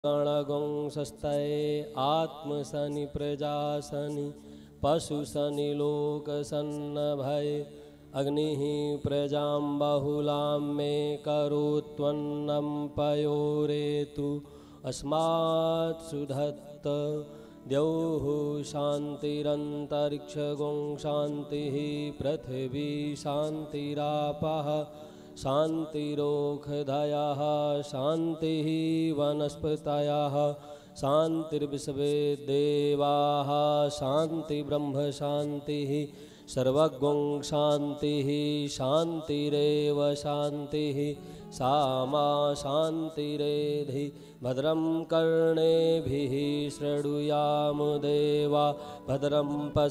गणगुंसस्तये आत्मसनि प्रजासनि पशुसनि लोकसन्नभये अग्निः प्रजां बहुलां मे करोत्वन्नं पयोरेतु अस्मात् सुधत्त द्यौः शान्तिरन्तरिक्षगुं शान्तिः पृथिवी शान्तिरापः शान्तिरोषधयः शान्तिः वनस्पतयः शान्तिर्विश्वे देवाः शान्तिर्ब्रह्म शान्तिः सर्वगुं शान्तिः शान्तिरेव शान्तिः सा मा शान्तिरेधि भद्रं कर्णेभिः शृणुयाम देवा भद्रं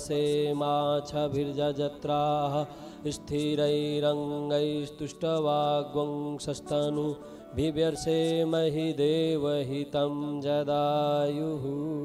पश्येमाच्छभिर्जत्राः स्थिरैरङ्गैस्तुष्टवाग्वंशस्तनुभिर्यसेमहि देवहितं जदायुः।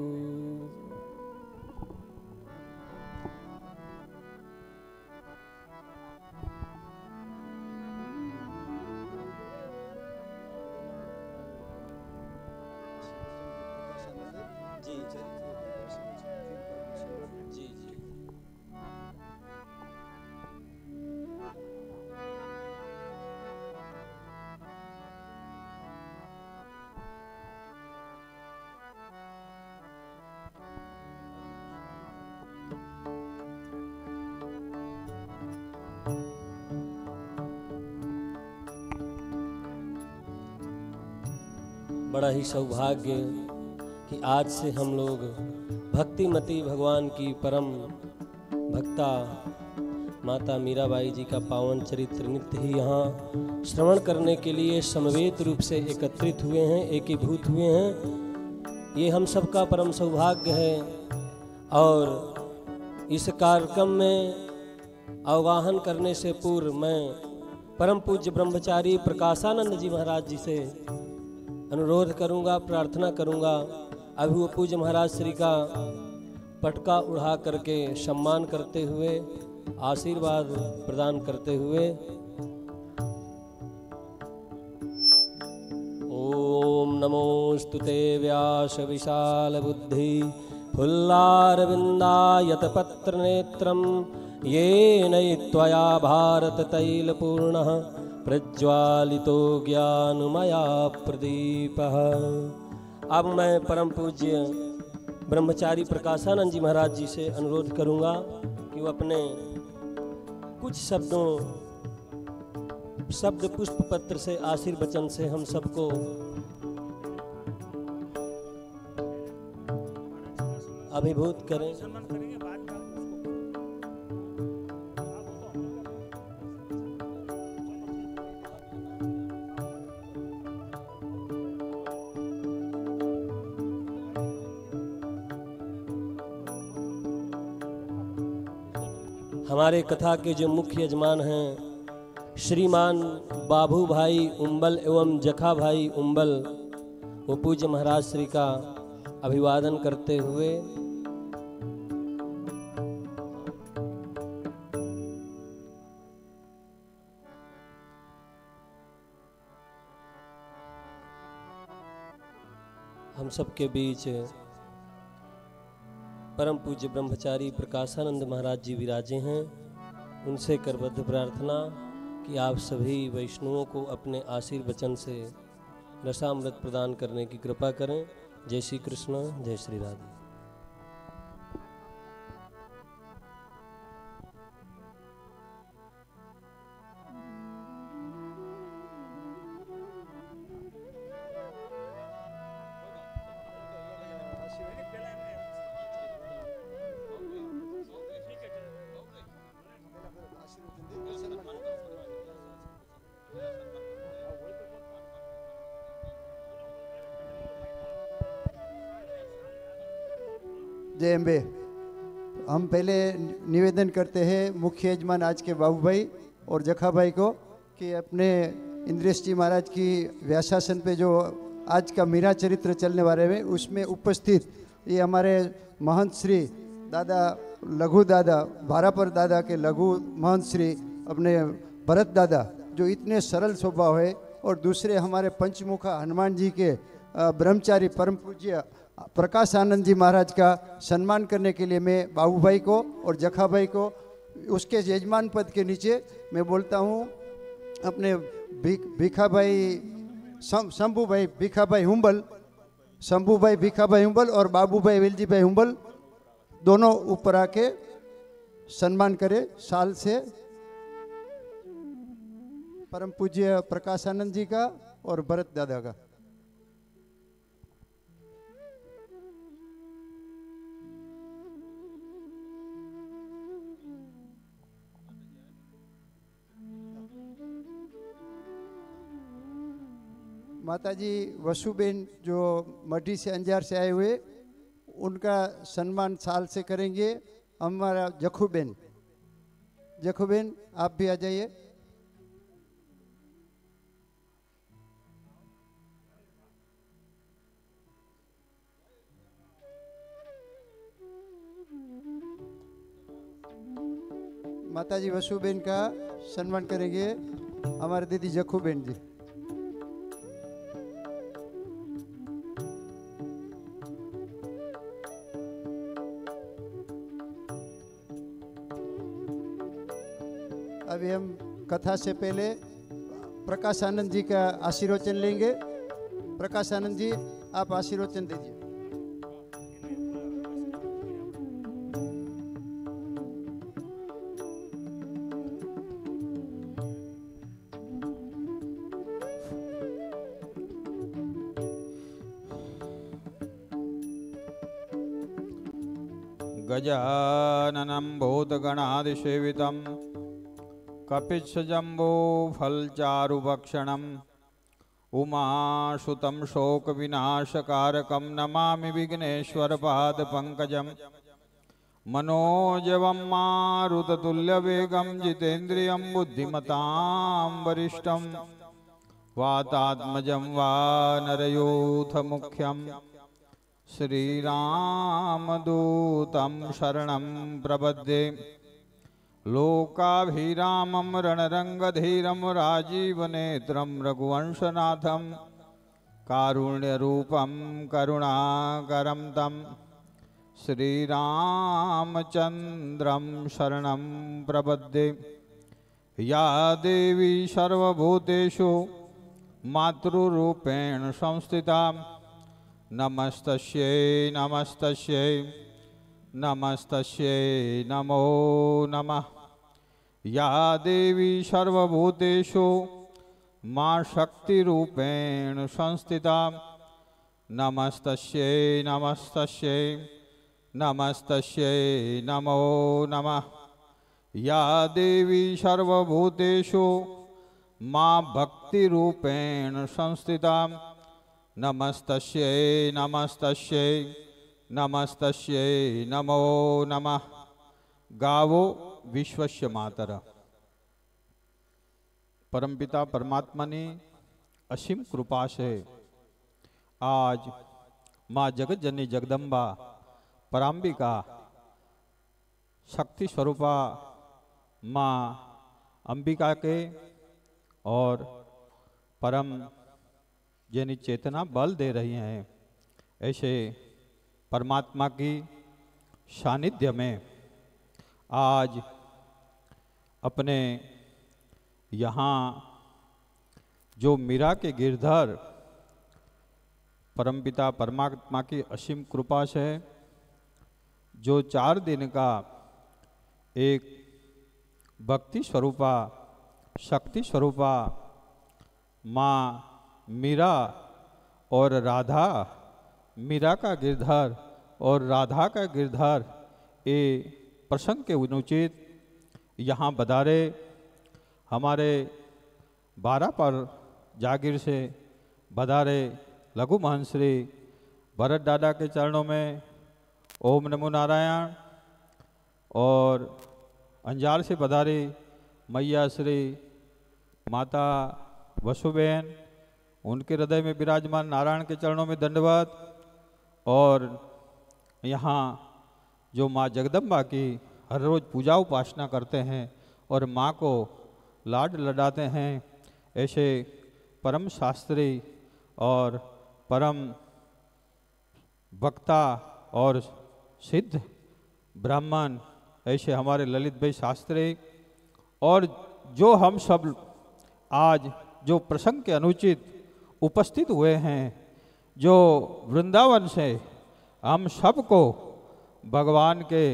बड़ा ही सौभाग्य कि आज से हम लोग भक्तिमती भगवान की परम भक्ता माता मीराबाई जी का पावन चरित्र नित्य ही यहाँ श्रवण करने के लिए समवेत रूप से एकत्रित हुए हैं, एकीभूत हुए हैं। ये हम सबका परम सौभाग्य है। और इस कार्यक्रम में आवाहन करने से पूर्व मैं परम पूज्य ब्रह्मचारी प्रकाशानंद जी महाराज जी से अनुरोध करूंगा, प्रार्थना करूंगा। अभी वो पूज्य महाराज श्री का पटका उड़ा करके सम्मान करते हुए आशीर्वाद प्रदान करते हुए ओम नमोस्तुते व्यास विशाल बुद्धि फुल्लारविंदायत पत्र नेत्रम येन त्वया भारत तैलपूर्णः प्रज्वालितो ज्ञानमया प्रदीपः। अब मैं परम पूज्य ब्रह्मचारी प्रकाशानंद जी महाराज जी से अनुरोध करूंगा कि वो अपने कुछ शब्द पुष्प पत्र से आशीर्वचन से हम सबको अभिभूत करें। हमारे कथा के जो मुख्य यजमान हैं श्रीमान बाबू भाई उम्बल एवं जखा भाई उम्बल, वो पूज्य महाराज श्री का अभिवादन करते हुए हम सबके बीच परम पूज्य ब्रह्मचारी प्रकाशानंद महाराज जी विराजे हैं। उनसे करबद्ध प्रार्थना कि आप सभी वैष्णवों को अपने आशीर्वचन से रसामृत प्रदान करने की कृपा करें। जय श्री कृष्ण, जय श्री राधे। जय अम्बे। हम पहले निवेदन करते हैं मुख्य यजमान आज के बाबू भाई और जखा भाई को कि अपने इंद्रेश जी महाराज की व्यासासन पे जो आज का मीरा चरित्र चलने वाले में उसमें उपस्थित ये हमारे महंत श्री दादा लघु दादा भारापर दादा के लघु महंत श्री अपने भरत दादा जो इतने सरल स्वभाव है, और दूसरे हमारे पंचमुखा हनुमान जी के ब्रह्मचारी परम पूज्य प्रकाश आनंद जी महाराज का सम्मान करने के लिए मैं बाबू भाई को और जखा भाई को उसके यजमान पद के नीचे मैं बोलता हूँ अपने भीखा भाई शंभू भाई भीखा भाई हुंबल, शंभू भाई भीखा भाई हुंबल और बाबू भाई वेलजी भाई हुंबल दोनों ऊपर आके सम्मान करे साल से परम पूज्य प्रकाश आनंद जी का और भरत दादा का। माताजी वसुबेन जो मढ़ी से अंजार से आए हुए उनका सम्मान साल से करेंगे। हमारा जखूबेन, जखूबेन आप भी आ जाइए। माताजी वसुबेन का सम्मान करेंगे हमारे दीदी जखूबेन जी। अभी हम कथा से पहले प्रकाश आनंद जी का आशीर्वचन लेंगे। प्रकाश आनंद जी आप आशीर्वचन दीजिए। गजाननं भूतगणादिसेवितं कपित्सजम्बूफलचारुभक्षणम् उमासुतं शोकविनाशकारकं नमामि विघ्नेश्वरपादपङ्कजं। मनोजवं मारुततुल्यवेगं जितेन्द्रियं बुद्धिमतां वरिष्ठं वातात्मजं वानरयूथमुख्यं श्रीरामदूतं शरणं प्रपद्ये। लोकाभिरामं रणरङ्गधीरं राजीवनेत्रं रघुवंशनाथं कारुण्यरूपं करुणाकरं तं श्रीरामचन्द्रं शरणं प्रपद्ये। या देवी सर्वभूतेषु मातृरूपेण संस्थिता नमस्तस्यै नमस्तस्यै नमस्तस्यै नमो नमः। या देवी सर्वभूतेषु मां शक्तिरूपेण संस्थिता नमस्तस्यै नमस्तस्यै नमस्तस्यै नमो नमः। या देवी सर्वभूतेषु मां भक्तिरूपेण संस्थिता नमस्तस्यै नमस्तस्यै नमस्तस्यै नमो नमः। गावो विश्वस्य मातरः। परमपिता परमात्मा ने असीम कृपा से आज माँ जगत जननी जगदम्बा पराम्बिका शक्ति स्वरूपा माँ अंबिका के और परम जिन्हें चेतना बल दे रही हैं, ऐसे परमात्मा की सानिध्य में आज अपने यहाँ जो मीरा के गिरधर परमपिता परमात्मा की असीम कृपा से जो 4 दिन का एक भक्ति स्वरूपा शक्ति स्वरूपा माँ मीरा और राधा, मीरा का गिरधर और राधा का गिरधर ये प्रसंग के अनुचित यहाँ बदारे हमारे 12 पर जागीर से बदारे लघु महंत श्री भरत दादा के चरणों में ओम नमो नारायण और अंजार से बदारी मैया श्री माता वसुबेन उनके हृदय में विराजमान नारायण के चरणों में दंडवत और यहाँ जो माँ जगदम्बा की हर रोज़ पूजा उपासना करते हैं और माँ को लाड लडाते हैं, ऐसे परम शास्त्री और परम वक्ता और सिद्ध ब्राह्मण ऐसे हमारे ललित भाई शास्त्री, और जो हम सब आज जो प्रसंग के अनुचित उपस्थित हुए हैं, जो वृंदावन से हम सबको भगवान के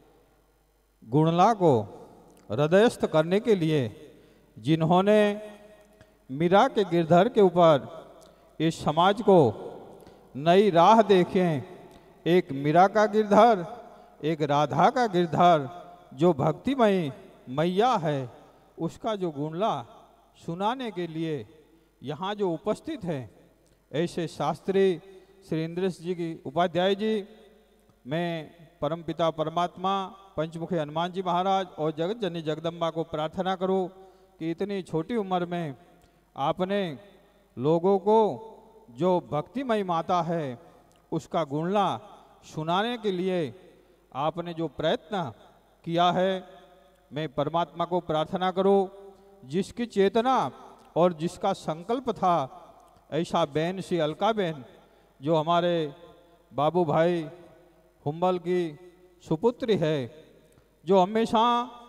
गुणला को हृदयस्थ करने के लिए, जिन्होंने मीरा के गिरधर के ऊपर इस समाज को नई राह देखें, एक मीरा का गिरधर, एक राधा का गिरधर, जो भक्तिमयी मैया है, उसका जो गुणला सुनाने के लिए यहाँ जो उपस्थित हैं, ऐसे शास्त्री श्री इंद्रेश जी की उपाध्याय जी, मैं परमपिता परमात्मा पंचमुखी हनुमान जी महाराज और जगत जननी जगदम्बा को प्रार्थना करूं कि इतनी छोटी उम्र में आपने लोगों को जो भक्तिमयी माता है उसका गुणला सुनाने के लिए आपने जो प्रयत्न किया है, मैं परमात्मा को प्रार्थना करूं, जिसकी चेतना और जिसका संकल्प था, ऐसा बहन श्री अलका बहन, जो हमारे बाबू भाई हुम्बल की सुपुत्री है, जो हमेशा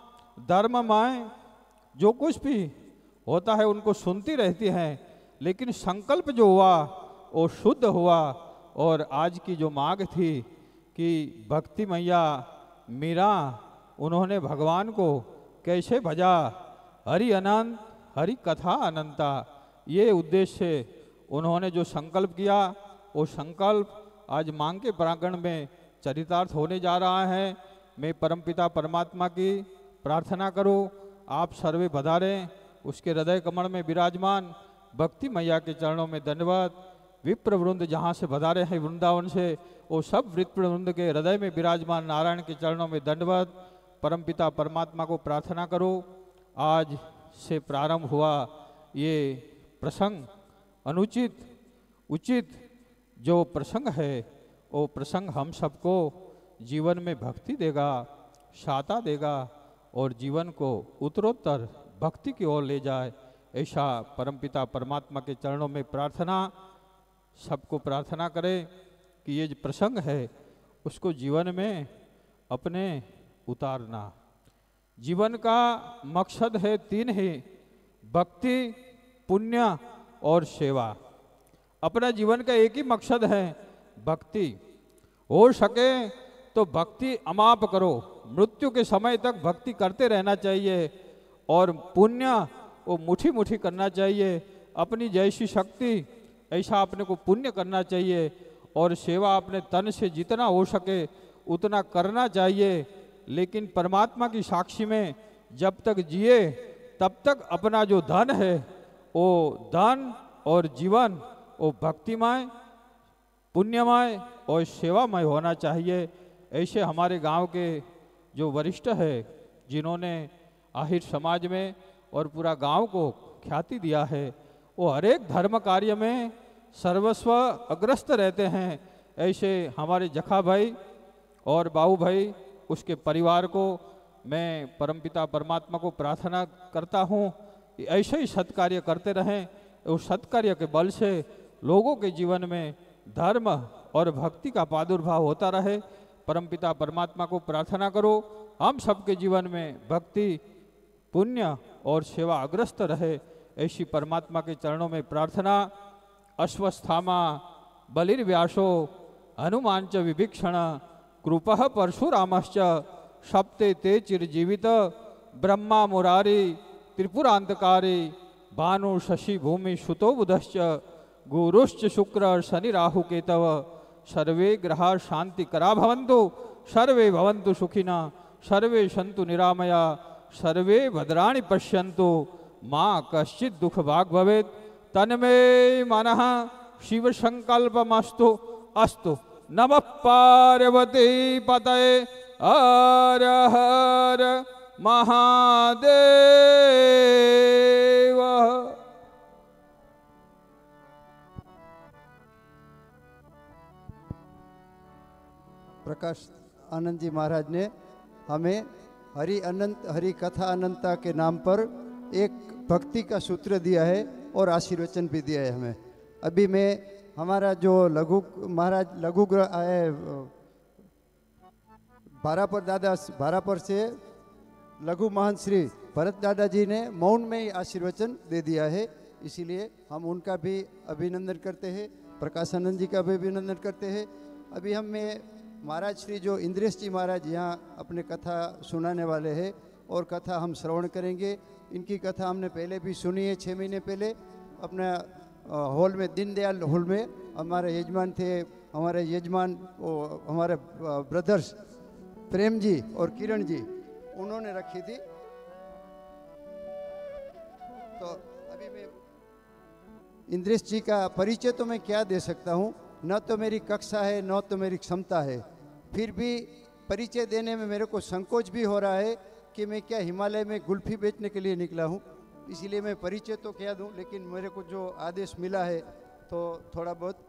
धर्ममय जो कुछ भी होता है उनको सुनती रहती हैं, लेकिन संकल्प जो हुआ वो शुद्ध हुआ। और आज की जो मांग थी कि भक्ति मैया मीरा, उन्होंने भगवान को कैसे भजा, हरि अनंत हरि कथा अनंता, ये उद्देश्य से उन्होंने जो संकल्प किया, वो संकल्प आज मांग के प्रांगण में चरितार्थ होने जा रहा है। मैं परमपिता परमात्मा की प्रार्थना करूं, आप सर्वे पधारें, उसके हृदय कमल में विराजमान भक्ति मैया के चरणों में दंडवत। विप्र वृंद जहाँ से पधारे हैं वृंदावन से, वो सब विप्र वृंद के हृदय में विराजमान नारायण के चरणों में दंडवत। परमपिता परमात्मा को प्रार्थना करो, आज से प्रारंभ हुआ ये प्रसंग अनुचित उचित जो प्रसंग है, वो प्रसंग हम सबको जीवन में भक्ति देगा, शाता देगा और जीवन को उत्तरोत्तर भक्ति की ओर ले जाए, ऐसा परमपिता परमात्मा के चरणों में प्रार्थना। सबको प्रार्थना करें कि ये जो प्रसंग है उसको जीवन में अपने उतारना। जीवन का मकसद है तीन ही, भक्ति, पुण्य और सेवा। अपना जीवन का एक ही मकसद है भक्ति। हो सके तो भक्ति अमाप करो, मृत्यु के समय तक भक्ति करते रहना चाहिए, और पुण्य वो मुट्ठी मुट्ठी करना चाहिए, अपनी जैसी शक्ति ऐसा अपने को पुण्य करना चाहिए, और सेवा अपने तन से जितना हो सके उतना करना चाहिए। लेकिन परमात्मा की साक्षी में जब तक जिए तब तक अपना जो धन है वो धन और जीवन वो भक्तिमय, पुण्यमय और सेवामय होना चाहिए। ऐसे हमारे गांव के जो वरिष्ठ है, जिन्होंने आहिर समाज में और पूरा गांव को ख्याति दिया है, वो हर एक धर्म कार्य में सर्वस्व अग्रस्त रहते हैं। ऐसे हमारे जखा भाई और बाबू भाई, उसके परिवार को मैं परमपिता परमात्मा को प्रार्थना करता हूँ कि ऐसे ही सत्कार्य करते रहें। उस सत्कार्य के बल से लोगों के जीवन में धर्म और भक्ति का प्रादुर्भाव होता रहे। परमपिता परमात्मा को प्रार्थना करो, हम सबके जीवन में भक्ति, पुण्य और सेवा अग्रस्त रहे, ऐसी परमात्मा के चरणों में प्रार्थना। अश्वस्थामा बलिर्व्यासो हनुमान च विभीक्षण कृपः परशुरामश्च सप्ते ते चिरजीवित ब्रह्मा मुरारी त्रिपुरांतकारी भानु शशि भूमि सुतो बुधश्च गुरुश्च शुक्र शनि राहु केतव सर्वे ग्रहा शांति करा भवन्तु सर्वे भवन्तु सुखिना सर्वे सन्तु निरामया सर्वे भद्राणि पश्यन्तु माँ कश्चित् दुख भाग भवेत्। तन्मे मनः शिव संकल्पमस्तु अस्तु। नमः पार्वती पतये हर हर महादेव। प्रकाश आनंद जी महाराज ने हमें हरि अनंत हरि कथा अनंता के नाम पर एक भक्ति का सूत्र दिया है और आशीर्वचन भी दिया है हमें। अभी मैं हमारा जो लघु महाराज लघु आए भारापर से लघु महंत श्री भरत दादा जी ने मौन में ही आशीर्वचन दे दिया है, इसीलिए हम उनका भी अभिनंदन करते हैं, प्रकाशानंद जी का भी अभिनंदन करते हैं। अभी हमें महाराज श्री जो इंद्रेश जी महाराज यहाँ अपने कथा सुनाने वाले हैं और कथा हम श्रवण करेंगे। इनकी कथा हमने पहले भी सुनी है, 6 महीने पहले अपना हॉल में, दीनदयाल हॉल में हमारे यजमान थे, हमारे यजमान हमारे ब्रदर्स प्रेम जी और किरण जी, उन्होंने रखी थी। तो अभी मैं इंद्रेश जी का परिचय तो मैं क्या दे सकता हूँ, न तो मेरी कक्षा है न तो मेरी क्षमता है, फिर भी परिचय देने में मेरे को संकोच भी हो रहा है कि मैं क्या हिमालय में गुल्फी बेचने के लिए निकला हूँ। इसीलिए मैं परिचय तो क्या दूँ, लेकिन मेरे को जो आदेश मिला है तो थोड़ा बहुत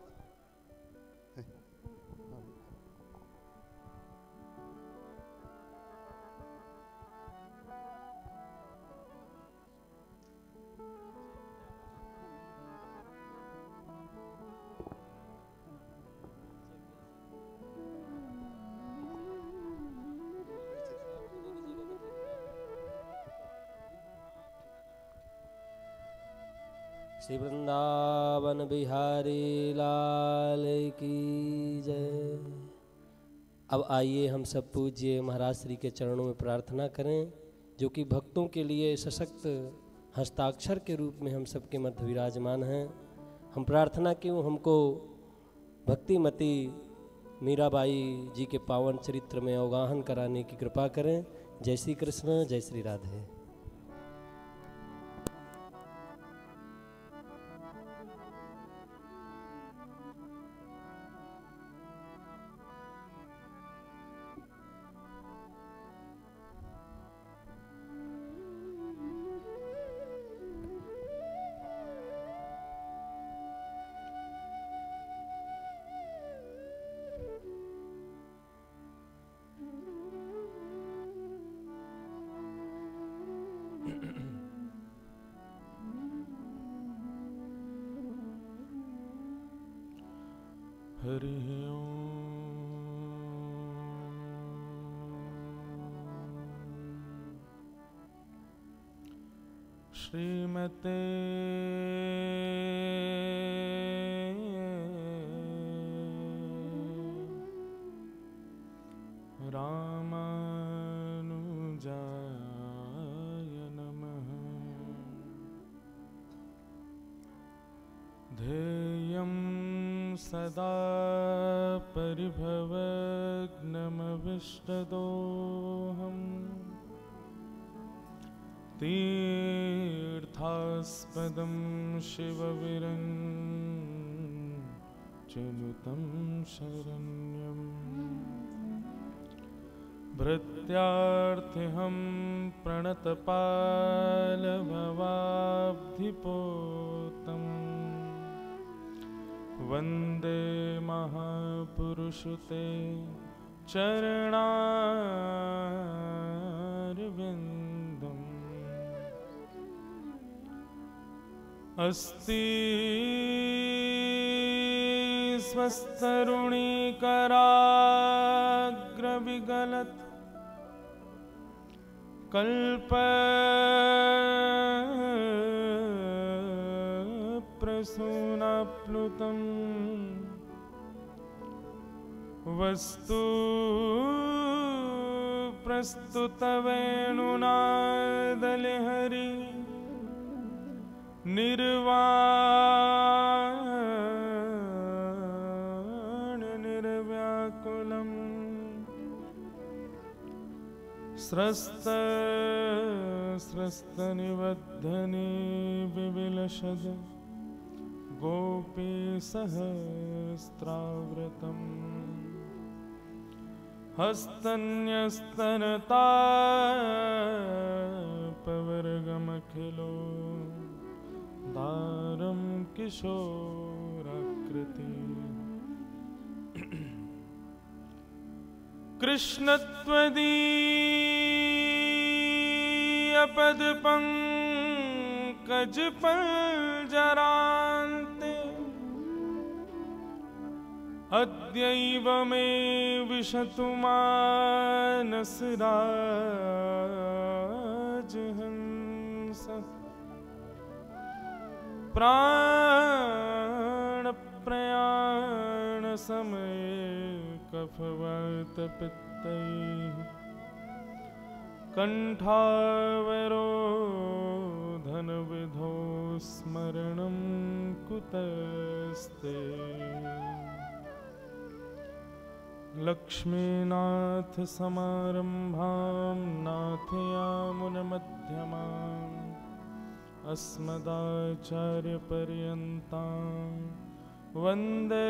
श्री वृंदावन बिहारी लाल की जय। अब आइए हम सब पूज्य महाराज श्री के चरणों में प्रार्थना करें, जो कि भक्तों के लिए सशक्त हस्ताक्षर के रूप में हम सबके मध्य विराजमान हैं। हम प्रार्थना की हमको भक्तिमती मीराबाई जी के पावन चरित्र में अवगाहन कराने की कृपा करें। जय श्री कृष्ण, जय श्री राधे। हरि ओम। श्रीमते रामानुजाय नमः। ध्येयं सदा परिभवग्नमविष्टदोहम् तीर्थास्पदं शिवविरञ्चनुतं शरण्यम्। भृत्यार्थिहं प्रणतपालभवाब्धिपोतम् वन्दे महापुरुषते चरणारविन्दम्। अस्ति स्वस्तरुणीकराग्रविगलत् कल्पप्रसूनाप्लुतम् वस्तु प्रस्तुतवेणुनादलहरि निर्वाण निर्व्याकुलम्। स्रस्तनिबद्धनि विविलसद् गोपीसहस्राव्रतम्। हस्तन्यस्तनतापवर्गमखिलो दारं किशोराकृति। कृष्णत्वदीयपदपङ्कजपञ्जरान्ते अद्यैव मे विशतु मानसराजहंस प्राण प्रयाण समये कफवात पित्तैः कंठावरोधन विधो स्मरणं कुतस्ते लक्ष्मीनाथ समारंभां नाथयामुनमध्यमाम् अस्मदाचार्यपर्यन्तां वन्दे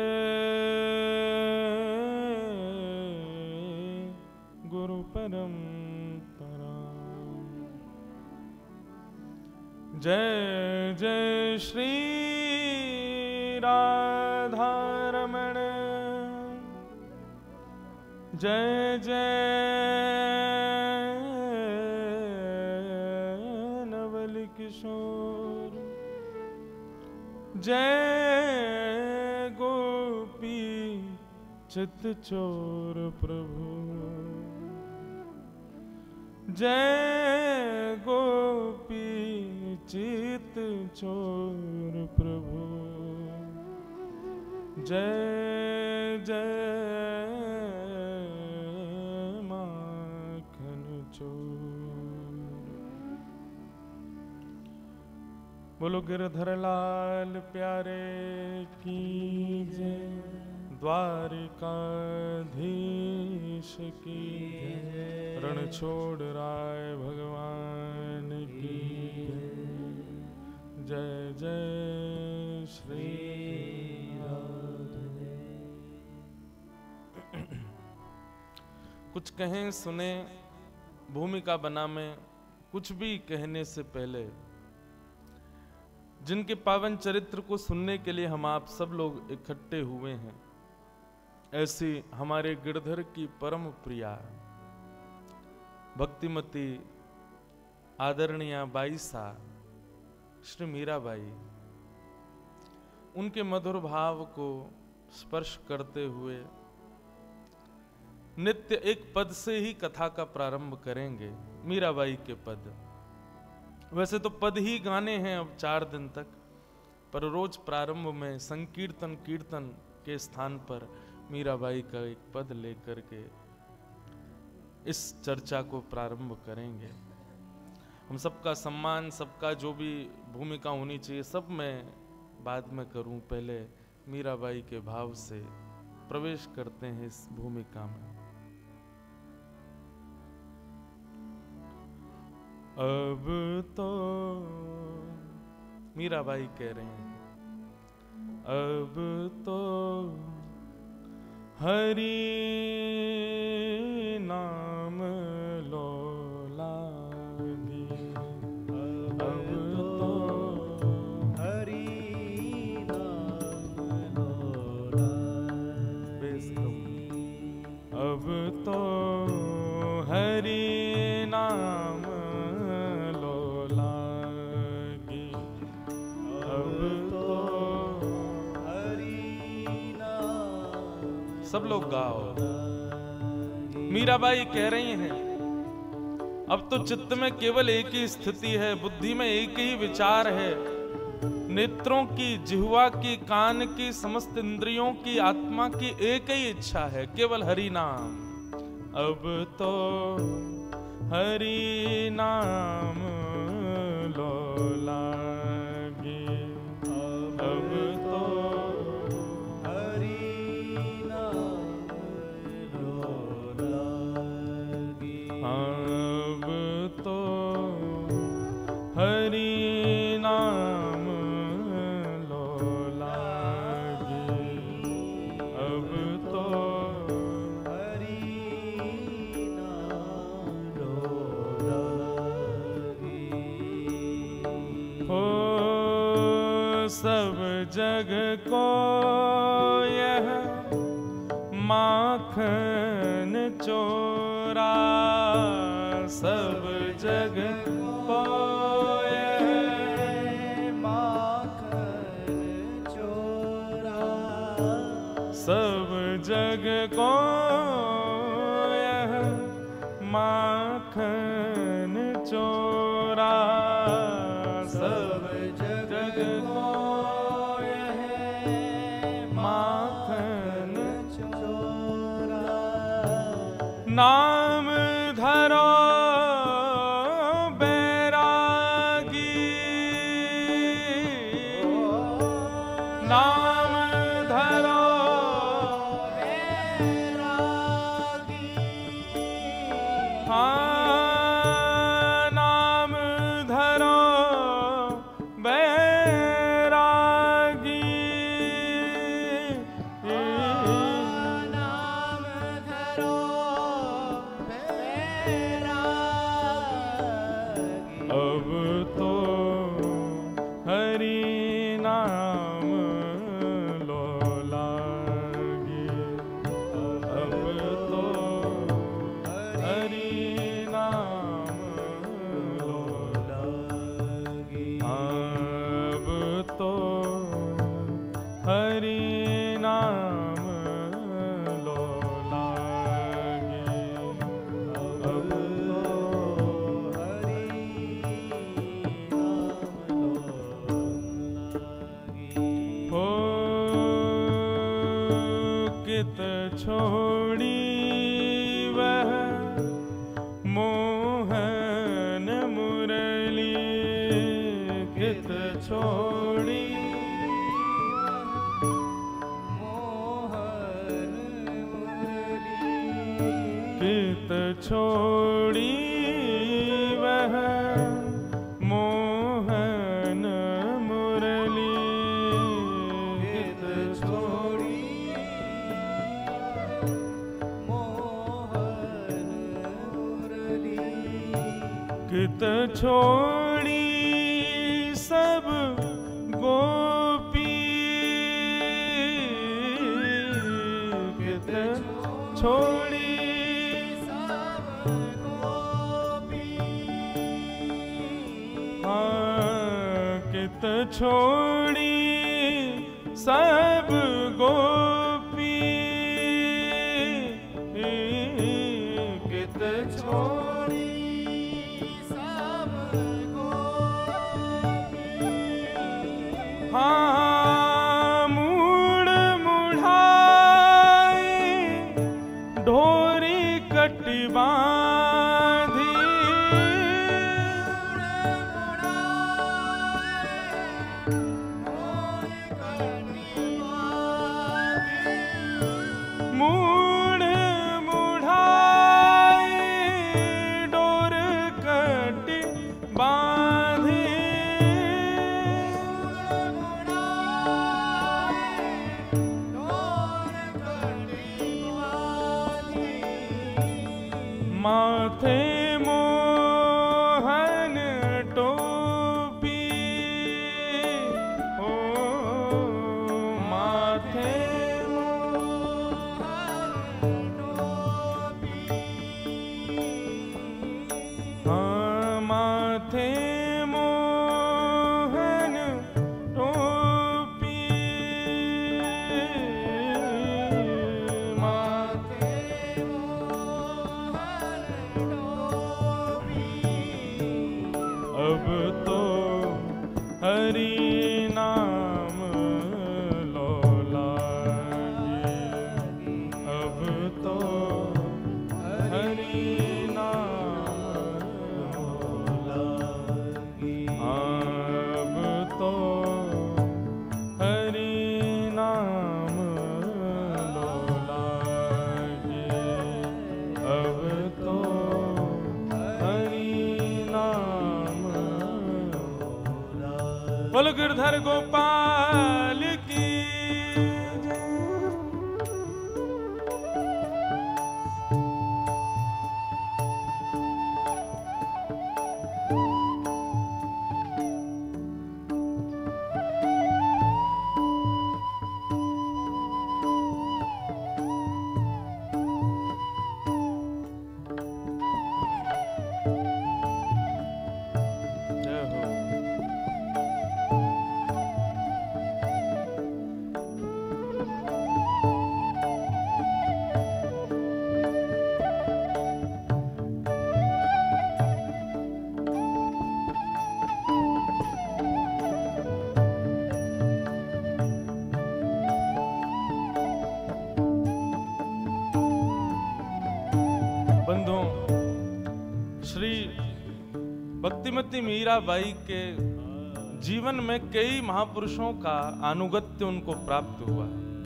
गुरुपरम्पराम्। जय जय श्री राधारमण, जय जय नवल किशोर, जय गोपी चित चोर प्रभु, जय गोपी चित चोर प्रभु, जय जय माखन चोर। बोलो गिरधर लाल प्यारे की जय, द्वारिकाधीश की जय, रण छोड़ राय भगवान की जय, जय श्री राधे। कुछ कहें सुने भूमिका बना में कुछ भी कहने से पहले जिनके पावन चरित्र को सुनने के लिए हम आप सब लोग इकट्ठे हुए हैं, ऐसी हमारे गिरधर की परम प्रिया भक्तिमती आदरणीय बाईसा श्री मीराबाई, उनके मधुर भाव को स्पर्श करते हुए नित्य एक पद से ही कथा का प्रारंभ करेंगे, मीराबाई के पद। वैसे तो पद ही गाने हैं अब 4 दिन तक, पर रोज प्रारंभ में संकीर्तन कीर्तन के स्थान पर मीराबाई का एक पद लेकर के इस चर्चा को प्रारंभ करेंगे। हम सबका सम्मान, सबका जो भी भूमिका होनी चाहिए सब मैं बाद में करूं, पहले मीराबाई के भाव से प्रवेश करते हैं इस भूमिका में। अब तो मीराबाई कह रहे हैं, अब तो हरि नाम लो लागी, अब तो हरि नाम लो लागी, अब तो हरि नाम लो लागी, अब तो हरि नाम। सब लोग गाओ। मीराबाई कह रही हैं, अब तो चित्त में केवल एक ही स्थिति है, बुद्धि में एक ही विचार है, नेत्रों की, जिह्वा की, कान की, समस्त इंद्रियों की, आत्मा की एक ही इच्छा है, केवल हरि नाम। अब तो हरि नाम लो लागे, अब तो हरि नाम लो लागे, अब तो हरि नाम लो लागे, अब तो हरि नाम लो लागे। हो सब जग को यह माखन चोरा, सब जग को यह माखन चोरा, सब जग जग को यह माखन चोरा, सब जग को यह माखन चोरा। नाम धरो बैरागी, नाम धरो बैरागी। हाँ, नाम धरो बैरागी, नाम धरो बैरागी। अब तो हरि नाम लो लागी, अब तो हरि नाम लो लागी। अब तो हरि नाम लो लागी, अब तो हरि हो कित छोड़ी वह मोहन मुरली, कित छोड़ी मोहन मुरली, कित छोड़ी वह मोहन मुरली, कित छोड़ी मोहन मुरली, कित छोड़ी सब गोपी, कित छोड़ी सब गोपी। हाँ, कित छोड़ी सब गोपी, कित छोड़ी सब गोपी। हाँ, मूड़ मुढ़ाई ढोरी कटी बांधी, मूड़ मुढ़ाई डोर कटी बांधी, माथे मोहन टोपी, ओ माथे मोहन टोपी। हाँ, माथे मोहन टोपी, माथे अब तो हरि नाम लो लागी, अब तो हरि नाम लो लागी। अब तो हरि नाम लो लागी, अब तो हरि नाम। बोलो गिरधर गोपाल की जय हो। भक्तिमती मीराबाई के जीवन में कई महापुरुषों का अनुगत्य उनको प्राप्त हुआ।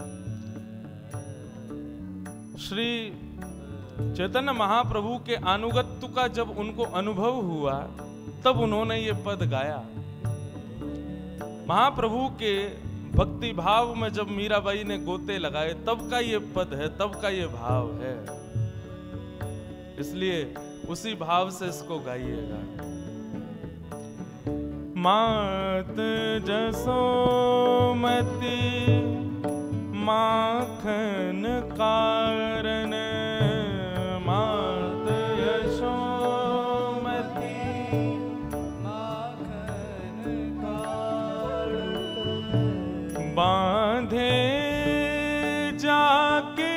श्री चैतन्य महाप्रभु के अनुगत्य का जब उनको अनुभव हुआ तब उन्होंने ये पद गाया। महाप्रभु के भक्ति भाव में जब मीराबाई ने गोते लगाए तब का ये पद है, तब का ये भाव है, इसलिए उसी भाव से इसको गाइएगा। मात जसोमती माखन कारण, मात यशोमती माखन कारण, बांधे जाके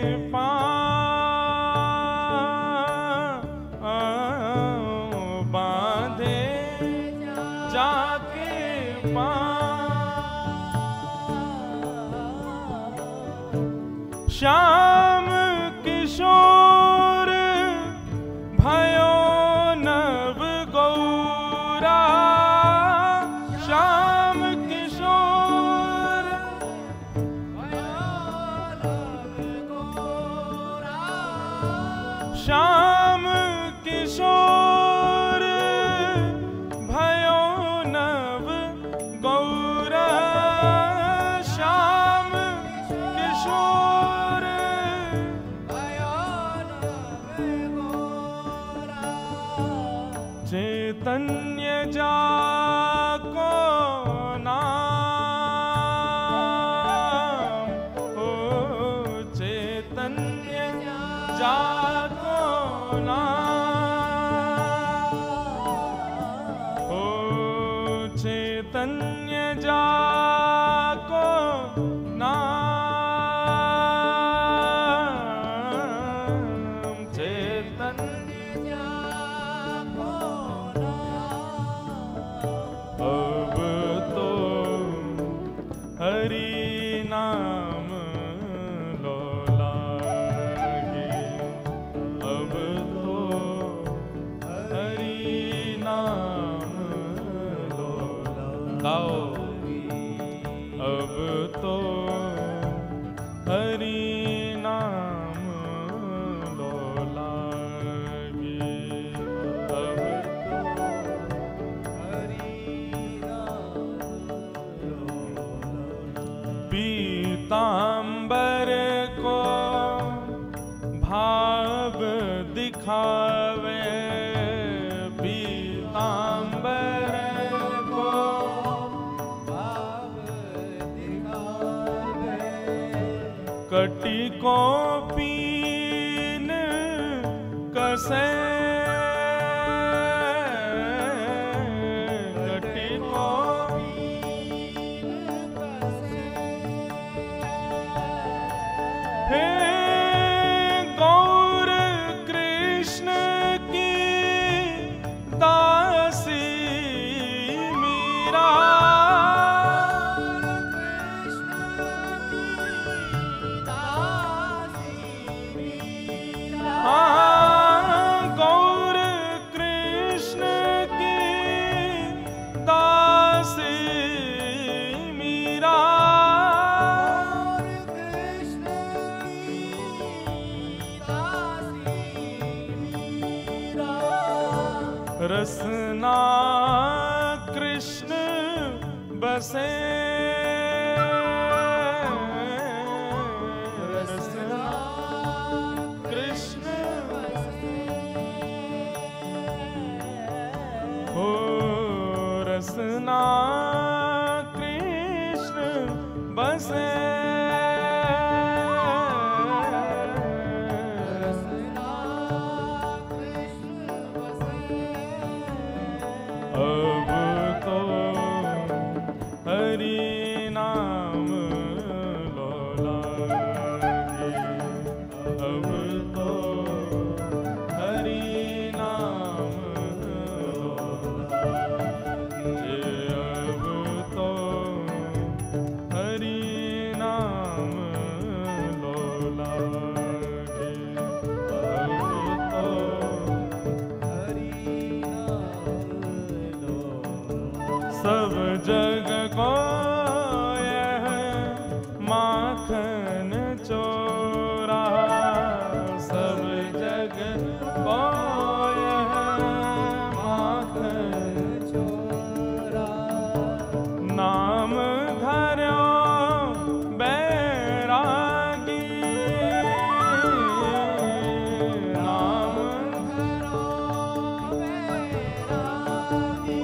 बांधे जाके श्याम किशोर भयो नव गौरा, श्याम किशोर श्याम किशोर भयो नव गौरा, श्याम किशोर चैतन्य जाको नाम, ओ चैतन्य जाको नाम, ओ चैतन्य जाको नाम, चैतन्य जाको नाम। अब तो हरि नाम लो लागे, अब तो हरि नाम लो लागे, अब तो हरि नाम लो लागे, अब तो पीतांबर को भाव दिखावे, पीतांबर को भाव दिखावे, कटी को पीन कसे, कटी को हे गौर कृष्ण की दासी मीरा, हाँ गौर कृष्ण की दासी मीरा, रसना कृष्ण बसे, रसना कृष्ण हो, रसना कृष्ण बसे, अब तो हरि नाम लो लागे, अब तो हरि नाम लो लागे, अब तो हरि नाम लो लागे, अब तो हरि नाम जग को यह माखन चोरा, सब जग को यह माखन चोरा। नाम धर्यो बैरागी, नाम धर्यो बैरागी।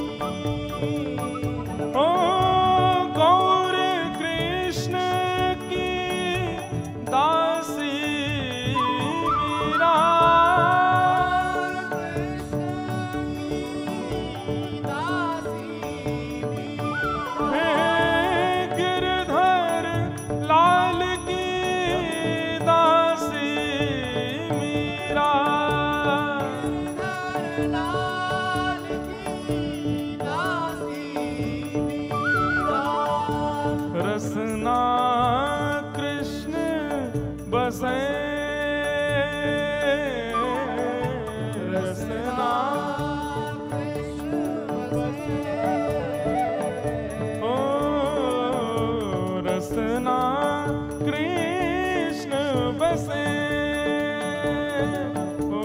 ओ गौर कृष्ण की दासी मीरा, हे गिरधर लाल की दासी मीरा, रसना कृष्ण बसे, रसना कृष्ण बसे। ओ रसना कृष्ण बसे, ओ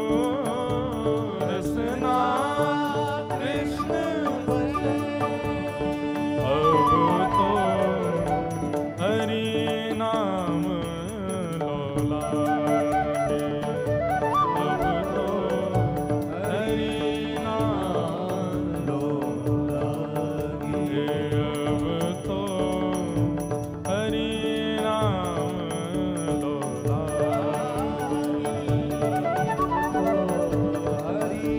रसना कृष्ण बसे। अब तो हरि नाम लोलागे, अब तो हरि नाम लोलागे, अब तो हरि नाम लोलागे।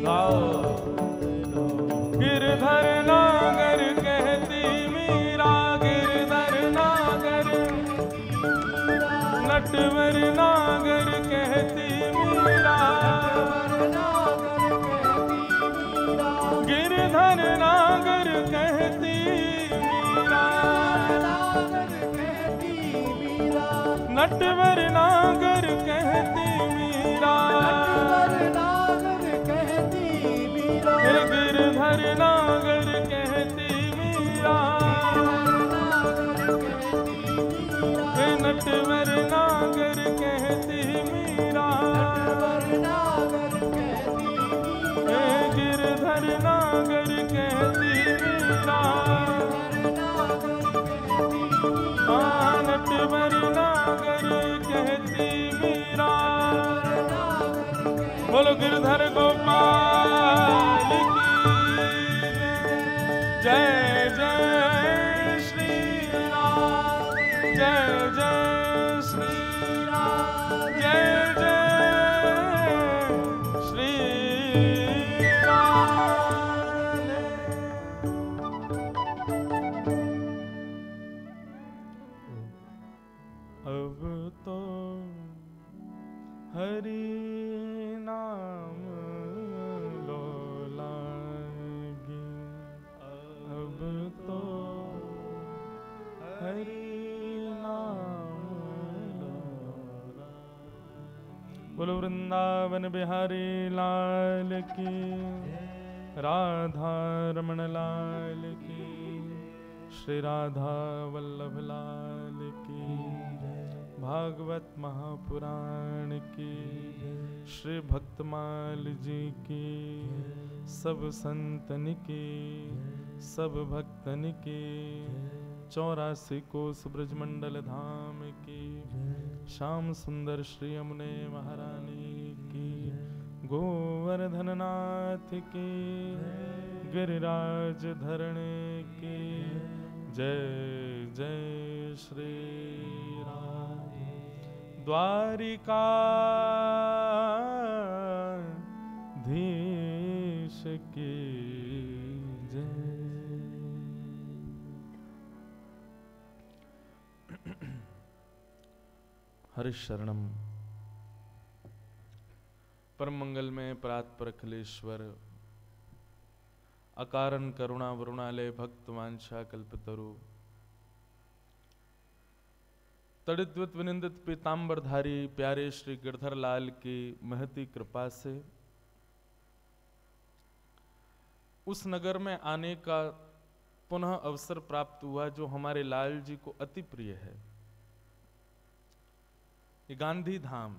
गिरधर नागर कहती मीरा, गिरधर नागर, नटवर नागर कहती मीरा, गिरधर नागर कहती मीरा, नटवर नागर कहती मीरा, हे गिरधर नागर कहती मीरा, हे नटवर नागर कहती मीरा, हे गिरधर नागर कहती मीरा, नटवर नागर कहती मीरा। बोलो गिरधर गोपाल की जय, जय श्री राम, जय जय श्री राम, जय जय श्री राम। अब तो हरि नाम लोलागे, अब तो हरि नाम लोलागे। बोलो वृंदावन बिहारी लाल की, राधा रमण लाल की, श्री राधा वल्लभ लाल की, भागवत महापुराण की, श्री भक्तमाल जी की, सब संतन की, सब भक्तन की, 84 कोस ब्रजमंडल धाम की, श्याम सुंदर श्री यमुने महारानी की, गोवर्धन नाथ की, गिरिराज धरणे की, जय जय श्री राम। द्वारिकाधीश की जय। हरिशरणम परम मंगल में परात्पर अखिलेश्वर, अकारण करुणा वरुणालय भक्त वांछा कल्पतरु, तड़िद्वत विनिंदित पीताम्बरधारी प्यारे श्री गिरधर लाल की महती कृपा से उस नगर में आने का पुनः अवसर प्राप्त हुआ जो हमारे लाल जी को अति प्रिय है। ये गांधी धाम।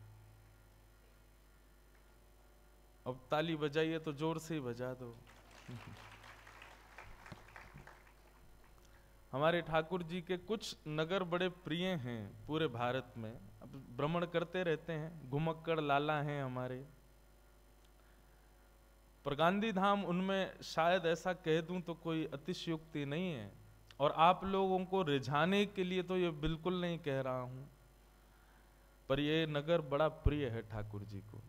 अब ताली बजाइए तो जोर से ही बजा दो। हमारे ठाकुर जी के कुछ नगर बड़े प्रिय हैं पूरे भारत में, अब भ्रमण करते रहते हैं, घुमक्कड़ लाला हैं हमारे, पर गांधी धाम उनमें शायद ऐसा कह दूं तो कोई अतिशयोक्ति नहीं है। और आप लोगों को रिझाने के लिए तो ये बिल्कुल नहीं कह रहा हूं, पर ये नगर बड़ा प्रिय है ठाकुर जी को।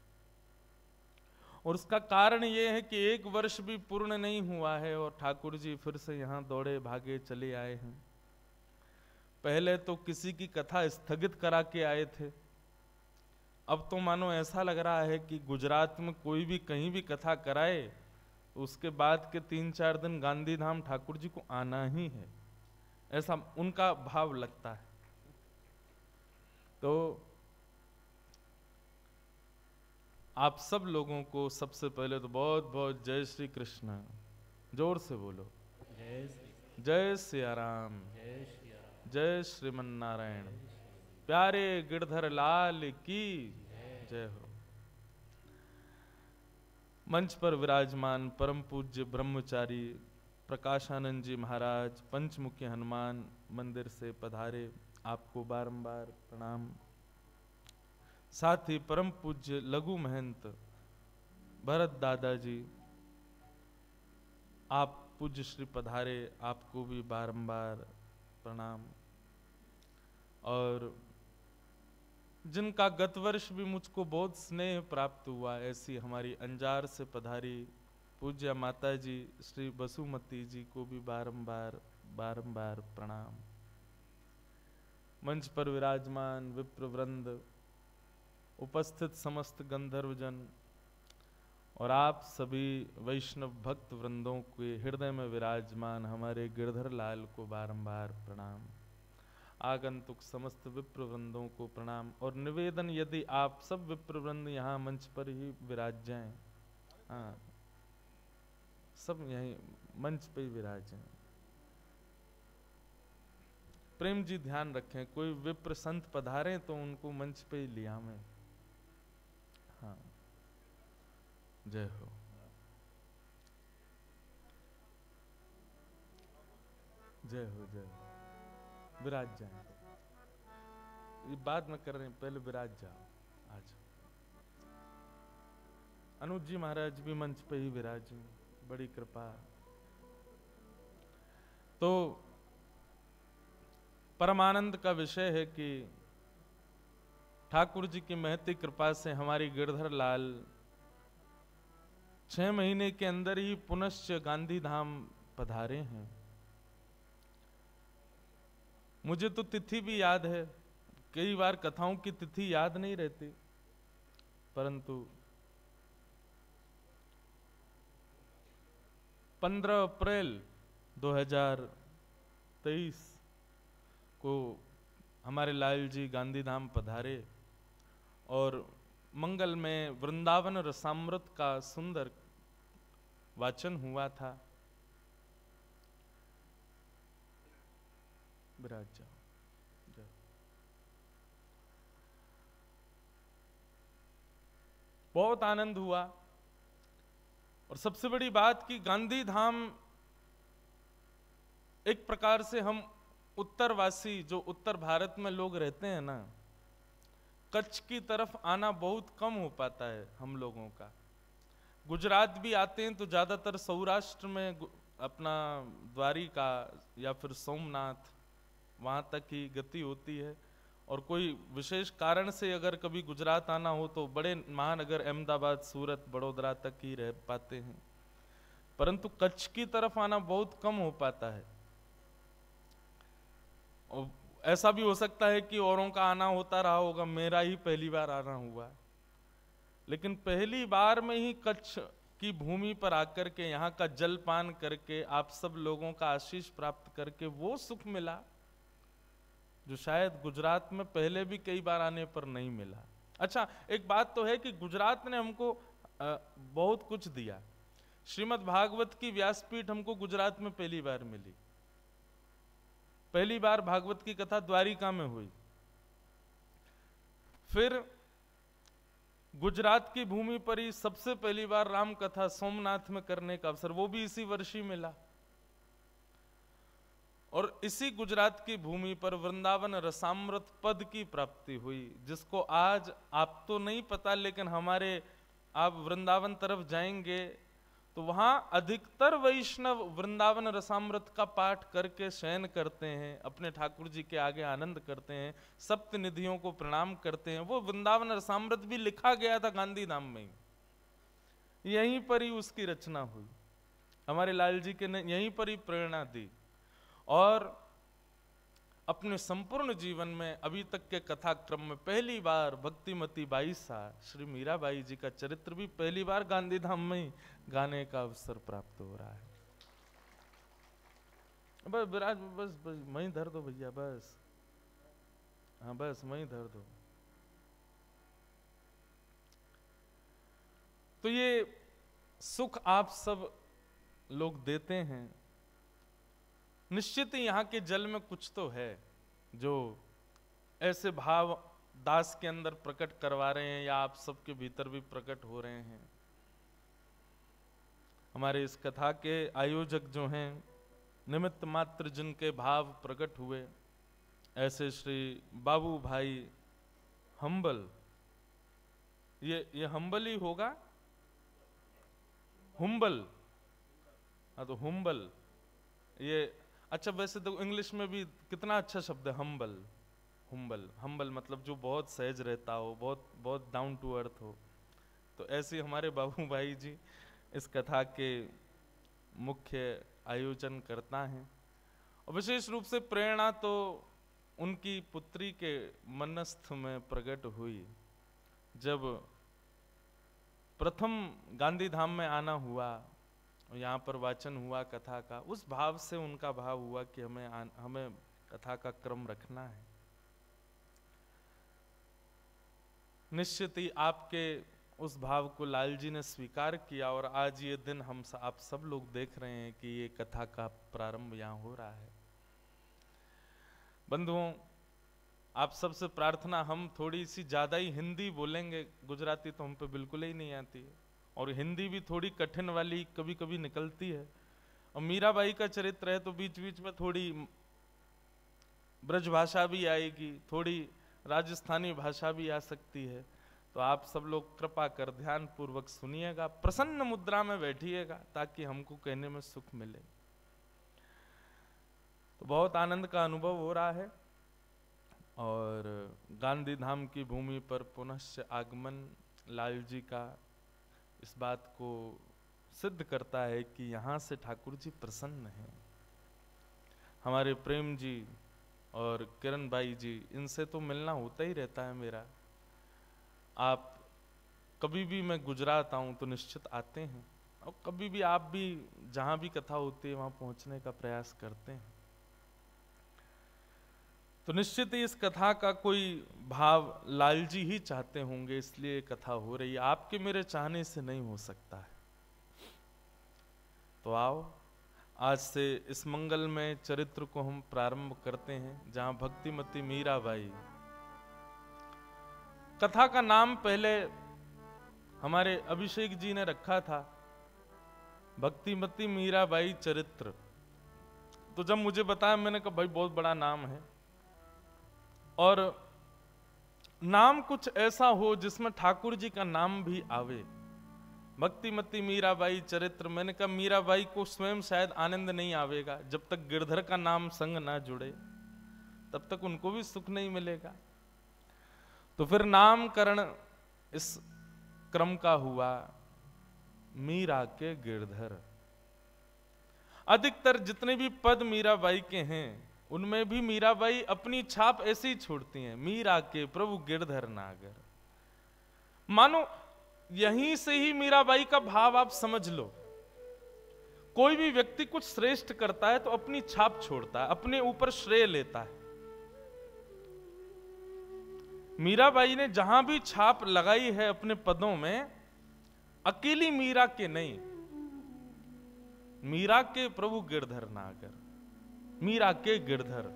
और उसका कारण ये है कि 1 वर्ष भी पूर्ण नहीं हुआ है और ठाकुर जी फिर से यहां दौड़े भागे चले आए हैं। पहले तो किसी की कथा स्थगित करा के आए थे, अब तो मानो ऐसा लग रहा है कि गुजरात में कोई भी कहीं भी कथा कराए तो उसके बाद के 3-4 दिन गांधी धाम ठाकुर जी को आना ही है, ऐसा उनका भाव लगता है। तो आप सब लोगों को सबसे पहले तो बहुत बहुत जय श्री कृष्ण, जोर से बोलो जय सिया राम, जय श्रीमन नारायण, प्यारे गिरधर लाल की जय हो। मंच पर विराजमान परम पूज्य ब्रह्मचारी प्रकाशानंद जी महाराज पंचमुखी हनुमान मंदिर से पधारे, आपको बारंबार प्रणाम। साथ ही परम पूज्य लघु महंत भरत दादाजी, आप पूज्य श्री पधारे, आपको भी बारंबार प्रणाम। और जिनका गत वर्ष भी मुझको बहुत स्नेह प्राप्त हुआ, ऐसी हमारी अंजार से पधारी पूज्य माता जी श्री बसुमती जी को भी बारंबार बारंबार प्रणाम। मंच पर विराजमान विप्रवृंद, उपस्थित समस्त गंधर्वजन और आप सभी वैष्णव भक्त वृंदों के हृदय में विराजमान हमारे गिरधर लाल को बारंबार प्रणाम। आगंतुक समस्त विप्रवृंदों को प्रणाम। और निवेदन, यदि आप सब विप्रवृंद यहाँ मंच पर ही विराज जाएं, हाँ सब यहीं मंच पे ही विराज जाएं। प्रेम जी ध्यान रखें, कोई विप्र संत पधारे तो उनको मंच पे ही लिया में। हाँ जय हो। जय हो जय हो। विराज जाए, ये बाद में कर रहे हैं, पहले विराज जाओ। आज अनुज जी महाराज भी मंच पे ही विराज, बड़ी कृपा। तो परमानंद का विषय है कि ठाकुर जी की महती कृपा से हमारी गिरधर लाल 6 महीने के अंदर ही पुनश्च गांधी धाम पधारे हैं। मुझे तो तिथि भी याद है, कई बार कथाओं की तिथि याद नहीं रहती, परंतु 15 अप्रैल 2023 को हमारे लाल जी गांधी धाम पधारे और मंगल में वृंदावन रसामृत का सुंदर वाचन हुआ था। विराज जाओ। बहुत आनंद हुआ। और सबसे बड़ी बात कि गांधी धाम एक प्रकार से हम उत्तरवासी, जो उत्तर भारत में लोग रहते हैं ना, कच्छ की तरफ आना बहुत कम हो पाता है हम लोगों का। गुजरात भी आते हैं तो ज़्यादातर सौराष्ट्र में अपना द्वारिका या फिर सोमनाथ वहाँ तक ही गति होती है। और कोई विशेष कारण से अगर कभी गुजरात आना हो तो बड़े महानगर अहमदाबाद, सूरत, बड़ोदरा तक ही रह पाते हैं, परंतु कच्छ की तरफ आना बहुत कम हो पाता है। और ऐसा भी हो सकता है कि औरों का आना होता रहा होगा, मेरा ही पहली बार आना हुआ। लेकिन पहली बार में ही कच्छ की भूमि पर आकर के यहाँ का जलपान करके आप सब लोगों का आशीष प्राप्त करके वो सुख मिला जो शायद गुजरात में पहले भी कई बार आने पर नहीं मिला। अच्छा, एक बात तो है कि गुजरात ने हमको बहुत कुछ दिया, श्रीमद् भागवत की व्यासपीठ हमको गुजरात में पहली बार मिली। पहली बार भागवत की कथा द्वारिका में हुई। फिर गुजरात की भूमि पर ही सबसे पहली बार राम कथा सोमनाथ में करने का अवसर, वो भी इसी वर्ष ही मिला। और इसी गुजरात की भूमि पर वृंदावन रसामृत पद की प्राप्ति हुई, जिसको आज आप तो नहीं पता, लेकिन हमारे आप वृंदावन तरफ जाएंगे तो वहां अधिकतर वैष्णव वृंदावन रसामृत का पाठ करके शयन करते हैं, अपने ठाकुर जी के आगे आनंद करते हैं, सप्त निधियों को प्रणाम करते हैं। वो वृंदावन रसामृत भी लिखा गया था गांधीधाम में, यहीं पर ही उसकी रचना हुई। हमारे लाल जी के ने यहीं पर ही प्रेरणा दी और अपने संपूर्ण जीवन में अभी तक के कथा क्रम में पहली बार भक्तिमती बाई सा श्री मीराबाई जी का चरित्र भी पहली बार गांधीधाम में ही गाने का अवसर प्राप्त हो रहा है। बस विराज, बस बस वहीं धर दो भैया, बस हाँ बस वहीं धर दो। तो ये सुख आप सब लोग देते हैं। निश्चित ही यहाँ के जल में कुछ तो है जो ऐसे भाव दास के अंदर प्रकट करवा रहे हैं, या आप सबके भीतर भी प्रकट हो रहे हैं। हमारे इस कथा के आयोजक जो हैं, निमित्त मात्र जिनके भाव प्रकट हुए, ऐसे श्री बाबू भाई हम्बल, ये हम्बल ही होगा, हुम्बल, हाँ तो हुम्बल, ये अच्छा, वैसे तो इंग्लिश में भी कितना अच्छा शब्द है हम्बल। हुम्बल, हम्बल मतलब जो बहुत सहज रहता हो, बहुत बहुत डाउन टू अर्थ हो। तो ऐसे हमारे बाबू भाई जी इस कथा के मुख्य आयोजन करता है। और विशेष रूप से प्रेरणा तो उनकी पुत्री के मनस्थ में प्रकट हुई जब प्रथम गांधीधाम में आना हुआ, यहाँ पर वाचन हुआ कथा का। उस भाव से उनका भाव हुआ कि हमें कथा का क्रम रखना है। निश्चित ही आपके उस भाव को लाल जी ने स्वीकार किया और आज ये दिन आप सब लोग देख रहे हैं कि ये कथा का प्रारंभ यहाँ हो रहा है। बंधुओं, आप सबसे प्रार्थना, हम थोड़ी सी ज्यादा ही हिंदी बोलेंगे, गुजराती तो हम पे बिल्कुल ही नहीं आती है, और हिंदी भी थोड़ी कठिन वाली कभी कभी निकलती है। और मीराबाई का चरित्र है तो बीच बीच में थोड़ी ब्रज भाषा भी आएगी, थोड़ी राजस्थानी भाषा भी आ सकती है। तो आप सब लोग कृपा कर ध्यान पूर्वक सुनिएगा, प्रसन्न मुद्रा में बैठिएगा ताकि हमको कहने में सुख मिले। तो बहुत आनंद का अनुभव हो रहा है और गांधीधाम की भूमि पर पुनश्च आगमन लाल जी का इस बात को सिद्ध करता है कि यहाँ से ठाकुर जी प्रसन्न हैं। हमारे प्रेम जी और किरण बाई जी, इनसे तो मिलना होता ही रहता है मेरा। आप कभी भी मैं गुजरात आऊँ तो निश्चित आते हैं, और कभी भी आप भी जहाँ भी कथा होती है वहाँ पहुँचने का प्रयास करते हैं। तो निश्चित ही इस कथा का कोई भाव लाल जी ही चाहते होंगे, इसलिए कथा हो रही है। आपके मेरे चाहने से नहीं हो सकता है। तो आओ, आज से इस मंगलमय चरित्र को हम प्रारंभ करते हैं, जहां भक्तिमती मीराबाई। कथा का नाम पहले हमारे अभिषेक जी ने रखा था, भक्तिमती मीराबाई चरित्र। तो जब मुझे बताया, मैंने कहा भाई बहुत बड़ा नाम है, और नाम कुछ ऐसा हो जिसमें ठाकुर जी का नाम भी आवे। भक्तिमती मीराबाई चरित्र, मैंने कहा मीराबाई को स्वयं शायद आनंद नहीं आवेगा जब तक गिरधर का नाम संग ना जुड़े, तब तक उनको भी सुख नहीं मिलेगा। तो फिर नामकरण इस क्रम का हुआ मीरा के गिरधर। अधिकतर जितने भी पद मीराबाई के हैं उनमें भी मीराबाई अपनी छाप ऐसे ही छोड़ती हैं, मीरा के प्रभु गिरधर नागर। मानो यहीं से ही मीराबाई का भाव आप समझ लो। कोई भी व्यक्ति कुछ श्रेष्ठ करता है तो अपनी छाप छोड़ता है, अपने ऊपर श्रेय लेता है। मीराबाई ने जहां भी छाप लगाई है अपने पदों में, अकेली मीरा के नहीं, मीरा के प्रभु गिरधर नागर, मीरा के गिरधर।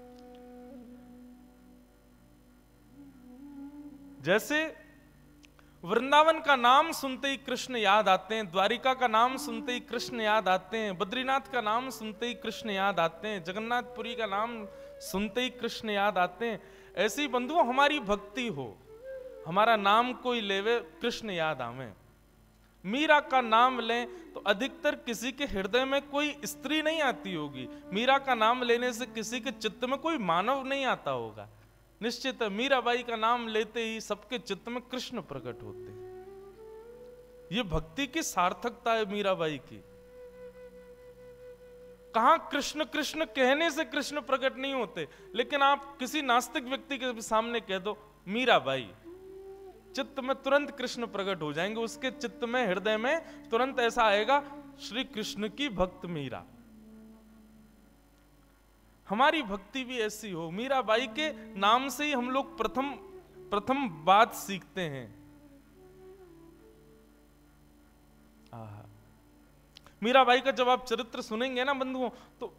जैसे वृंदावन का नाम सुनते ही कृष्ण याद आते हैं, द्वारिका का नाम सुनते ही कृष्ण याद आते हैं, बद्रीनाथ का नाम सुनते ही कृष्ण याद आते हैं, जगन्नाथपुरी का नाम सुनते ही कृष्ण याद आते हैं। ऐसी बंधुओं हमारी भक्ति हो, हमारा नाम कोई लेवे कृष्ण याद आवे। मीरा का नाम लें तो अधिकतर किसी के हृदय में कोई स्त्री नहीं आती होगी, मीरा का नाम लेने से किसी के चित्त में कोई मानव नहीं आता होगा। निश्चित है मीराबाई का नाम लेते ही सबके चित्त में कृष्ण प्रकट होते हैं। ये भक्ति की सार्थकता है मीराबाई की। कहां कृष्ण कृष्ण कहने से कृष्ण प्रकट नहीं होते, लेकिन आप किसी नास्तिक व्यक्ति के सामने कह दो मीराबाई, चित्त में तुरंत कृष्ण प्रकट हो जाएंगे, उसके चित्त में हृदय में तुरंत ऐसा आएगा श्री कृष्ण की भक्त मीरा। हमारी भक्ति भी ऐसी हो। मीराबाई के नाम से ही हम लोग प्रथम बात सीखते हैं। मीराबाई का जब आप चरित्र सुनेंगे ना बंधुओं, तो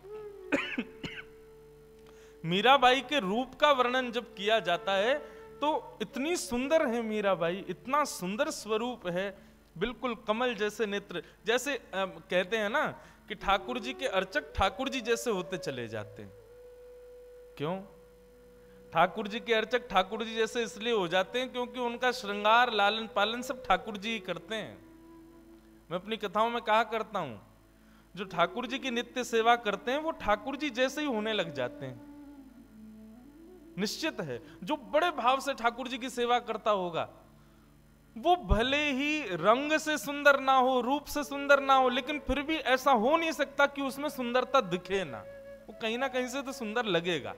मीराबाई के रूप का वर्णन जब किया जाता है तो इतनी सुंदर है मीराबाई, इतना सुंदर स्वरूप है, बिल्कुल कमल जैसे नेत्र। जैसे कहते हैं ना कि ठाकुर जी के अर्चक ठाकुर जी जैसे होते चले जाते हैं। क्यों? ठाकुर जी के अर्चक ठाकुर जी जैसे इसलिए हो जाते हैं क्योंकि उनका श्रृंगार लालन पालन सब ठाकुर जी ही करते हैं। मैं अपनी कथाओं में कहा करता हूं, जो ठाकुर जी की नित्य सेवा करते हैं वो ठाकुर जी जैसे ही होने लग जाते हैं। निश्चित है जो बड़े भाव से ठाकुर जी की सेवा करता होगा, वो भले ही रंग से सुंदर ना हो, रूप से सुंदर ना हो, लेकिन फिर भी ऐसा हो नहीं सकता कि उसमें सुंदरता दिखे ना, वो कहीं ना कहीं से तो सुंदर लगेगा।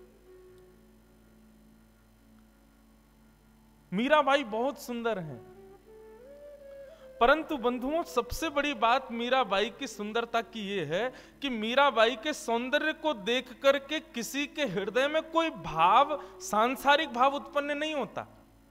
मीराबाई बहुत सुंदर हैं, परंतु बंधुओं सबसे बड़ी बात मीराबाई की सुंदरता की यह है कि मीराबाई के सौंदर्य को देख करके किसी के हृदय में कोई भाव, सांसारिक भाव उत्पन्न नहीं होता।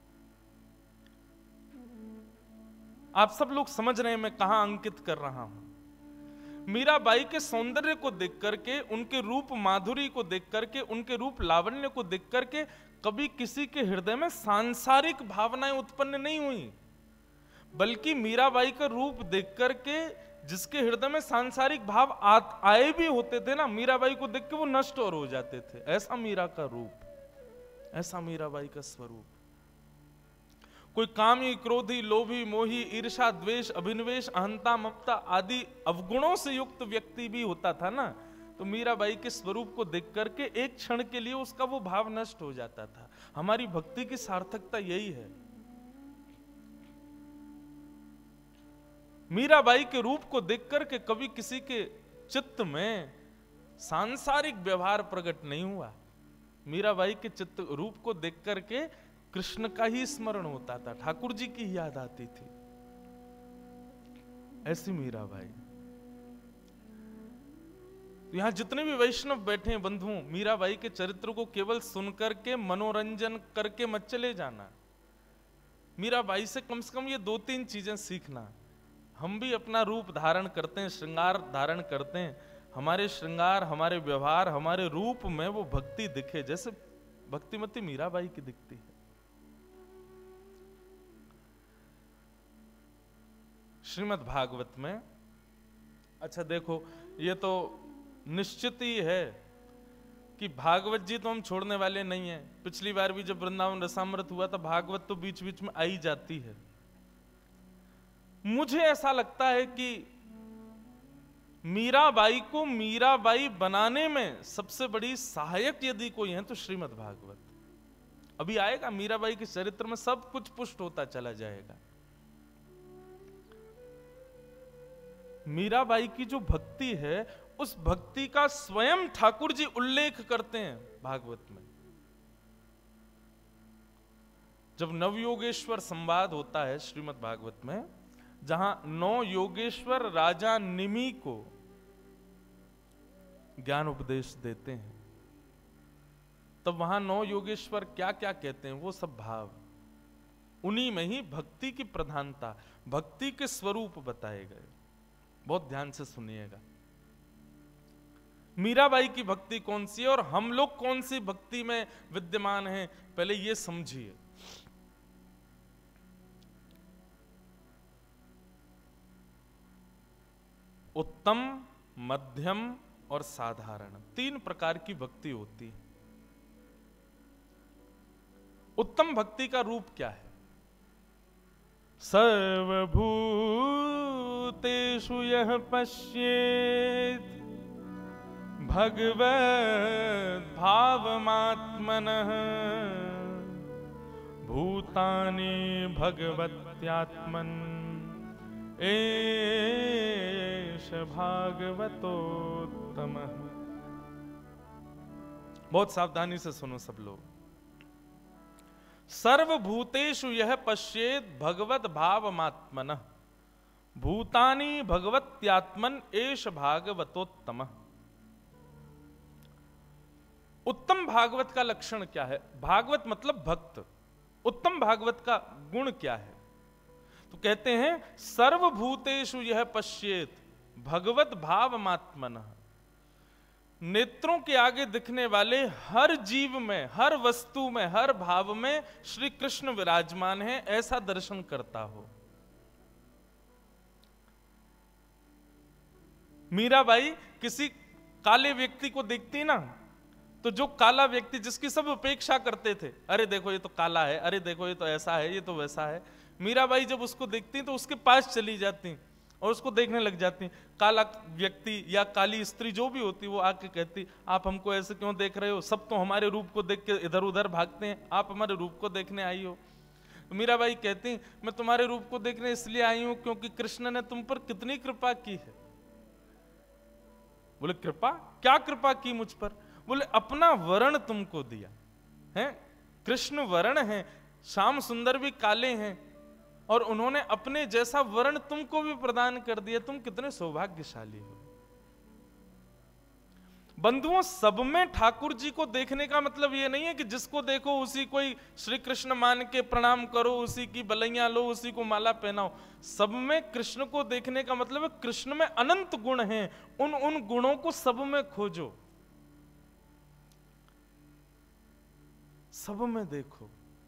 आप सब लोग समझ रहे हैं मैं कहां अंकित कर रहा हूं। मीराबाई के सौंदर्य को देख करके, उनके रूप माधुरी को देख करके, उनके रूप लावण्य को देख करके कभी किसी के हृदय में सांसारिक भावनाएं उत्पन्न नहीं हुई, बल्कि मीराबाई का रूप देख करके जिसके हृदय में सांसारिक भाव आए भी होते थे ना, मीराबाई को देख के वो नष्ट और हो जाते थे। ऐसा मीरा का रूप, ऐसा मीराबाई का स्वरूप। कोई कामी, क्रोधी, लोभी, मोही, ईर्षा, द्वेष, अभिनिवेश, अहंता, ममता आदि अवगुणों से युक्त व्यक्ति भी होता था ना, तो मीराबाई के स्वरूप को देख करके एक क्षण के लिए उसका वो भाव नष्ट हो जाता था। हमारी भक्ति की सार्थकता यही है। मीराबाई के रूप को देख करके कभी किसी के चित्त में सांसारिक व्यवहार प्रकट नहीं हुआ। मीराबाई के चित्त रूप को देख करके कृष्ण का ही स्मरण होता था, ठाकुर जी की याद आती थी। ऐसी मीराबाई। तो यहां जितने भी वैष्णव बैठे हैं बंधुओं, मीराबाई के चरित्र को केवल सुनकर के मनोरंजन करके मत चले जाना। मीराबाई से कम ये 2-3 चीजें सीखना। हम भी अपना रूप धारण करते हैं, श्रृंगार धारण करते हैं, हमारे श्रृंगार, हमारे व्यवहार, हमारे रूप में वो भक्ति दिखे जैसे भक्तिमती मीराबाई की दिखती है। श्रीमद् भागवत में, अच्छा देखो, ये तो निश्चित ही है कि भागवत जी तो हम छोड़ने वाले नहीं हैं। पिछली बार भी जब वृंदावन रसामृत हुआ था, भागवत तो बीच बीच में आई जाती है। मुझे ऐसा लगता है कि मीराबाई को मीराबाई बनाने में सबसे बड़ी सहायक यदि कोई है तो श्रीमद् भागवत। अभी आएगा मीराबाई के चरित्र में सब कुछ पुष्ट होता चला जाएगा। मीराबाई की जो भक्ति है, उस भक्ति का स्वयं ठाकुर जी उल्लेख करते हैं भागवत में। जब नवयोगेश्वर संवाद होता है श्रीमद् भागवत में, जहां 9 योगेश्वर राजा निमि को ज्ञान उपदेश देते हैं, तब वहां 9 योगेश्वर क्या क्या कहते हैं, वो सब भाव, उन्हीं में ही भक्ति की प्रधानता, भक्ति के स्वरूप बताए गए। बहुत ध्यान से सुनिएगा। मीराबाई की भक्ति कौन सी है और हम लोग कौन सी भक्ति में विद्यमान हैं, पहले ये समझिए। उत्तम, मध्यम और साधारण, 3 प्रकार की भक्ति होती है। उत्तम भक्ति का रूप क्या है? सर्वभूतेषु यः पश्येत् भगवद् भावमात्मनः भूतानि भगवत्यात्मन् एष भागवतोत्तमः। बहुत सावधानी से सुनो सब लोग। सर्वभूतेषु यः पश्येत् भगवद् भावमात्मनः भूतानि भगवत्यात्मन् एष भागवतोत्तमः। उत्तम भागवत का लक्षण क्या है? भागवत मतलब भक्त। उत्तम भागवत का गुण क्या है? तो कहते हैं सर्वभूतेषु यः पश्येत् भगवत भावमात्मनः। नेत्रों के आगे दिखने वाले हर जीव में, हर वस्तु में, हर भाव में श्री कृष्ण विराजमान है, ऐसा दर्शन करता हो। मीराबाई किसी काले व्यक्ति को देखती ना, तो जो काला व्यक्ति जिसकी सब उपेक्षा करते थे, अरे देखो ये तो काला है, अरे देखो ये तो ऐसा है, ये तो वैसा है, मीराबाई जब उसको देखती तो उसके पास चली जाती और उसको देखने लग जाती। काला व्यक्ति या काली स्त्री जो भी होती वो आके कहती, आप हमको ऐसे क्यों देख रहे हो? सब तो हमारे रूप को देख के इधर उधर भागते हैं, आप हमारे रूप को देखने आई हो। तो मीराबाई कहती, मैं तुम्हारे रूप को देखने इसलिए आई हूं क्योंकि कृष्ण ने तुम पर कितनी कृपा की है। बोले कृपा? क्या कृपा की मुझ पर? बोले अपना वर्ण तुमको दिया है। कृष्ण वर्ण है, श्याम सुंदर भी काले हैं और उन्होंने अपने जैसा वर्ण तुमको भी प्रदान कर दिया। तुम कितने सौभाग्यशाली हो। बंधुओं, सब में ठाकुर जी को देखने का मतलब यह नहीं है कि जिसको देखो उसी को ही श्री कृष्ण मान के प्रणाम करो, उसी की बलैया लो, उसी को माला पहनाओ। सब में कृष्ण को देखने का मतलब है कृष्ण में अनंत गुण हैं, उन गुणों को सब में खोजो, सब में देखो।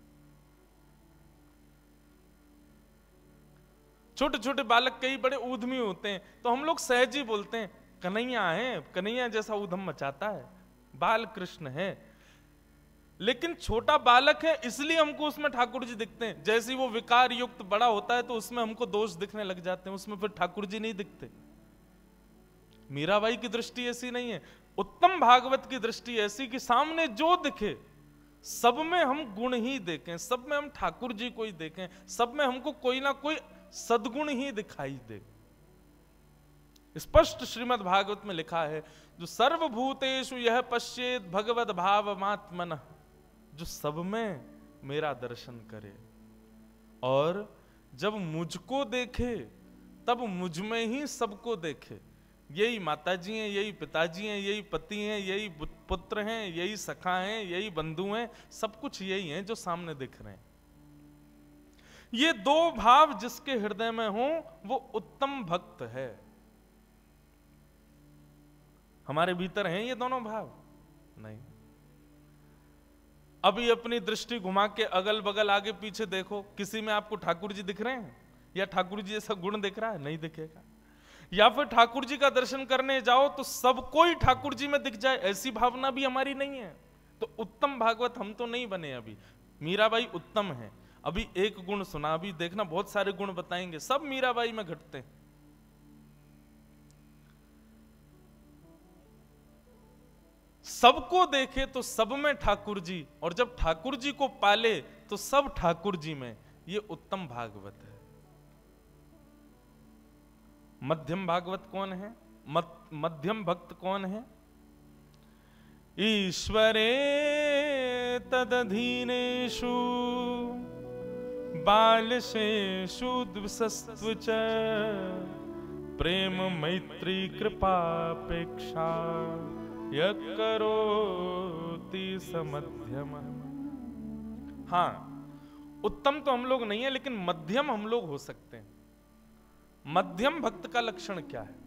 छोटे छोटे बालक कई बड़े ऊधमी होते हैं तो हम लोग सहज ही बोलते हैं कन्हैया है, कन्हैया जैसा ऊधम मचाता है, बाल कृष्ण है। लेकिन छोटा बालक है इसलिए हमको उसमें ठाकुर जी दिखते हैं। जैसे ही वो विकार युक्त बड़ा होता है तो उसमें हमको दोष दिखने लग जाते हैं, उसमें फिर ठाकुर जी नहीं दिखते। मीराबाई की दृष्टि ऐसी नहीं है। उत्तम भागवत की दृष्टि ऐसी कि सामने जो दिखे सब में हम गुण ही देखें, सब में हम ठाकुर जी को ही देखें, सब में हमको कोई ना कोई सद्गुण ही दिखाई दे। स्पष्ट श्रीमद् भागवत में लिखा है, जो सर्वभूतेषु यह पश्येत भगवद भावमात्मनः, जो सब में मेरा दर्शन करे और जब मुझको देखे तब मुझ में ही सबको देखे। यही माताजी हैं, यही पिताजी हैं, यही पति हैं, यही पुत्र हैं, यही सखा हैं, यही बंधु हैं, सब कुछ यही हैं जो सामने दिख रहे हैं। ये दो भाव जिसके हृदय में हो वो उत्तम भक्त है। हमारे भीतर हैं ये दोनों भाव? नहीं। अभी अपनी दृष्टि घुमा के अगल बगल आगे पीछे देखो, किसी में आपको ठाकुर जी दिख रहे हैं या ठाकुर जी जैसा गुण दिख रहा है? नहीं दिखेगा। या फिर ठाकुर जी का दर्शन करने जाओ तो सबको ही ठाकुर जी में दिख जाए, ऐसी भावना भी हमारी नहीं है। तो उत्तम भागवत हम तो नहीं बने अभी। मीराबाई उत्तम है, अभी एक गुण सुना, अभी देखना बहुत सारे गुण बताएंगे, सब मीराबाई में घटते हैं। सबको देखे तो सब में ठाकुर जी, और जब ठाकुर जी को पाले तो सब ठाकुर जी में। ये उत्तम भागवत है। मध्यम भागवत कौन है? मध्यम भक्त कौन है? ईश्वरे तदधीनेषु बालशेषु द्विषस्त्व च प्रेम मैत्री कृपापेक्षा यकरोति समध्यम। हाँ, उत्तम तो हम लोग नहीं है लेकिन मध्यम हम लोग हो सकते हैं। मध्यम भक्त का लक्षण क्या है?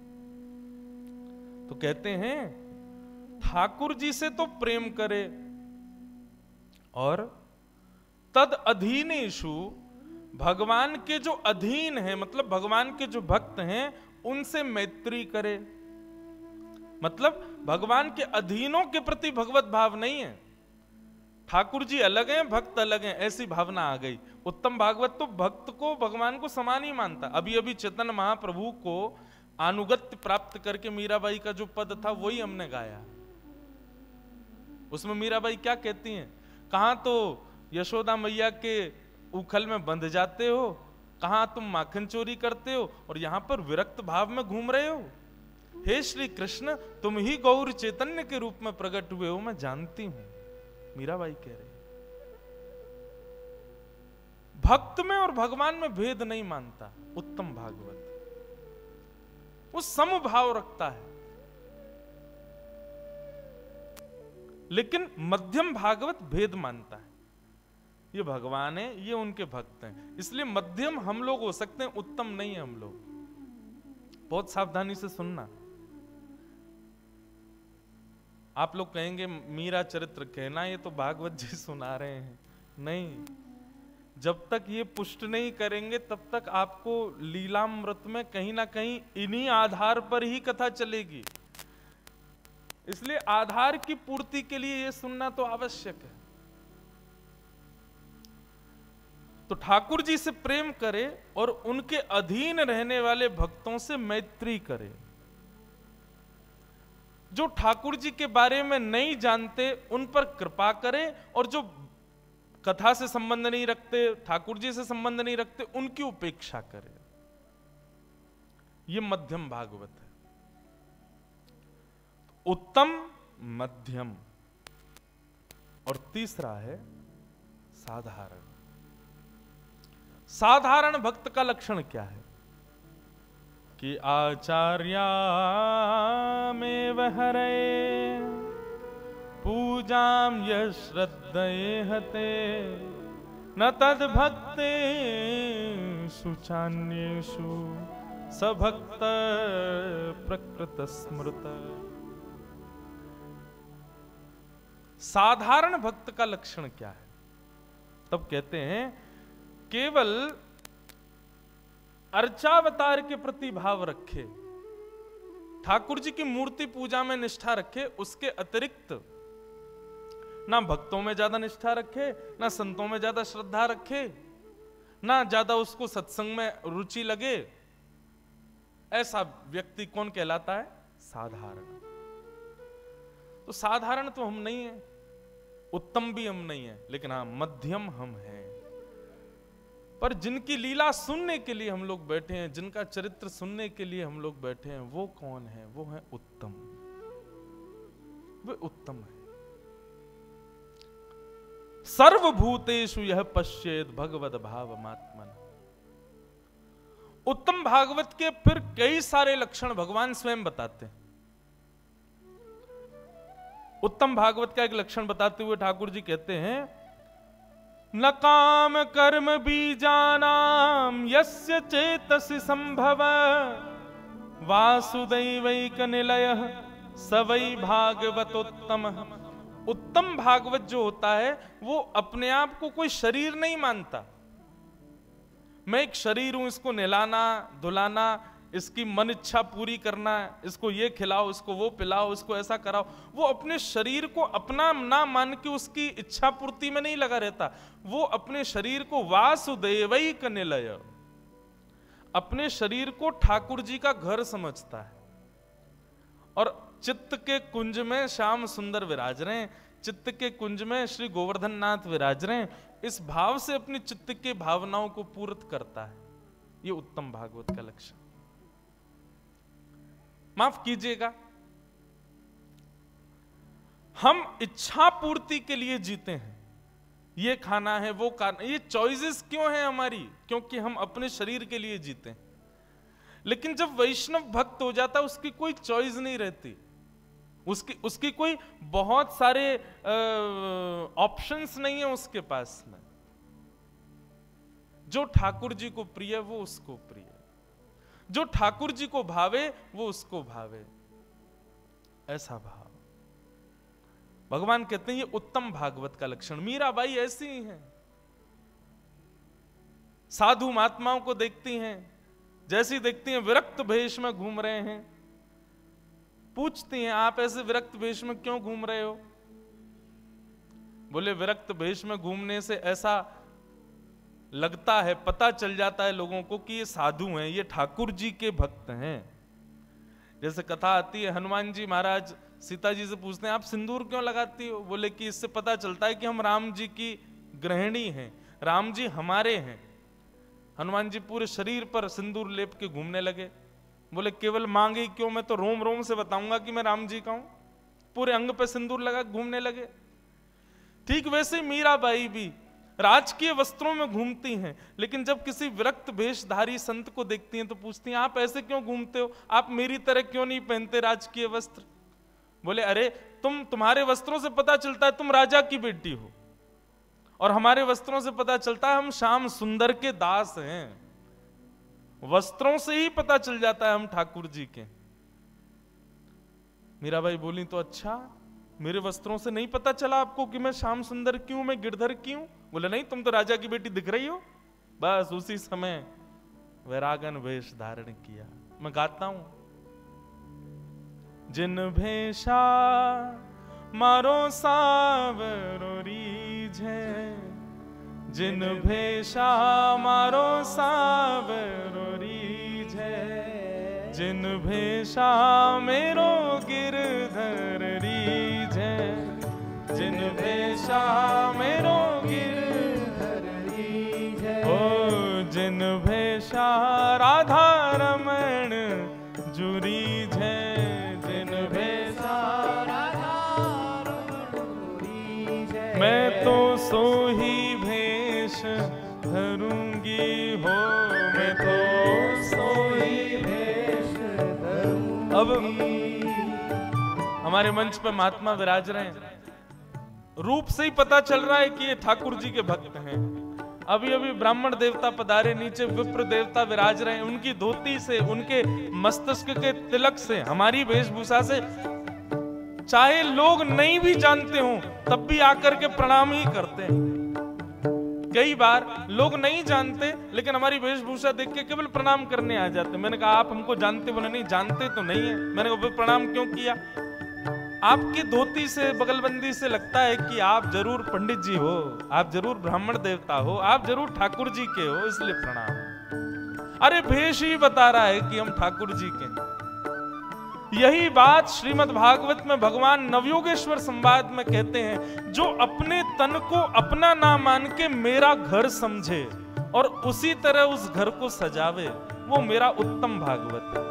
तो कहते हैं ठाकुर जी से तो प्रेम करे और तद अधीनेषु, भगवान के जो अधीन है, मतलब भगवान के जो भक्त हैं उनसे मैत्री करे। मतलब भगवान के अधीनों के प्रति भगवत भाव नहीं है। ठाकुर जी अलग हैं, भक्त अलग हैं, ऐसी भावना आ गई। उत्तम भागवत तो भक्त को भगवान को समान ही मानता। अभी अभी चैतन्य महाप्रभु को अनुगत्य प्राप्त करके मीराबाई का जो पद था वही हमने गाया। उसमें मीराबाई क्या कहती हैं? कहां तो यशोदा मैया के उखल में बंध जाते हो, कहां तुम माखन चोरी करते हो, और यहां पर विरक्त भाव में घूम रहे हो। हे श्री कृष्ण, तुम ही गौर चैतन्य के रूप में प्रकट हुए हो, मैं जानती हूं। मीराबाई कह रही भक्त में और भगवान में भेद नहीं मानता उत्तम भागवत, वो समभाव रखता है। लेकिन मध्यम भागवत भेद मानता है। ये भगवान है, ये उनके भक्त हैं, इसलिए मध्यम हम लोग हो सकते हैं, उत्तम नहीं है हम लोग। बहुत सावधानी से सुनना। आप लोग कहेंगे मीरा चरित्र कहना, ये तो भागवत जी सुना रहे हैं। नहीं, जब तक ये पुष्ट नहीं करेंगे तब तक आपको लीलामृत में कहीं ना कहीं इन्हीं आधार पर ही कथा चलेगी। इसलिए आधार की पूर्ति के लिए ये सुनना तो आवश्यक है। तो ठाकुर जी से प्रेम करे और उनके अधीन रहने वाले भक्तों से मैत्री करे। जो ठाकुर जी के बारे में नहीं जानते उन पर कृपा करे, और जो कथा से संबंध नहीं रखते, ठाकुर जी से संबंध नहीं रखते, उनकी उपेक्षा करे। यह मध्यम भागवत है। उत्तम, मध्यम, और तीसरा है साधारण। साधारण भक्त का लक्षण क्या है? कि आचार्या में वहरे पूजाम यश्रद्धये हते न तद भक्ते सुचान्येषु सभक्त प्रकृत स्मृत। साधारण भक्त का लक्षण क्या है? तब कहते हैं केवल अर्चावतार के प्रति भाव रखे, ठाकुर जी की मूर्ति पूजा में निष्ठा रखे, उसके अतिरिक्त ना भक्तों में ज्यादा निष्ठा रखे, ना संतों में ज्यादा श्रद्धा रखे, ना ज्यादा उसको सत्संग में रुचि लगे। ऐसा व्यक्ति कौन कहलाता है? साधारण। तो साधारण तो हम नहीं है, उत्तम भी हम नहीं है, लेकिन हाँ मध्यम हम हैं। पर जिनकी लीला सुनने के लिए हम लोग बैठे हैं, जिनका चरित्र सुनने के लिए हम लोग बैठे हैं, वो कौन है? वो है उत्तम। वे उत्तम है। सर्वभूतेषु यह पश्येद भगवद भावमात्मन। उत्तम भागवत के फिर कई सारे लक्षण भगवान स्वयं बताते हैं। उत्तम भागवत का एक लक्षण बताते हुए ठाकुर जी कहते हैं न काम कर्म बीजानाम यस्य चेतसि संभव वासुदैवैक निलयः स वै भागवतोत्तम। उत्तम भागवत जो होता है वो अपने आप को कोई शरीर नहीं मानता। मैं एक शरीर हूं, इसको नहलाना धुलाना, इसकी मन इच्छा पूरी करना, इसको ये खिलाओ, इसको वो पिलाओ, इसको ऐसा कराओ। वो अपने शरीर को अपना ना मान के उसकी इच्छा पूर्ति में नहीं लगा रहता। वो अपने शरीर को वासुदेवैक निलय, अपने शरीर को ठाकुर जी का घर समझता है। और चित्त के कुंज में श्याम सुंदर विराज रहे हैं, चित्त के कुंज में श्री गोवर्धन नाथ विराज रहे हैं, इस भाव से अपनी चित्त के भावनाओं को पूर्त करता है। ये उत्तम भागवत का लक्षण। माफ कीजिएगा, हम इच्छा पूर्ति के लिए जीते हैं। ये खाना है, वो खाना, ये चॉइसेस क्यों हैं हमारी? क्योंकि हम अपने शरीर के लिए जीते हैं। लेकिन जब वैष्णव भक्त हो जाता है उसकी कोई चॉइस नहीं रहती, उसकी कोई बहुत सारे ऑप्शंस नहीं है उसके पास में। जो ठाकुर जी को प्रिय है वो उसको प्रिय है। जो ठाकुर जी को भावे वो उसको भावे, ऐसा भाव। भगवान कहते हैं ये उत्तम भागवत का लक्षण। मीराबाई ऐसी ही हैं, साधु महात्माओं को देखती हैं, जैसी देखती हैं विरक्त भेष में घूम रहे हैं, पूछती हैं आप ऐसे विरक्त भेष में क्यों घूम रहे हो? बोले विरक्त भेष में घूमने से ऐसा लगता है, पता चल जाता है लोगों को कि ये साधु हैं, ये ठाकुर जी के भक्त हैं। जैसे कथा आती है, हनुमान जी महाराज सीता जी से पूछते हैं आप सिंदूर क्यों लगाती हो? बोले कि इससे पता चलता है कि हम राम जी की गृहिणी हैं, राम जी हमारे हैं। हनुमान जी पूरे शरीर पर सिंदूर लेप के घूमने लगे। बोले केवल मांगे क्यों, मैं तो रोम रोम से बताऊंगा कि मैं राम जी का हूं। पूरे अंग पे सिंदूर लगा घूमने लगे। ठीक वैसे मीराबाई भी राजकीय वस्त्रों में घूमती हैं, लेकिन जब किसी विरक्त वेशधारी संत को देखती हैं तो पूछती हैं आप ऐसे क्यों घूमते हो, आप मेरी तरह क्यों नहीं पहनते राजकीय वस्त्र? बोले अरे तुम्हारे वस्त्रों से पता चलता है तुम राजा की बेटी हो, और हमारे वस्त्रों से पता चलता है हम श्याम सुंदर के दास हैं। वस्त्रों से ही पता चल जाता है हम ठाकुर जी के। मीराबाई बोली तो अच्छा, मेरे वस्त्रों से नहीं पता चला आपको कि मैं श्याम सुंदर क्यों, मैं गिरधर क्यों? बोले नहीं, तुम तो राजा की बेटी दिख रही हो। बस उसी समय वैरागन वेश धारण किया। मैं गाता हूं, जिन भेषा मारो सावरो रीझे, जिन भेषा मारो सावरो रीझे, जिन भेषा मेरो गिरधर रीझे, जिन भेषा मेरो गिरधर रीझे, ओ जिन भेषा राधा रमण जुरीझे, जिन भेषा राधा रमण जुरीझे, मैं तो सो ही भेष धरूंगी हो, मैं तो सो ही भेष धरूंगी। अब हमारे मंच पर महात्मा विराज रहे हैं, रूप से ही पता चल रहा है कि ये ठाकुर जी के भक्त हैं। अभी अभी ब्राह्मण देवता पधारे, नीचे विप्र देवता विराज रहे हैं। उनकी धोती से, उनके मस्तक के तिलक से, हमारी वेशभूषा से चाहे लोग नहीं भी जानते हो तब भी आकर के प्रणाम ही करते हैं। कई बार लोग नहीं जानते लेकिन हमारी वेशभूषा देख के केवल प्रणाम करने आ जाते। मैंने कहा आप हमको जानते? बोले नहीं, जानते तो नहीं है। मैंने कहा प्रणाम क्यों किया? आपकी धोती से, बगलबंदी से लगता है कि आप जरूर पंडित जी हो, आप जरूर ब्राह्मण देवता हो, आप जरूर ठाकुर जी के हो, इसलिए प्रणाम। अरे भेष ही बता रहा है कि हम ठाकुर जी के हैं। यही बात श्रीमद् भागवत में भगवान नवयोगेश्वर संवाद में कहते हैं, जो अपने तन को अपना ना मान के मेरा घर समझे और उसी तरह उस घर को सजावे, वो मेरा उत्तम भागवत है।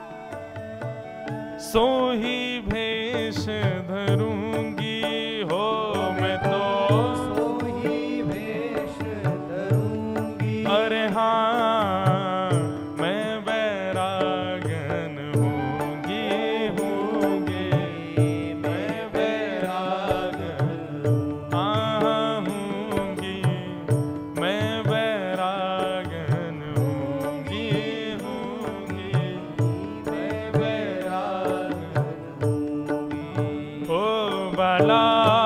सो ही भेष धरूंगी हो, मैं तो सो ही भेष धरूंगी। अरे हाँ, मैं बैरागन होंगी, मैं बैरागन होंगी, मैं बैरागन होंगी, मैं बैरागन हो बाला।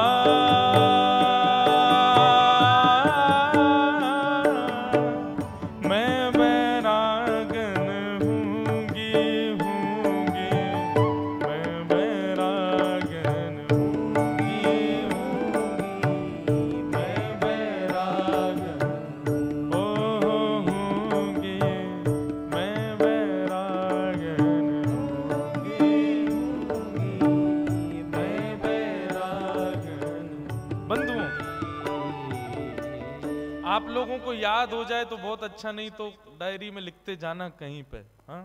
आप लोगों को याद हो जाए तो बहुत अच्छा, नहीं तो डायरी में लिखते जाना कहीं पे। हाँ,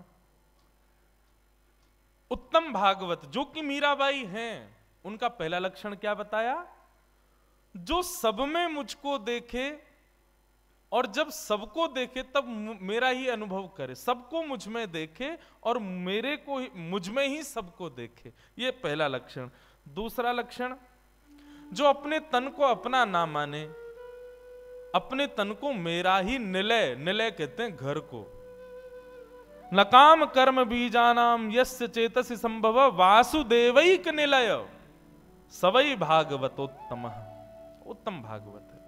उत्तम भागवत जो कि मीराबाई हैं, उनका पहला लक्षण क्या बताया? जो सब में मुझको देखे और जब सबको देखे तब मेरा ही अनुभव करे, सबको मुझ में देखे और मेरे को मुझ में ही सबको देखे, ये पहला लक्षण। दूसरा लक्षण, जो अपने तन को अपना ना माने, अपने तन को मेरा ही निलय, निलय कहते हैं घर को, न काम कर्म बीजानाम यस्य चेतसि संभव वासुदेवैक निलय सवै भागवतोत्तम। उत्तम भागवत है।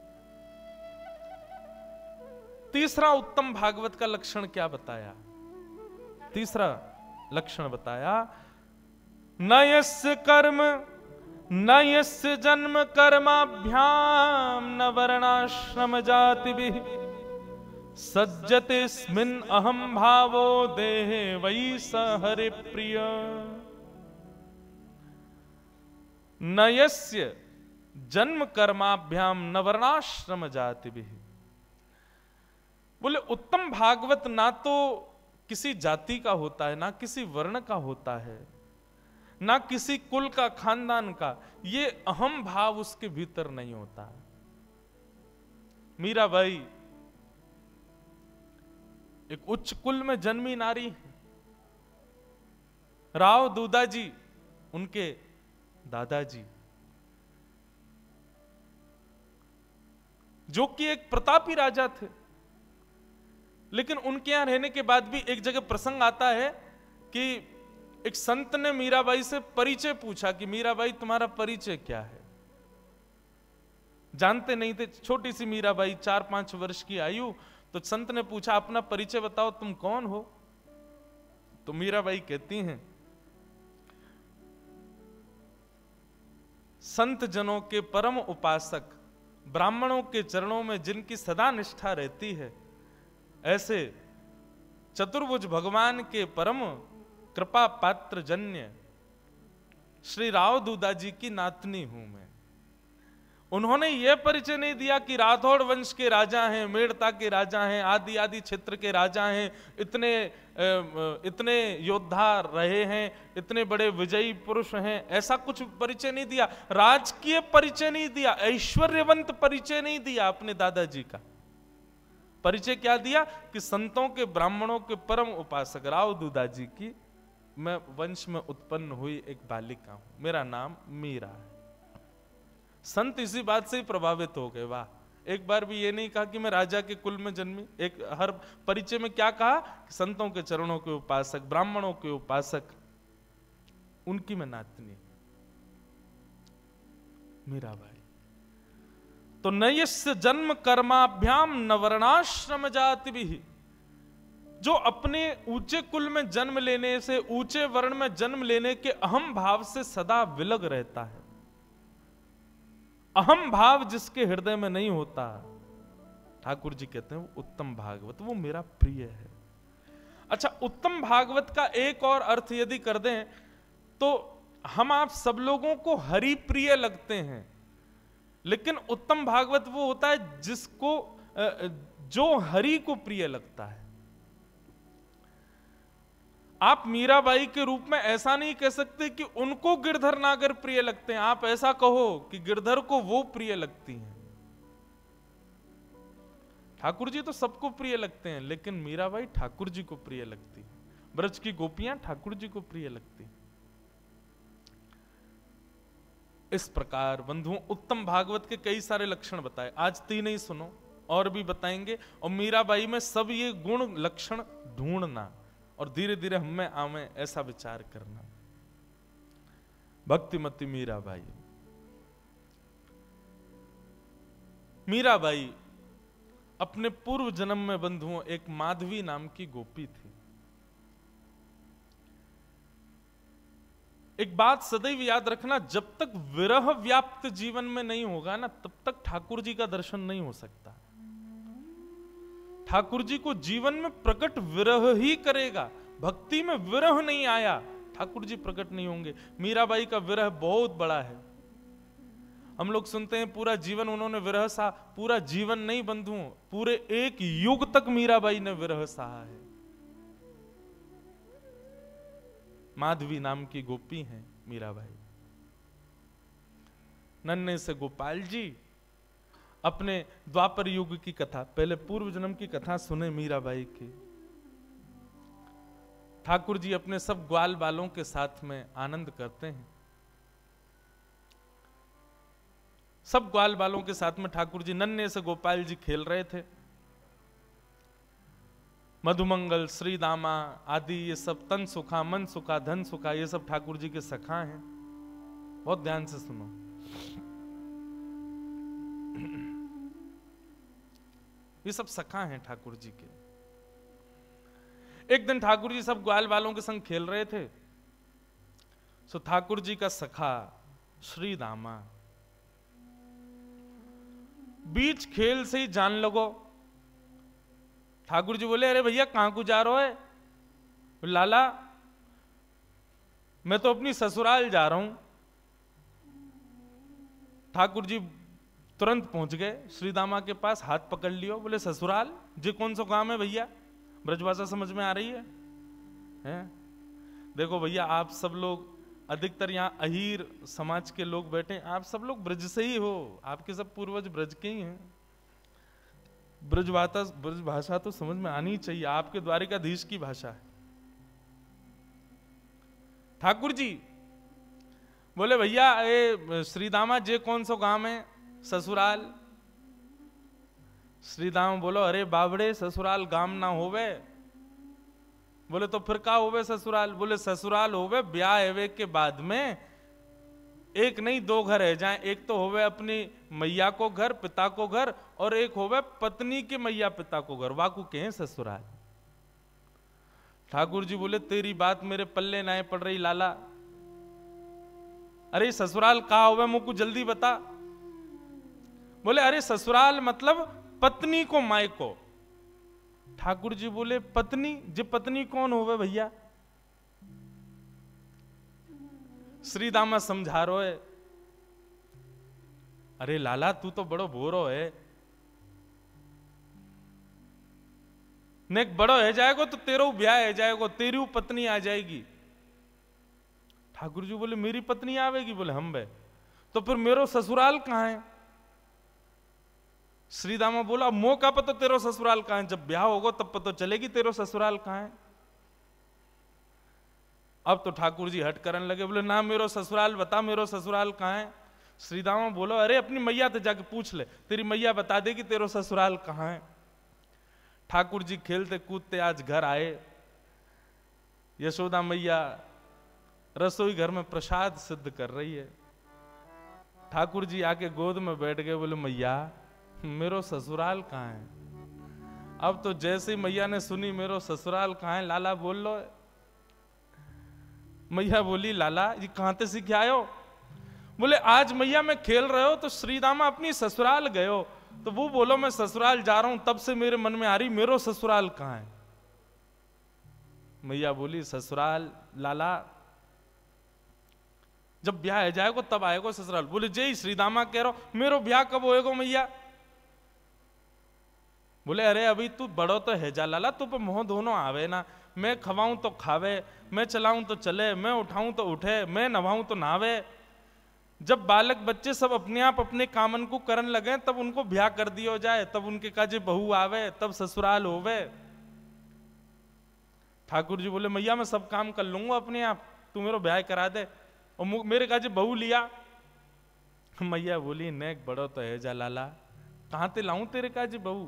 तीसरा उत्तम भागवत का लक्षण क्या बताया? तीसरा लक्षण बताया, न यस्य कर्म न यस्य जन्म कर्माभ्याम न वर्णाश्रम जातिभिः सज्जतेस्मिन् अहम भावो देहे वै स हरि प्रिय। न यस्य जन्म कर्माभ्याम न वर्णाश्रम जातिभिः। बोले उत्तम भागवत ना तो किसी जाति का होता है, ना किसी वर्ण का होता है, ना किसी कुल का, खानदान का। ये अहम भाव उसके भीतर नहीं होता। मीराबाई एक उच्च कुल में जन्मी नारी है। राव दूधाजी उनके दादाजी, जो कि एक प्रतापी राजा थे, लेकिन उनके यहां रहने के बाद भी एक जगह प्रसंग आता है कि एक संत ने मीराबाई से परिचय पूछा कि मीराबाई तुम्हारा परिचय क्या है। जानते नहीं थे, छोटी सी मीराबाई 4-5 वर्ष की आयु। तो संत ने पूछा अपना परिचय बताओ, तुम कौन हो? तो मीराबाई कहती हैं, संत जनों के परम उपासक, ब्राह्मणों के चरणों में जिनकी सदा निष्ठा रहती है, ऐसे चतुर्भुज भगवान के परम कृपा पात्र जन्य श्री राव दूधाजी की नातनी हूं मैं। उन्होंने यह परिचय नहीं दिया कि राठौड़ वंश के राजा हैं, मेड़ता के राजा हैं, आदि आदि क्षेत्र के राजा हैं, इतने योद्धा रहे हैं, इतने बड़े विजयी पुरुष हैं, ऐसा कुछ परिचय नहीं दिया। राजकीय परिचय नहीं दिया, ऐश्वर्यवंत परिचय नहीं दिया। अपने दादाजी का परिचय क्या दिया कि संतों के, ब्राह्मणों के परम उपासक राव दूधाजी की मैं वंश में उत्पन्न हुई एक बालिका हूं, मेरा नाम मीरा है। संत इसी बात से ही प्रभावित हो गए। वाह, एक बार भी ये नहीं कहा कि मैं राजा के कुल में जन्मी। एक हर परिचय में क्या कहा कि संतों के चरणों के उपासक, ब्राह्मणों के उपासक, उनकी मैं नातनी मीराबाई। तो नयस्य जन्म कर्माभ्याम न वर्णाश्रम जाति भी। जो अपने ऊंचे कुल में जन्म लेने से, ऊंचे वर्ण में जन्म लेने के अहम भाव से सदा विलग रहता है, अहम भाव जिसके हृदय में नहीं होता, ठाकुर जी कहते हैं उत्तम भागवत, वो मेरा प्रिय है। अच्छा, उत्तम भागवत का एक और अर्थ यदि कर दें तो हम आप सब लोगों को हरि प्रिय लगते हैं, लेकिन उत्तम भागवत वो होता है जिसको, जो हरि को प्रिय लगता है। आप मीराबाई के रूप में ऐसा नहीं कह सकते कि उनको गिरधर नागर प्रिय लगते हैं। आप ऐसा कहो कि गिरधर को वो प्रिय लगती हैं। ठाकुर जी तो सबको प्रिय लगते हैं, लेकिन मीराबाई ठाकुर जी को प्रिय लगती है। ब्रज की गोपियां ठाकुर जी को प्रिय लगती हैं। इस प्रकार बंधुओं, उत्तम भागवत के कई सारे लक्षण बताए। आज 3 ही सुनो, और भी बताएंगे। और मीराबाई में सब ये गुण लक्षण ढूंढना और धीरे धीरे हम में आवे, ऐसा विचार करना। भक्तिमती मीराबाई। मीराबाई अपने पूर्व जन्म में बंधुओं एक माधवी नाम की गोपी थी। एक बात सदैव याद रखना, जब तक विरह व्याप्त जीवन में नहीं होगा ना, तब तक ठाकुर जी का दर्शन नहीं हो सकता। ठाकुर जी को जीवन में प्रकट विरह ही करेगा। भक्ति में विरह नहीं आया, ठाकुर जी प्रकट नहीं होंगे। मीराबाई का विरह बहुत बड़ा है। हम लोग सुनते हैं पूरा जीवन उन्होंने विरह सहा। पूरा जीवन नहीं बंधुओं, पूरे एक युग तक मीराबाई ने विरह सहा है। माधवी नाम की गोपी हैं मीराबाई। नन्हे से गोपाल जी अपने द्वापर युग की कथा, पहले पूर्व जन्म की कथा सुने मीराबाई की। ठाकुर जी अपने सब ग्वाल बालों के साथ में आनंद करते हैं। सब ग्वाल बालों के साथ में ठाकुर जी, नन्हे से गोपाल जी खेल रहे थे। मधुमंगल, श्री दामा आदि ये सब, तन सुखा, मन सुखा, धन सुखा, ये सब ठाकुर जी के सखा हैं। बहुत ध्यान से सुनो। ये सब सखा हैं ठाकुर जी के। एक दिन ठाकुर जी सब ग्वाल वालों के संग खेल रहे थे। सो ठाकुर जी का सखा श्री दामा बीच खेल से ही जान लगो। ठाकुर जी बोले, अरे भैया कहां को जा रहे हो? लाला मैं तो अपनी ससुराल जा रहा हूं। ठाकुर जी तुरंत पहुंच गए श्री दामा के पास, हाथ पकड़ लियो। बोले, ससुराल जी कौन सा काम है भैया? ब्रजभाषा समझ में आ रही है? देखो भैया, आप सब लोग अधिकतर यहाँ अहीर समाज के लोग बैठे, आप सब लोग ब्रज से ही हो, आपके सब पूर्वज ब्रज के ही हैं। ब्रज भाषा तो समझ में आनी चाहिए, आपके द्वारिकाधीश की भाषा है। ठाकुर जी बोले, भैया ये श्रीदामा जे कौन सा गांव है? ससुराल। श्रीदामा बोलो, अरे बावड़े ससुराल गांव ना होवे। बोले, तो फिर का होवे ससुराल? बोले, ससुराल होवे ब्याह एवे के बाद में एक नहीं दो घर रह जाए। एक तो होवे अपनी मैया को घर, पिता को घर, और एक होवे पत्नी के मैया पिता को घर, वाकू के हैं ससुराल। ठाकुर जी बोले, तेरी बात मेरे पल्ले ना पड़ रही लाला। अरे ससुराल कहा होवे मुझको जल्दी बता। बोले, अरे ससुराल मतलब पत्नी को माई को। ठाकुर जी बोले, पत्नी? जी पत्नी कौन होवे भैया? श्रीदामा समझा रो है, अरे लाला तू तो बड़ो भोरो है, नेक बड़ो है जाएगो तो तेरो ब्याह है जाएगो, तेरी पत्नी आ जाएगी। ठाकुर जी बोले, मेरी पत्नी आवेगी? बोले, हम बे। तो फिर मेरो ससुराल कहां है? श्रीदामा बोला, मो का पता तेरो ससुराल कहां है? जब ब्याह होगा तब पता चलेगी तेरो ससुराल कहां है। अब तो ठाकुर जी हट करने लगे, बोले, ना मेरो ससुराल बता, मेरो ससुराल कहां है? श्रीदामा बोलो, अरे अपनी मैया तो जाके पूछ ले, तेरी मैया बता देगी तेरो ससुराल कहां है। ठाकुर जी खेलते कूदते आज घर आए। यशोदा मैया रसोई घर में प्रसाद सिद्ध कर रही है। ठाकुर जी आके गोद में बैठ गए, बोले, मैया मेरो ससुराल कहां है? अब तो जैसे ही मैया ने सुनी मेरो ससुराल कहां है, लाला बोल लो। मैया बोली, लाला ये कहां से सीख आयो? बोले, आज मैया मैं खेल रहे हो तो श्रीदामा अपनी ससुराल गए हो, तो वो बोलो मैं ससुराल जा रहा हूं, तब से मेरे मन में आ रही मेरो ससुराल कहां है। मैया बोली, ससुराल लाला जब ब्याह जाएगा तब आएगा ससुराल। बोले, जय श्रीदामा कह रहा मेरो ब्याह कब होएगा मैया? बोले, अरे अभी तू बड़ो तो है जा लाला, तू पे मोह दोनों आवे ना। मैं खवाऊं तो खावे, मैं चलाऊं तो चले, मैं उठाऊं तो उठे, मैं नवाऊं तो नहावे। जब बालक बच्चे सब अपने आप अपने कामन को करन लगे तब उनको ब्याह कर दियो जाए, तब उनके काजे बहू आवे, तब ससुराल होवे। ठाकुर जी बोले, मैया मैं सब काम कर लूंगा अपने आप, तू मेरा ब्याह करा दे। और मेरे काजे बहू लिया। मैया बोली, नेक बड़ो तो है जा लाला, कहां ते लाऊं तेरे काजे बहू?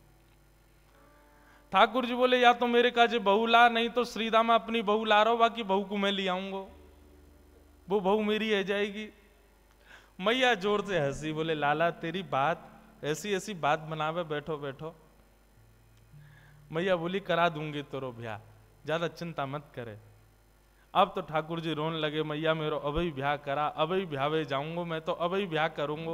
ठाकुर जी बोले, या तो मेरे काजे बहू ला, नहीं तो श्रीदामा अपनी बहू ला रहा हो, बाकी बहू को मैं ले आऊंगा, वो बहू मेरी है जाएगी। मैया जोर से हंसी, बोले, लाला तेरी बात ऐसी ऐसी बात बनावे, बैठो बैठो। मैया बोली, करा दूंगी तेरो ब्याह, ज्यादा चिंता मत करे। अब तो ठाकुर जी रोने लगे, मैया मेरो अभी ब्याह करा, अभी ब्याह जाऊंगा, मैं तो अभी ब्याह करूंगा।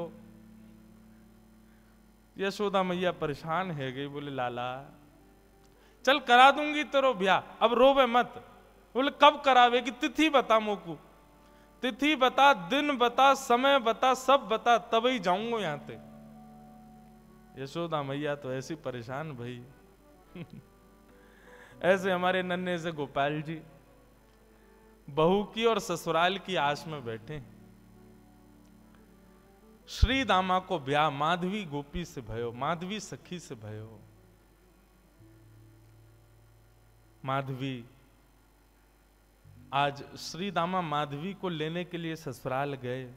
यशोदा मैया परेशान है गई, बोले, लाला चल करा दूंगी तेरो ब्याह, अब रोवे मत। बोले, कब करावेगी? तिथि बता मोकू, तिथि बता, दिन बता, समय बता, सब बता, तब ही जाऊंगा यहां से। यशोदा मैया तो ऐसी परेशान भाई। ऐसे हमारे नन्हे से गोपाल जी बहू की और ससुराल की आस में बैठे। श्री दामा को ब्याह माधवी गोपी से भयो, माधवी सखी से भयो। माधवी आज श्री दामा माधवी को लेने के लिए ससुराल गए।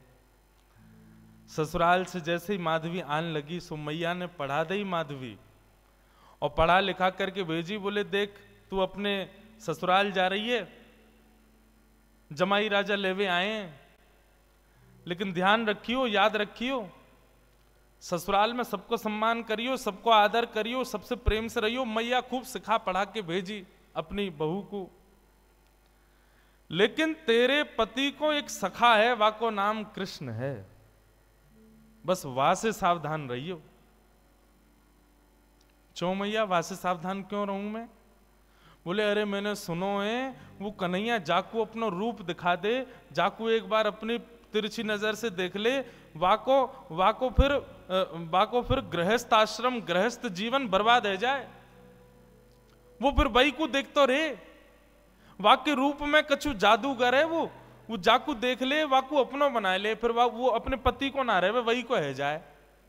ससुराल से जैसे ही माधवी आने लगी, सो मैया ने पढ़ा दी माधवी, और पढ़ा लिखा करके भेजी। बोले देख तू अपने ससुराल जा रही है, जमाई राजा लेवे आए हैं, लेकिन ध्यान रखियो, याद रखियो, ससुराल में सबको सम्मान करियो, सबको आदर करियो, सबसे प्रेम से रहियो। मैया खूब सिखा पढ़ा के भेजी अपनी बहू को। लेकिन तेरे पति को एक सखा है, वा को नाम कृष्ण है, बस वहां से सावधान रहियो। क्यों मैया, वहां से सावधान क्यों रहूं मैं? बोले अरे मैंने सुनो है वो कन्हैया जाकू अपना रूप दिखा दे, जाकू एक बार अपनी तिरछी नजर से देख ले, वाको फिर गृहस्थ आश्रम गृहस्थ जीवन बर्बाद है जाए। वो फिर बई को देखतो रे, वाके रूप में कछु जादूगर है वो जाकू देख ले, वाकू अपनो बना ले, फिर वो अपने पति को ना रहे वही को है जाए।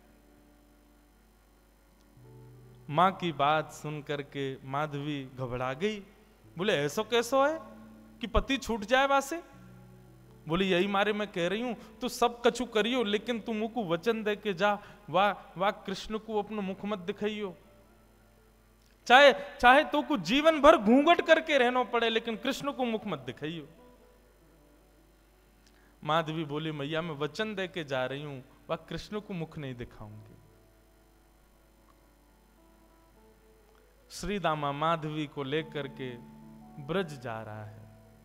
मां की बात सुन करके माधवी घबरा गई। बोले ऐसो कैसो है कि पति छूट जाए वासे? बोली यही मारे मैं कह रही हूं, तू सब कछु करियो, लेकिन तू मुंह को वचन दे के जा, वाह कृष्ण को अपना मुख मत दिखाइयो। चाहे तो को जीवन भर घूंघट करके रहना पड़े, लेकिन कृष्ण को मुख मत दिखाइयो। माधवी बोली मैया मैं वचन दे के जा रही हूं, वह कृष्ण को मुख नहीं दिखाऊंगी। श्री दामा माधवी को लेकर के ब्रज जा रहा है।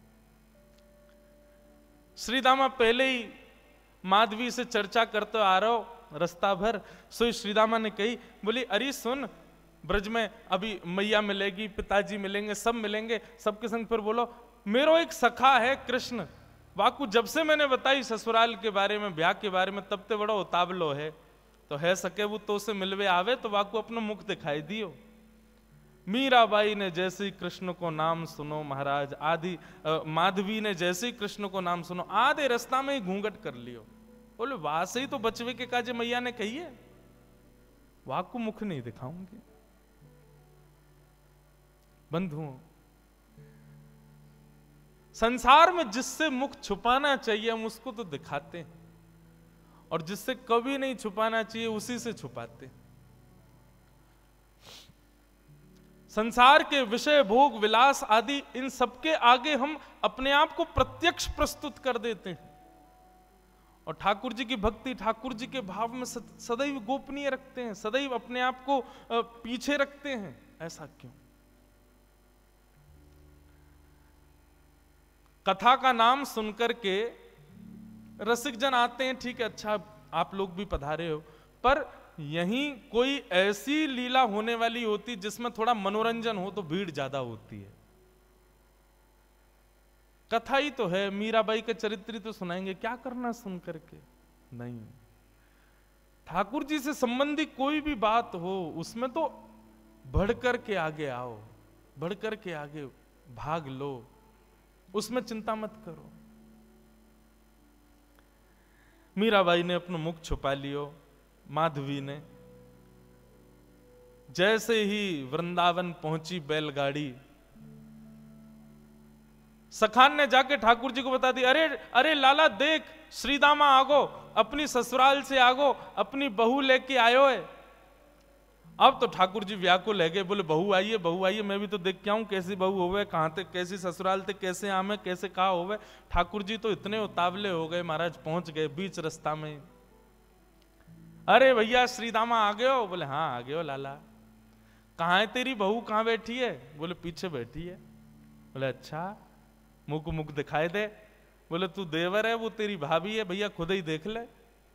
श्री दामा पहले ही माधवी से चर्चा करते आ रहा हो रास्ता भर। सो श्रीदामा ने कही, बोली अरे सुन, ब्रज में अभी मैया मिलेगी, पिताजी मिलेंगे, सब मिलेंगे, सबके संग फिर बोलो मेरो एक सखा है कृष्ण, वाकू जब से मैंने बताई ससुराल के बारे में, ब्याह के बारे में, तब ते बड़ा उतावलो है, तो है सके वो तो से मिलवे आवे तो वाकू अपना मुख दिखाई दियो। मीराबाई ने जैसे ही कृष्ण को नाम सुनो महाराज, आदि माधवी ने जैसे ही कृष्ण को नाम सुनो, आधे रास्ता में ही घूंघट कर लियो। बोले वहां से ही तो बचवे के काजे मैया ने कही है, वाकू मुख नहीं दिखाऊंगी। बंधुओं, संसार में जिससे मुख छुपाना चाहिए हम उसको तो दिखाते हैं, और जिससे कभी नहीं छुपाना चाहिए उसी से छुपाते हैं। संसार के विषय भोग विलास आदि इन सबके आगे हम अपने आप को प्रत्यक्ष प्रस्तुत कर देते हैं, और ठाकुर जी की भक्ति, ठाकुर जी के भाव में सदैव गोपनीय रखते हैं, सदैव अपने आप को पीछे रखते हैं। ऐसा क्यों? कथा का नाम सुनकर के रसिक जन आते हैं, ठीक है, अच्छा आप लोग भी पधारे हो, पर यहीं कोई ऐसी लीला होने वाली होती जिसमें थोड़ा मनोरंजन हो तो भीड़ ज्यादा होती है। कथा ही तो है, मीराबाई के चरित्र तो सुनाएंगे, क्या करना सुन करके? नहीं, ठाकुर जी से संबंधी कोई भी बात हो उसमें तो बढ़कर के आगे आओ, बढ़कर के आगे भाग लो, उसमें चिंता मत करो। मीराबाई ने अपना मुख छुपा लियो, माधवी ने जैसे ही वृंदावन पहुंची बैलगाड़ी, सखान ने जाके ठाकुर जी को बता दी, अरे अरे लाला देख, श्रीदामा आगो, अपनी ससुराल से आगो, अपनी बहू लेके आयो है। अब तो ठाकुर जी व्याकुल है गए, बोले बहू आइए, मैं भी तो देख के आऊं कैसी बहू होवे, कहां थे, कैसी ससुराल थे, कैसे आमे, कैसे कहा होवे। ठाकुर जी तो इतने उतावले हो गए महाराज, पहुंच गए बीच रास्ता में। अरे भैया श्रीदामा आ गए हो? बोले हाँ आ गए हो लाला। कहाँ है तेरी बहू, कहाँ बैठी है? बोले पीछे बैठी है। बोले अच्छा, मुंह को मुख दिखाई दे। बोले तू देवर है, वो तेरी भाभी है, भैया खुद ही देख ले।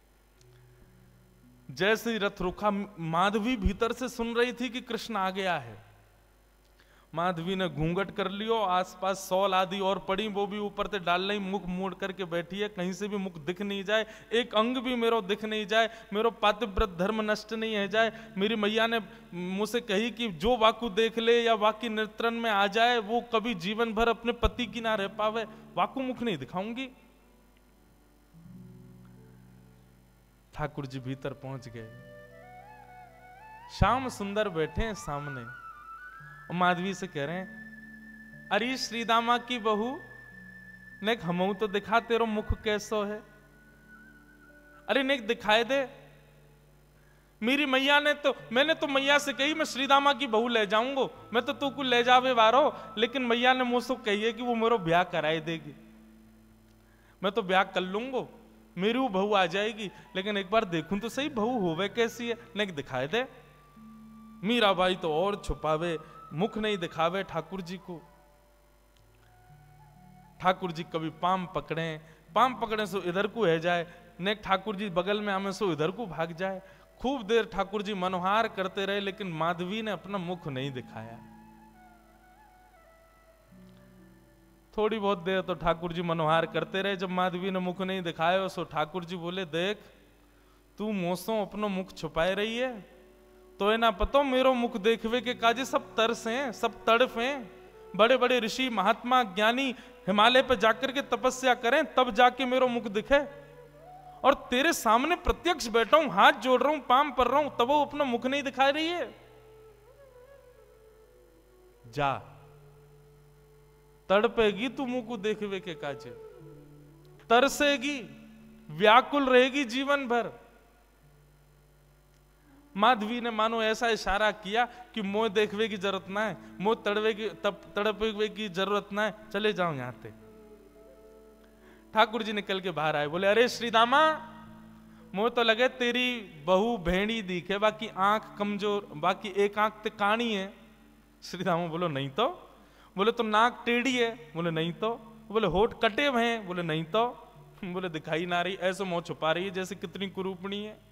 जैसे ही रथ रुका, माधवी भीतर से सुन रही थी कि कृष्ण आ गया है। माधवी ने घूंघट कर लियो, आसपास सौल आदि और पड़ी, वो भी ऊपर से डाल नहीं, मुख मोड़ करके बैठी है, कहीं से भी मुख दिख नहीं जाए, एक अंग भी मेरो दिख नहीं जाए, मेरो पातिव्रत धर्म नष्ट नहीं है जाए। मेरी मैया ने मुझसे कही कि जो वाकु देख ले या वाकी नेत्रन में आ जाए वो कभी जीवन भर अपने पति की ना रह पावे, वाकु मुख नहीं दिखाऊंगी। ठाकुर जी भीतर पहुंच गए, श्याम सुंदर बैठे हैं सामने, और माधवी से कह रहे हैं, अरे श्रीदामा की बहू नेक हमऊ तो दिखा, तेरो मुख कैसो है, अरे नेक दिखाए दे। मेरी मैया ने तो, मैंने तो मैया से कही मैं श्रीदामा की बहू ले जाऊंगा, मैं तो तू को ले जावे बारो, लेकिन मैया ने मुझसे कही है कि वो मेरा ब्याह कराए देगी, मैं तो ब्याह कर लूंगा, मेरी वो बहू आ जाएगी, लेकिन एक बार देखूं तो सही बहू होवे कैसी है, नहीं दिखाए दे। मीराबाई तो और छुपावे, मुख नहीं दिखावे ठाकुर जी को। ठाकुर जी कभी पाम पकड़े सो इधर को है जाए, ने ठाकुर जी बगल में हमें सो इधर को भाग जाए। खूब देर ठाकुर जी मनोहार करते रहे, लेकिन माधवी ने अपना मुख नहीं दिखाया। थोड़ी बहुत देर तो ठाकुर जी मनोहार करते रहे, जब माधवी ने मुख नहीं दिखाया सो ठाकुर जी बोले, देख तू मोसों अपनो मुख छुपाए रही है, तो ना पतो मेरो मुख देखवे के काजे सब तरस हैं, सब तड़फ हैं। बड़े बड़े ऋषि महात्मा ज्ञानी हिमालय पर जाकर के तपस्या करें तब जाके मेरो मुख दिखे, और तेरे सामने प्रत्यक्ष बैठा हूं, हाथ जोड़ रहा हूं, पाम पर रहा हूं, तब वो अपना मुख नहीं दिखा रही है। जा तड़पेगी तू मुंह को देखवे के काजे, तरसेगी, व्याकुल रहेगी जीवन भर। माधवी ने मानो ऐसा इशारा किया कि मोह देखवे की जरूरत ना है, मोह तड़पवे की जरूरत ना है, चले जाओ यहां से। ठाकुर जी निकल के बाहर आए, बोले अरे श्रीदामा, मोह तो लगे तेरी बहू भेड़ी दिखे, बाकी आंख कमजोर, बाकी एक आंख ते काणी है। श्रीदामा बोलो नहीं तो। बोले तो नाक टेढ़ी है, बोले नहीं तो। बोले होठ कटे हुए हैं, बोले नहीं तो। बोले दिखाई ना रही, ऐसे मुंह छुपा रही है जैसे कितनी कुरूपणी है।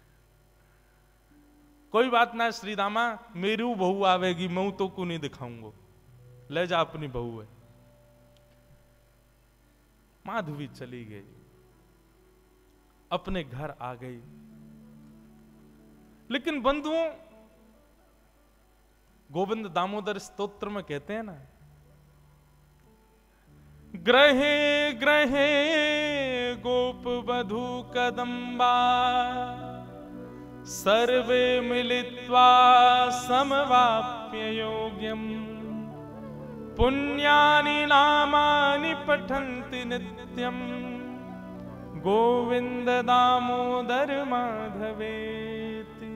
कोई बात ना श्रीदामा, मेरी बहू आवेगी, मैं तो को नहीं दिखाऊंगा, ले जा अपनी बहू है। माधवी चली गई, अपने घर आ गई। लेकिन बंधुओं, गोविंद दामोदर स्तोत्र में कहते हैं ना, ग्रहे ग्रहे गोप वधू कदम्बा, सर्वे मिलित्वा समवाप्य योग्यम, पुण्यानि नामानि पठन्ति नित्यं, गोविंद दामोदर माधवेति।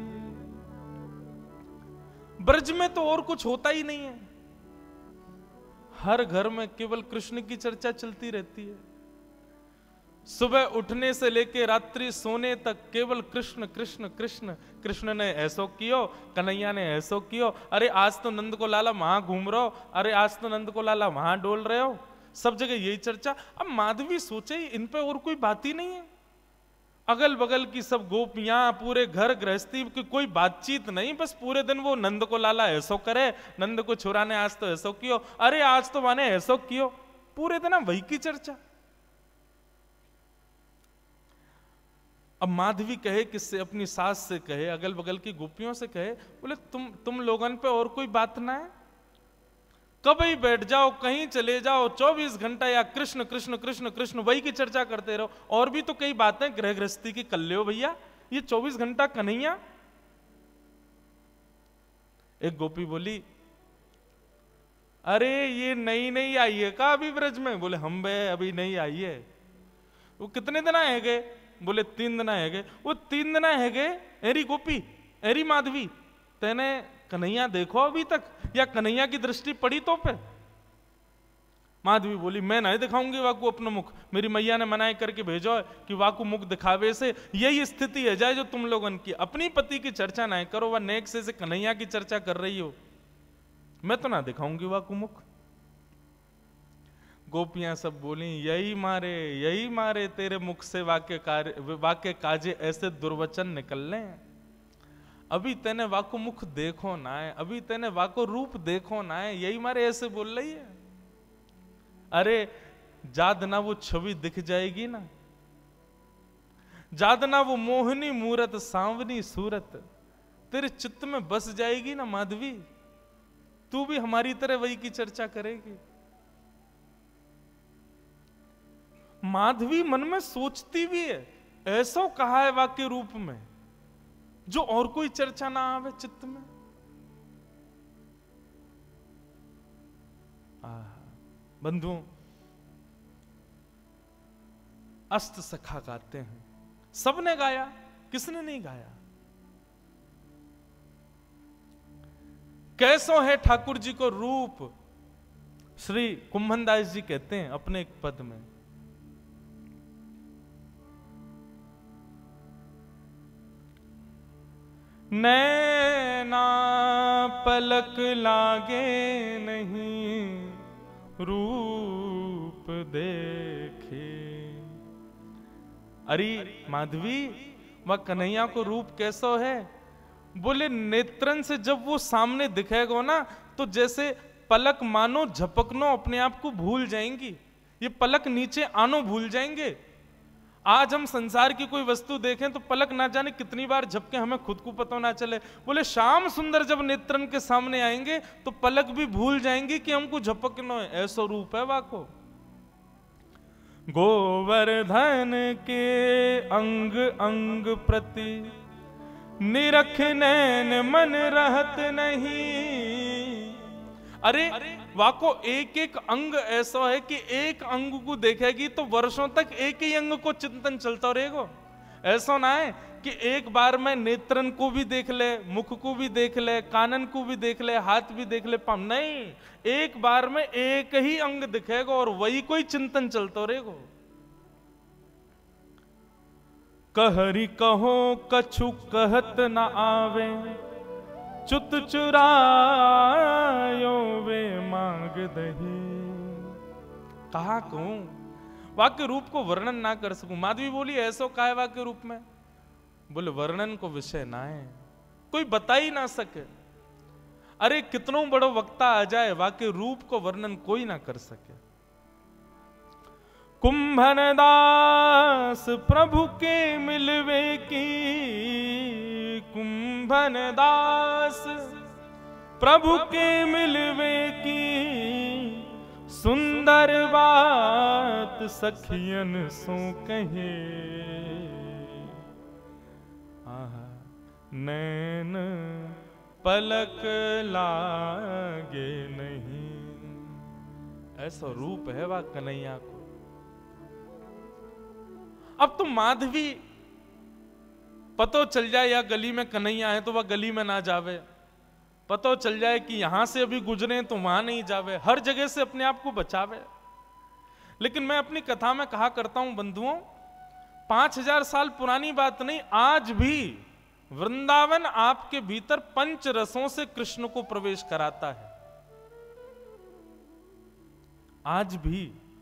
ब्रज में तो और कुछ होता ही नहीं है, हर घर में केवल कृष्ण की चर्चा चलती रहती है। सुबह उठने से लेके रात्रि सोने तक केवल कृष्ण कृष्ण कृष्ण। कृष्ण ने ऐसो कियो, कन्हैया ने ऐसो कियो, अरे आज तो नंद को लाला वहां घूम रहे हो, अरे आज तो नंद को लाला वहां डोल रहे हो, सब जगह यही चर्चा। अब माधवी सोचे इन पे और कोई बात ही नहीं है, अगल बगल की सब गोपियां, पूरे घर गृहस्थी की कोई बातचीत नहीं, बस पूरे दिन वो नंद को लाला ऐसो करे, नंद को छोरा ने आज तो ऐसो कियो, अरे आज तो माने ऐसो कियो, पूरे दिन वही की चर्चा। अब माधवी कहे किससे, अपनी सास से कहे, अगल बगल की गोपियों से कहे, बोले तुम लोगन पे और कोई बात ना है, कभी बैठ जाओ, कहीं चले जाओ, 24 घंटा या कृष्ण कृष्ण कृष्ण कृष्ण वही की चर्चा करते रहो। और भी तो कई बातें गृह गृहस्थी की कर लो भैया, ये 24 घंटा कन्हैया। एक गोपी बोली, अरे ये नई नई आई है का अभी ब्रज में? बोले हम बे अभी नहीं आई है। वो कितने दिन आए गए? बोले 3 दिन है गए। वो 3 दिन है गए, एरी गोपी, एरी माधवी, तेने कन्हैया देखो अभी तक, या कन्हैया की दृष्टि पड़ी तो पे? माधवी बोली, मैं नहीं दिखाऊंगी वाकू अपना मुख, मेरी मैया ने मनाई करके भेजो है कि वाकू मुख दिखावे से यही स्थिति है जाए जो तुम लोगन की, अपनी पति की चर्चा नहीं करो, वह नेक से कन्हैया की चर्चा कर रही हो, मैं तो ना दिखाऊंगी वाकू मुख। गोपियां सब बोली, यही मारे तेरे मुख से वाक्य काजे ऐसे दुर्वचन निकलने, अभी तेने वाको मुख देखो ना है, अभी तेने वाको रूप देखो ना है, यही मारे ऐसे बोल रही है। अरे जाद ना वो छवि दिख जाएगी ना, जाद ना वो मोहनी मूरत सांवनी सूरत तेरे चित्त में बस जाएगी ना माधवी, तू भी हमारी तरह वही की चर्चा करेगी। माधवी मन में सोचती भी है, ऐसा कहा है वाक्य रूप में जो और कोई चर्चा ना आवे चित्त में। बंधुओं, अष्ट सखा गाते हैं, सबने गाया, किसने नहीं गाया? कैसो है ठाकुर जी को रूप, श्री कुंभनदास जी कहते हैं अपने एक पद में, नैना पलक लागे नहीं रूप देखे। अरे माधवी, वह कन्हैया को रूप कैसो है? बोले नेत्रन से जब वो सामने दिखेगा ना, तो जैसे पलक मानो झपकनो अपने आप को भूल जाएंगी, ये पलक नीचे आनो भूल जाएंगे। आज हम संसार की कोई वस्तु देखें तो पलक ना जाने कितनी बार झपके, हमें खुद को पता ना चले। बोले श्याम सुंदर जब नेत्रन के सामने आएंगे तो पलक भी भूल जाएंगी कि हमको झपकना है, ऐसा रूप है वाको। गोवर्धन के अंग अंग प्रति निरख नैन मन रहत नहीं। अरे वाको एक एक अंग ऐसा है कि एक अंग को देखेगी तो वर्षों तक एक ही अंग को चिंतन चलता रहेगा। ऐसा ना है कि एक बार में नेत्रन को भी देख ले, मुख को भी देख ले, कानन को भी देख ले, हाथ भी देख ले, पाँव नहीं, एक बार में एक ही अंग दिखेगा और वही कोई चिंतन चलता रहेगा। कहरी कहो कछु कहत न आवे, चुत चुरायो वे मांग दही। कहा कहूं, वाक्य रूप को वर्णन ना कर सकूं। माधवी बोली ऐसो का है वाक्य रूप में? बोले वर्णन को विषय ना है, कोई बता ही ना सके। अरे कितनों बड़ो वक्ता आ जाए, वाक्य रूप को वर्णन कोई ना कर सके। कुंभनदास प्रभु के मिलवे की, कुंभनदास प्रभु के मिलवे की, सुंदर बात सखियन सो कहे। नैन पलक लागे नहीं, ऐसा रूप है वह कन्हैया को। अब तो माधवी पतो चल जाए या गली में कन्हैया है तो वह गली में ना जावे, पतो चल जाए कि यहां से अभी गुजरे तो वहां नहीं जावे, हर जगह से अपने आप को बचावे। लेकिन मैं अपनी कथा में कहा करता हूं बंधुओं, 5000 साल पुरानी बात नहीं, आज भी वृंदावन आपके भीतर पंच रसों से कृष्ण को प्रवेश कराता है। आज भी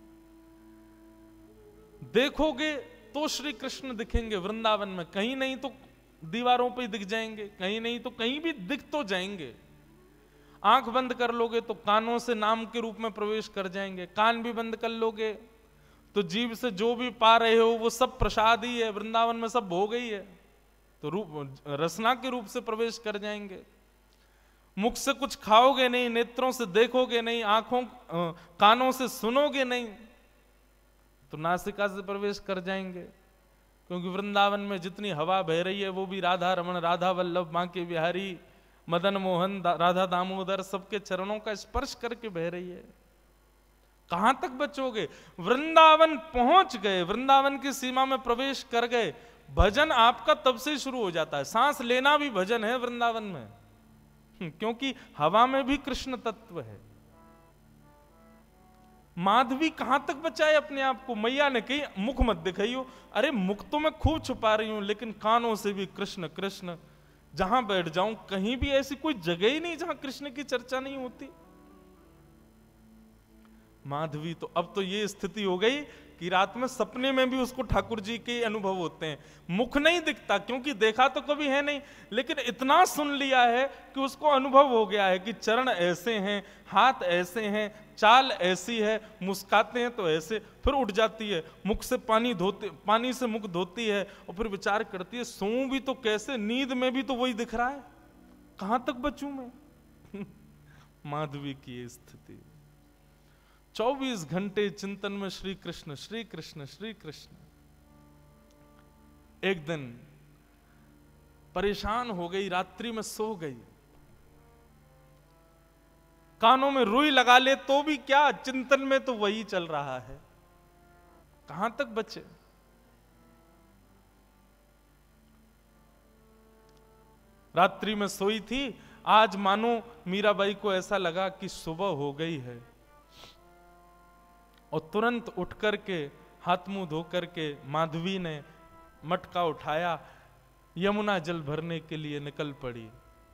देखोगे तो श्री कृष्ण दिखेंगे वृंदावन में, कहीं नहीं तो दीवारों पे दिख जाएंगे, कहीं नहीं तो कहीं भी दिख तो जाएंगे। आंख बंद कर लोगे तो कानों से नाम के रूप में प्रवेश कर जाएंगे, कान भी बंद कर लोगे तो जीभ से जो भी पा रहे हो वो सब प्रसाद ही है, वृंदावन में सब भोग ही है, तो रूप रसना के रूप से प्रवेश कर जाएंगे। मुख से कुछ खाओगे नहीं, नेत्रों से देखोगे नहीं, आंखों कानों से सुनोगे नहीं, तो नासिका से प्रवेश कर जाएंगे। क्योंकि वृंदावन में जितनी हवा बह रही है वो भी राधा रमण, राधा वल्लभ, बांके बिहारी, मदन मोहन, राधा दामोदर सबके चरणों का स्पर्श करके बह रही है। कहां तक बचोगे? वृंदावन पहुंच गए, वृंदावन की सीमा में प्रवेश कर गए, भजन आपका तब से शुरू हो जाता है। सांस लेना भी भजन है वृंदावन में, क्योंकि हवा में भी कृष्ण तत्व है। माधवी कहां तक बचाए अपने आप को? मैया ने कही मुख मत दिखाइयो। अरे मुख तो मैं खूब छुपा रही हूं, लेकिन कानों से भी कृष्ण कृष्ण। जहां बैठ जाऊं कहीं भी ऐसी कोई जगह ही नहीं जहां कृष्ण की चर्चा नहीं होती। माधवी तो अब तो ये स्थिति हो गई कि रात में सपने में भी उसको ठाकुर जी के अनुभव होते हैं। मुख नहीं दिखता क्योंकि देखा तो कभी है नहीं, लेकिन इतना सुन लिया है कि उसको अनुभव हो गया है कि चरण ऐसे हैं, हाथ ऐसे हैं, चाल ऐसी है, मुस्काते हैं तो ऐसे, फिर उठ जाती है, मुख से पानी से मुख धोती है और फिर विचार करती है सोऊं भी तो कैसे, नींद में भी तो वही दिख रहा है, कहां तक बचूं मैं। माधवी की ये स्थिति। 24 घंटे चिंतन में श्री कृष्ण श्री कृष्ण श्री कृष्ण। एक दिन परेशान हो गई, रात्रि में सो गई, कानों में रुई लगा ले तो भी क्या, चिंतन में तो वही चल रहा है, कहां तक बचे। रात्रि में सोई थी, आज मानो मीराबाई को ऐसा लगा कि सुबह हो गई है, और तुरंत उठ करके हाथ मुंह धो करके माधवी ने मटका उठाया, यमुना जल भरने के लिए निकल पड़ी।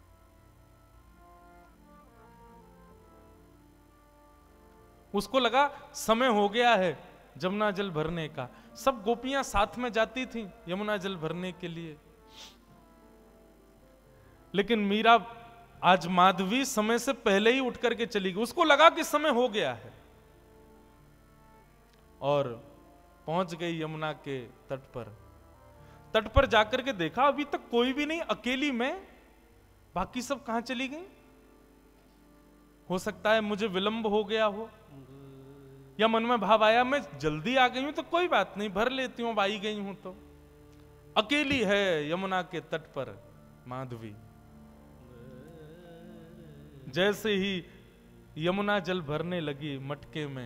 उसको लगा समय हो गया है यमुना जल भरने का। सब गोपियां साथ में जाती थीं यमुना जल भरने के लिए, लेकिन मीरा आज माधवी समय से पहले ही उठ करके चली गई। उसको लगा कि समय हो गया है, और पहुंच गई यमुना के तट पर। तट पर जाकर के देखा अभी तक कोई भी नहीं, अकेली मैं, बाकी सब कहां चली गई। हो सकता है मुझे विलंब हो गया हो, या मन में भाव आया मैं जल्दी आ गई हूं तो कोई बात नहीं, भर लेती हूं, आई गई हूं तो। अकेली है यमुना के तट पर माधवी। जैसे ही यमुना जल भरने लगी मटके में,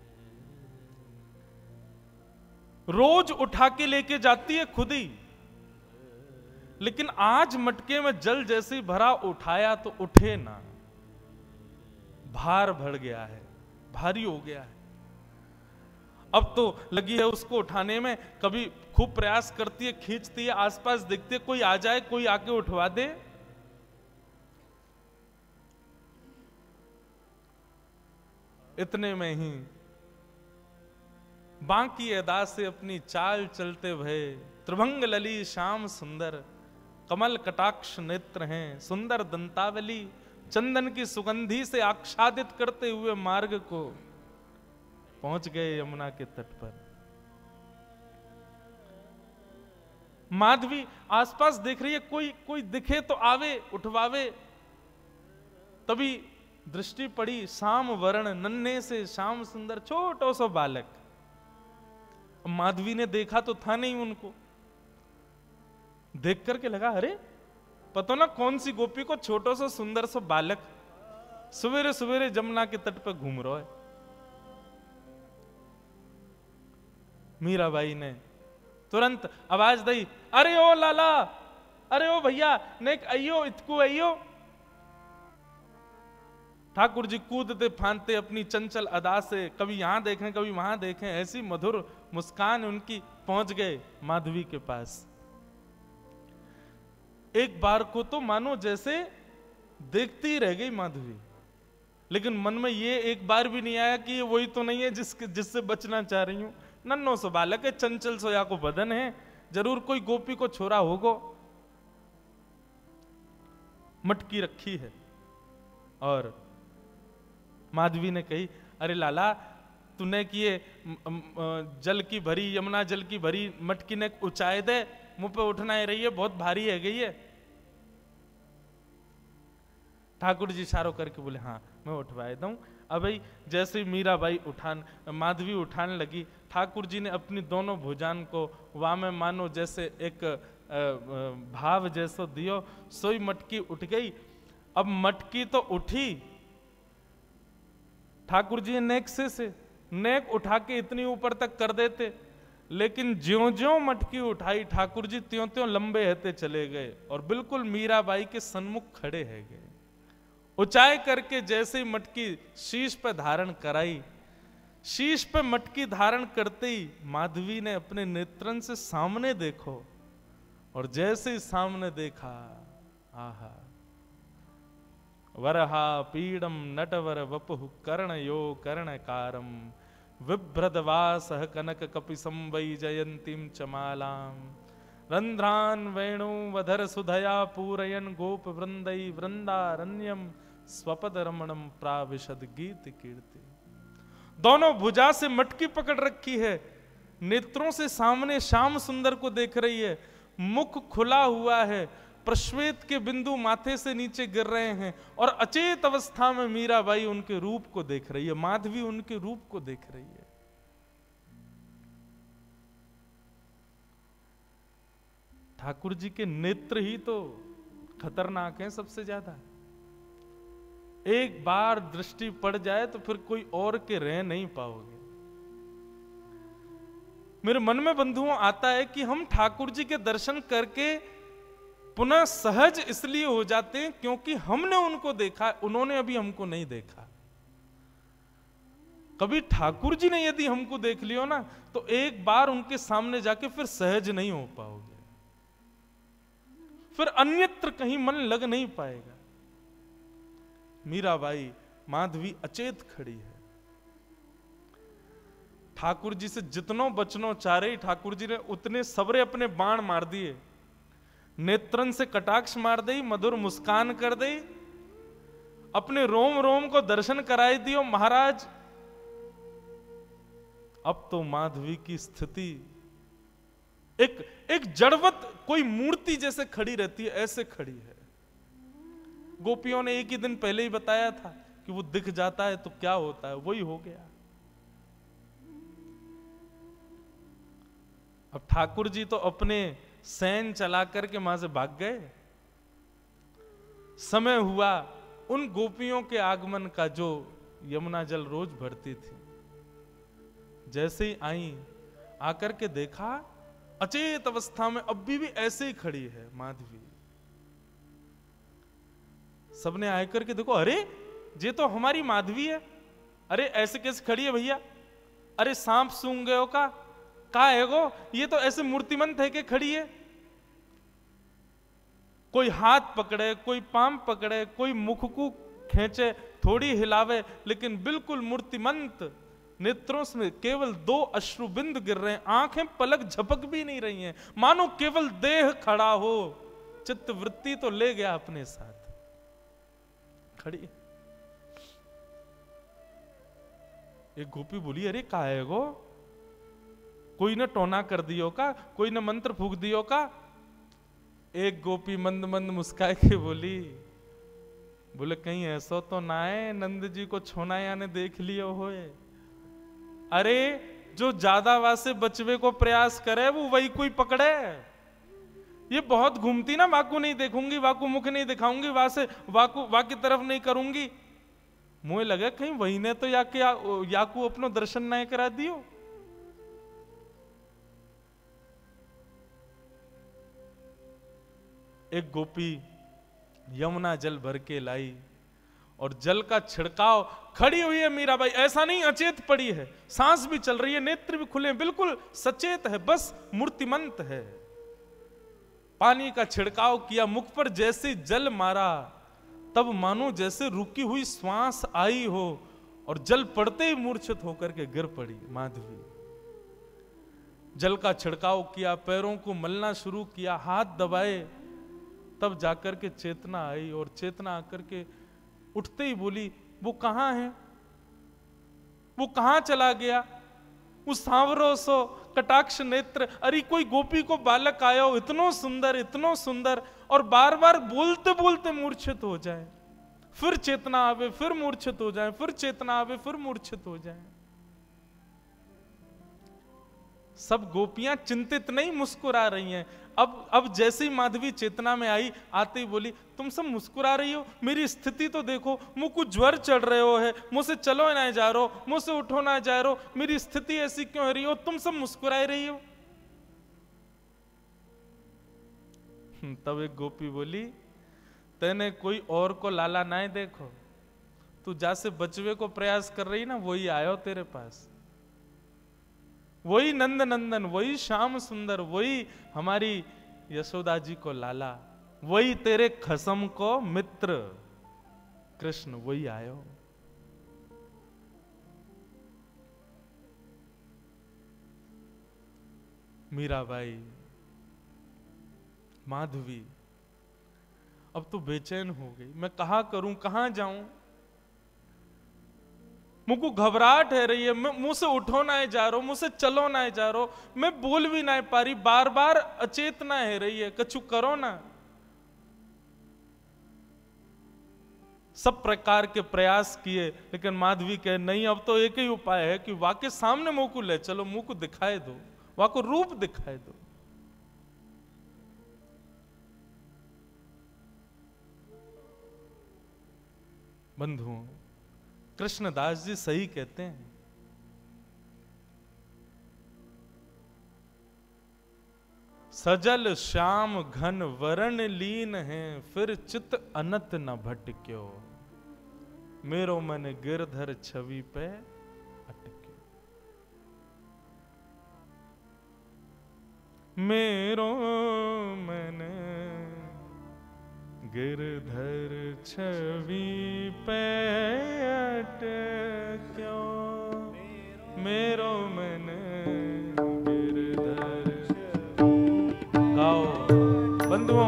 रोज उठा के लेके जाती है खुद ही, लेकिन आज मटके में जल जैसे ही भरा, उठाया तो उठे ना, भार बढ़ गया है, भारी हो गया है। अब तो लगी है उसको उठाने में, कभी खूब प्रयास करती है, खींचती है, आसपास देखती है कोई आ जाए, कोई आके उठवा दे। इतने में ही बांकी अदा से अपनी चाल चलते भये, त्रिभंग लली श्याम सुंदर, कमल कटाक्ष नेत्र हैं, सुंदर दंतावली, चंदन की सुगंधी से आच्छादित करते हुए मार्ग को पहुंच गए यमुना के तट पर। माधवी आसपास देख रही है, कोई दिखे तो आवे, उठवावे। तभी दृष्टि पड़ी श्याम वर्ण, नन्हे से श्याम सुंदर छोटो सो बालक। माधवी ने देखा तो था नहीं उनको, देख करके लगा अरे पता ना कौन सी गोपी को छोटो सो सुंदर सो बालक सवेरे सवेरे जमुना के तट पर घूम रहा है। मीराबाई ने तुरंत आवाज दी, अरे ओ लाला, अरे ओ भैया, नेक अयो, इतकू अयो। ठाकुर जी कूदते फांदते अपनी चंचल अदा से, कभी यहां देखें कभी वहां देखें, ऐसी मधुर मुस्कान उनकी, पहुंच गए माधवी के पास। एक बार को तो मानो जैसे देखती ही रह गई माधवी, लेकिन मन में ये एक बार भी नहीं आया कि ये वही तो नहीं है जिससे बचना चाह रही हूं। नन्नो सो बालक है, चंचल सोया को बदन है, जरूर कोई गोपी को छोरा होगो। मटकी रखी है और माधवी ने कही, अरे लाला तूने किए जल की भरी, यमुना जल की भरी मटकी ने ऊंचाई दे, मुंह पे उठना ही रही है, बहुत भारी है गई है। ठाकुर जी इशारों करके बोले हाँ मैं उठवाए दूं। अब जैसे ही मीराबाई माधवी उठाने लगी, ठाकुर जी ने अपनी दोनों भुजान को वामे मानो जैसे एक भाव जैसो दियो, सोई मटकी उठ गई। अब मटकी तो उठी, ठाकुर जी नेक से नेक उठा के इतनी ऊपर तक कर देते, लेकिन ज्यों ज्यों मटकी उठाई ठाकुर जी त्यों त्यों लंबे रहते चले गए और बिल्कुल मीराबाई के सन्मुख खड़े है गए। ऊंचाई करके जैसे ही मटकी शीश पे धारण कराई, शीश पे मटकी धारण करते ही माधवी ने अपने नेत्रन से सामने देखो, और जैसे ही सामने देखा, आहा, वरहा पीडम नटवर वपुः कर्णयो कर्णकारम, विभ्रदवासः कनक कपिसं वै जयंतीं चमालां, रंध्रान वेणु वधर सुधया पूरयन गोप वृंदै वृंदारण्यम, स्वपद रमणम प्राविशद गीत कीर्ति। दोनों भुजा से मटकी पकड़ रखी है, नेत्रों से सामने श्याम सुंदर को देख रही है, मुख खुला हुआ है, प्रश्वेत के बिंदु माथे से नीचे गिर रहे हैं, और अचेत अवस्था में मीराबाई उनके रूप को देख रही है, माधवी उनके रूप को देख रही है। ठाकुर जी के नेत्र ही तो खतरनाक हैं सबसे ज्यादा। एक बार दृष्टि पड़ जाए तो फिर कोई और के रह नहीं पाओगे। मेरे मन में बंधुओं आता है कि हम ठाकुर जी के दर्शन करके पुनः सहज इसलिए हो जाते हैं क्योंकि हमने उनको देखा, उन्होंने अभी हमको नहीं देखा। कभी ठाकुर जी ने यदि हमको देख लियो ना, तो एक बार उनके सामने जाके फिर सहज नहीं हो पाओगे, फिर अन्यत्र कहीं मन लग नहीं पाएगा। मीराबाई माधवी अचेत खड़ी है, ठाकुर जी से जितनो बचनो चारे ठाकुर जी ने उतने सबरे अपने बाण मार दिए, नेत्रन से कटाक्ष मार दी, मधुर मुस्कान कर दी, अपने रोम रोम को दर्शन कराई दियो महाराज। अब तो माधवी की स्थिति एक जड़वत कोई मूर्ति जैसे खड़ी रहती है, ऐसे खड़ी है। गोपियों ने एक ही दिन पहले ही बताया था कि वो दिख जाता है तो क्या होता है, वही हो गया। अब ठाकुर जी तो अपने सैन चला करके वहां से भाग गए। समय हुआ उन गोपियों के आगमन का जो यमुना जल रोज भरती थी। जैसे ही आई, आकर के देखा अचेत अवस्था में अभी भी ऐसे ही खड़ी है माधवी। सबने आकर के देखो, अरे ये तो हमारी माधवी है, अरे ऐसे कैसे खड़ी है भैया, अरे सांप सूंघ गए हो का है गो, ये तो ऐसे मूर्तिमंत है कि खड़ी है। कोई हाथ पकड़े, कोई पाम पकड़े, कोई मुख को खींचे, थोड़ी हिलावे, लेकिन बिल्कुल मूर्तिमंत। नेत्रों से केवल 2 अश्रुबिंद गिर रहे हैं, आंखें पलक झपक भी नहीं रही हैं, मानो केवल देह खड़ा हो। चित्त वृत्ति तो ले गया अपने साथ, खड़ी। एक गोपी बोली, अरे का है गो, कोई ने टोना कर दियो का, कोई ने मंत्र फूक दियो का। एक गोपी मंद मंद मुस्काए के बोली, बोले कहीं ऐसा तो ना है नंद जी को छोनाया ने देख लियो होए। अरे जो ज्यादा वासे बचवे को प्रयास करे वो वही कोई पकड़े। ये बहुत घूमती ना, वाकू नहीं देखूंगी, वाकू मुख नहीं दिखाऊंगी, वासे वाकू की तरफ नहीं करूंगी। मुझे लगे कहीं वही ने तो याकू अपनो दर्शन नहीं करा दियो। एक गोपी यमुना जल भर के लाई और जल का छिड़काव, खड़ी हुई है मीराबाई, ऐसा नहीं अचेत पड़ी है, सांस भी चल रही है, नेत्र भी खुले, बिल्कुल सचेत है, बस मूर्तिमंत है। पानी का छिड़काव किया, मुख पर जैसे जल मारा, तब मानो जैसे रुकी हुई श्वास आई हो, और जल पड़ते ही मूर्छित होकर के गिर पड़ी माधवी। जल का छिड़काव किया, पैरों को मलना शुरू किया, हाथ दबाए, तब जाकर के चेतना आई, और चेतना आकर के उठते ही बोली, वो कहां है, वो कहां चला गया, उस सांवरो सो कटाक्ष नेत्र। अरे कोई गोपी को बालक आया हो, इतनो सुंदर, और बार बार बोलते बोलते मूर्छित हो जाए, फिर चेतना आवे, फिर मूर्छित हो जाए, फिर चेतना आवे, फिर मूर्छित हो जाए। सब गोपियां चिंतित नहीं, मुस्कुरा रही हैं। अब जैसे ही माधवी चेतना में आई, आते ही बोली, तुम सब मुस्कुरा रही हो, मेरी स्थिति तो देखो, मुझको ज्वर चढ़ रहे हो है, मुझसे चलो ना जा रहो, मुझसे उठो ना जा रहो, मेरी स्थिति ऐसी क्यों हो रही हो, तुम सब मुस्कुरा रही हो। तब एक गोपी बोली, तेने कोई और को लाला ना देखो, तू जैसे बचवे को प्रयास कर रही ना, वही आयो तेरे पास, वही नंद नंदन, वही श्याम सुंदर, वही हमारी यशोदा जी को लाला, वही तेरे खसम को मित्र कृष्ण, वही आयो। मीराबाई, माधवी अब तो बेचैन हो गई, मैं कहा करूं, कहां जाऊं, मुझको घबराहट है रही है, मुंह से उठो ना जा रहा, मुंह से चलो ना जा रहा, मैं बोल भी ना पा रही, बार बार अचेतना है रही है, कछु करो ना। सब प्रकार के प्रयास किए, लेकिन माधवी कहे नहीं, अब तो एक ही उपाय है कि वाके सामने मुंह को ले चलो, मुंह को दिखाए दो, वाको रूप दिखाए दो। बंधुओं, कृष्णदास जी सही कहते हैं, सजल श्याम घन वरण लीन है, फिर चित अनत न भटक्यो। मेरो मन गिरधर छवि पे अटक्यो। मेरो मन गिरधर छवि पे अटक्यो। मेरो मन गिरधर। गाओ बंधुओं,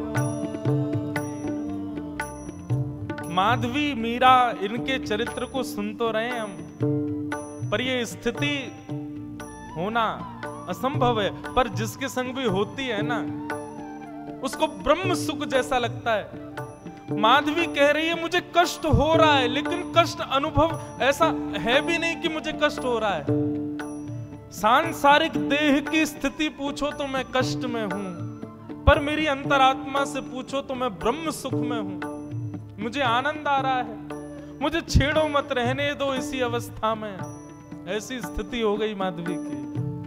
माधवी मीरा इनके चरित्र को सुन तो रहे हैं हम, पर ये स्थिति होना असंभव है। पर जिसके संग भी होती है ना, उसको ब्रह्म सुख जैसा लगता है। माधवी कह रही है मुझे कष्ट हो रहा है, लेकिन कष्ट अनुभव ऐसा है भी नहीं कि मुझे कष्ट हो रहा है। सांसारिक देह की स्थिति पूछो तो मैं कष्ट में हूं, पर मेरी अंतरात्मा से पूछो तो मैं ब्रह्म सुख में हूं। मुझे आनंद आ रहा है, मुझे छेड़ो मत, रहने दो इसी अवस्था में। ऐसी स्थिति हो गई माधवी की।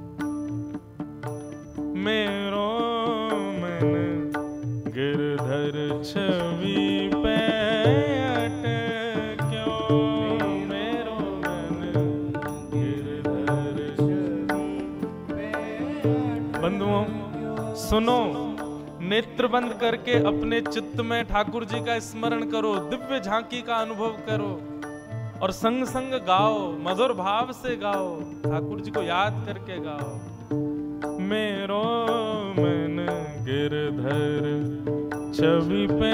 मेरो मन गिरधर छवि पे अटक्यो। मेरो मन गिरधर छवि पे अटक्यो। बंधुओं सुनो, नेत्र बंद करके अपने चित्त में ठाकुर जी का स्मरण करो, दिव्य झांकी का अनुभव करो और संग संग गाओ, मधुर भाव से गाओ, ठाकुर जी को याद करके गाओ। मेरो मन गिरधर छवि पे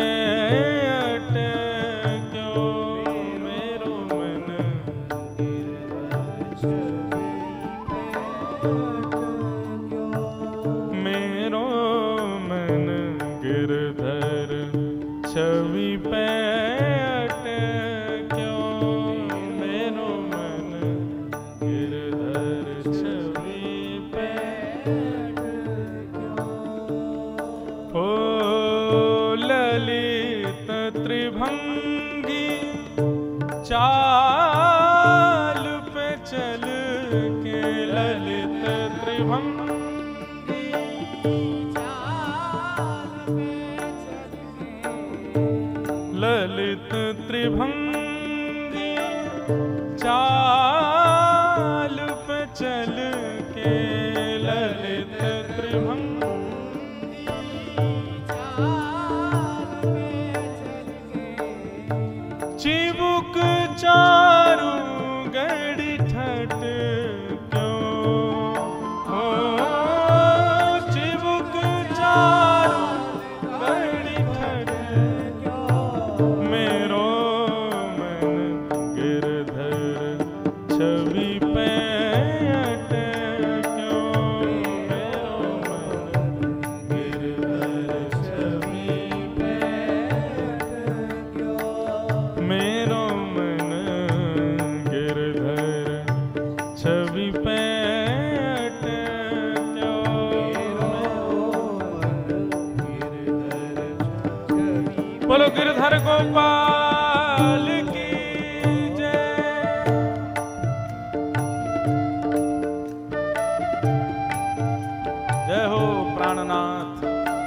अटक्यो। मेरो मन गिरधर छवि पे अटक्यो। मेरो मन गिरधर छवि पे अटक्यो। मेरो मन गिरधर छवि पे अटक्यो। ओ ललित त्रिभंगी चाल पे चल के, ललित त्रिभंगी ललित त्रिभंगी चाल पे चल के, ललित त्रिभंगी चाल पे चल के। चिबुक चारू गड़ी ठट क्यों, हो चिबुक चारू गड़ी ठट। मेरो मन गिरधर छवि पे अटक्यो। मेरो मन गिरधर छवि पे अटक्यो। मेरो मन गिरधर छवि पे अटक्यो। बोलो गिरधर गोपाल की जय। जय हो प्राणनाथ।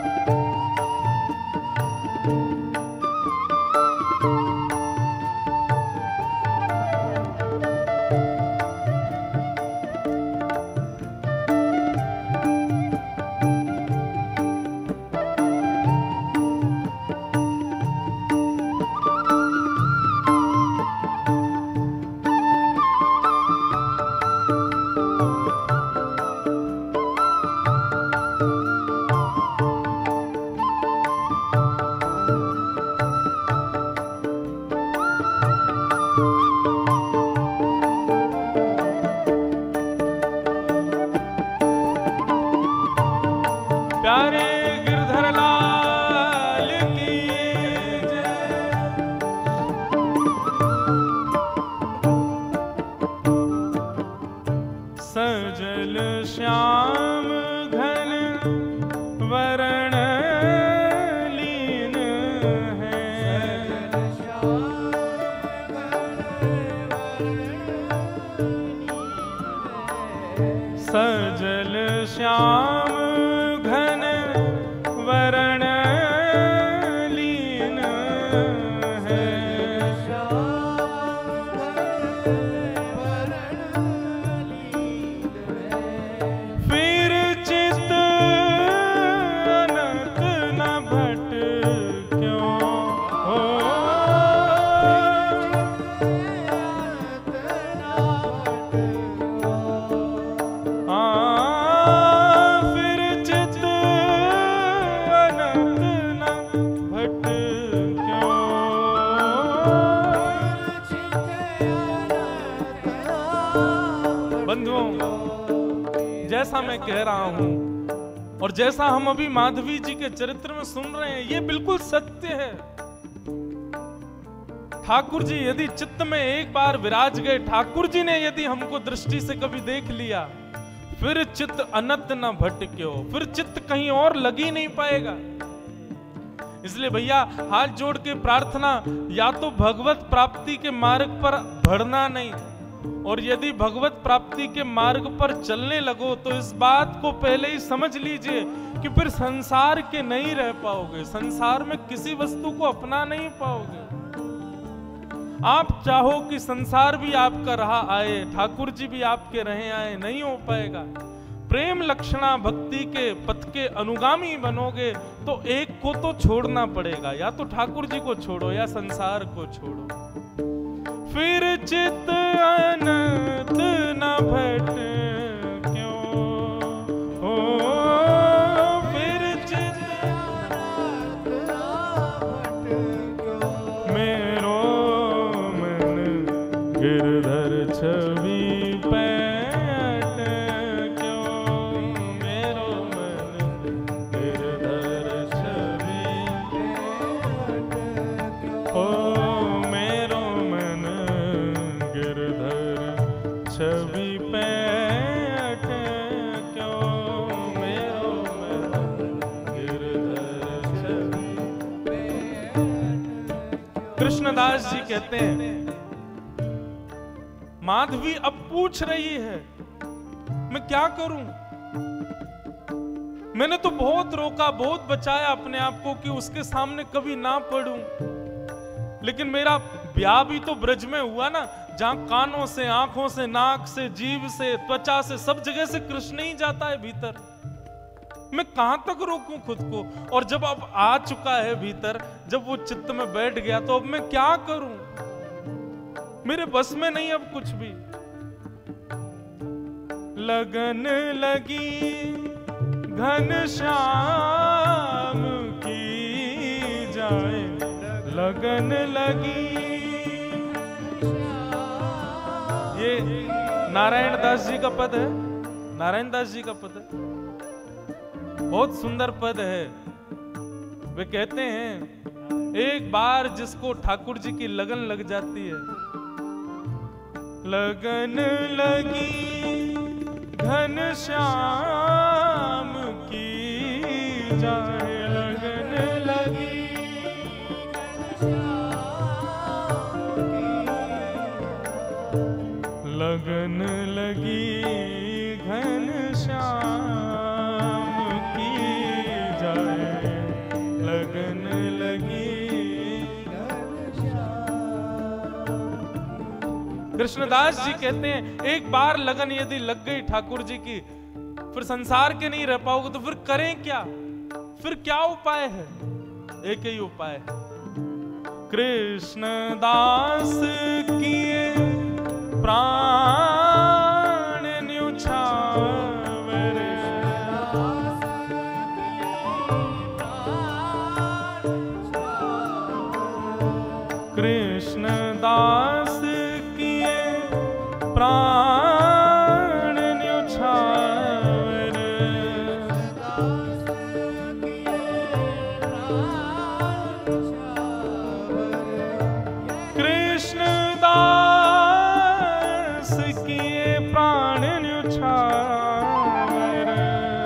प्यारे गिरधर लाल की जय। सजल श्याम घन वरण लीन है, सजल श्याम घन क्यों, जैसा मैं कह रहा हूं और जैसा हम अभी माधवी जी के चरित्र में सुन रहे हैं, ये बिल्कुल सत्य है। ठाकुर जी यदि चित्त में एक बार विराज गए, ठाकुर जी ने यदि हमको दृष्टि से कभी देख लिया, फिर चित्त अनंत न भटक्यो, फिर चित्त कहीं और लग ही नहीं पाएगा। इसलिए भैया हाथ जोड़ के प्रार्थना, या तो भगवत प्राप्ति के मार्ग पर बढ़ना नहीं, और यदि भगवत प्राप्ति के मार्ग पर चलने लगो तो इस बात को पहले ही समझ लीजिए कि फिर संसार के नहीं रह पाओगे, संसार में किसी वस्तु को अपना नहीं पाओगे। आप चाहो कि संसार भी आपका रहा आए, ठाकुर जी भी आपके रहे आए, नहीं हो पाएगा। प्रेम लक्षणा भक्ति के पथ के अनुगामी बनोगे तो एक को तो छोड़ना पड़ेगा, या तो ठाकुर जी को छोड़ो या संसार को छोड़ो। फिर चित्त अनंत न भटक्यो, ओ फिर चित्त मेरो मन गिरधर छवि कृष्णदास जी कहते हैं, माधवी अब पूछ रही है मैं क्या करूं। मैंने तो बहुत रोका, बहुत बचाया अपने आप को कि उसके सामने कभी ना पड़ूं, लेकिन मेरा ब्याह भी तो ब्रज में हुआ ना, जहां कानों से, आंखों से, नाक से, जीभ से, त्वचा से, सब जगह से कृष्ण ही जाता है भीतर। मैं कहां तक रोकूं खुद को? और जब अब आ चुका है भीतर, जब वो चित्त में बैठ गया, तो अब मैं क्या करूं? मेरे बस में नहीं अब कुछ भी। लगन लगी घनश्याम की जाए, लगन लगी। ये नारायण दास जी का पद है, नारायण दास जी का पद है, बहुत सुंदर पद है। वे कहते हैं, एक बार जिसको ठाकुर जी की लगन लग जाती है, लगन लगी घनश्याम की जाए, लगन लगी लगन लगी घनश्याम की जाए, लगन लगी। कृष्णदास जी कहते हैं, एक बार लगन यदि लग गई ठाकुर जी की, फिर संसार के नहीं रह पाओगे, तो फिर करें क्या? फिर क्या उपाय है? एक ही उपाय है, कृष्णदास किए प्राण न्युछावरे, कृष्णदास किए प्राण न्युछावरे, कृष्णदास किए प्राण न्युछावरे,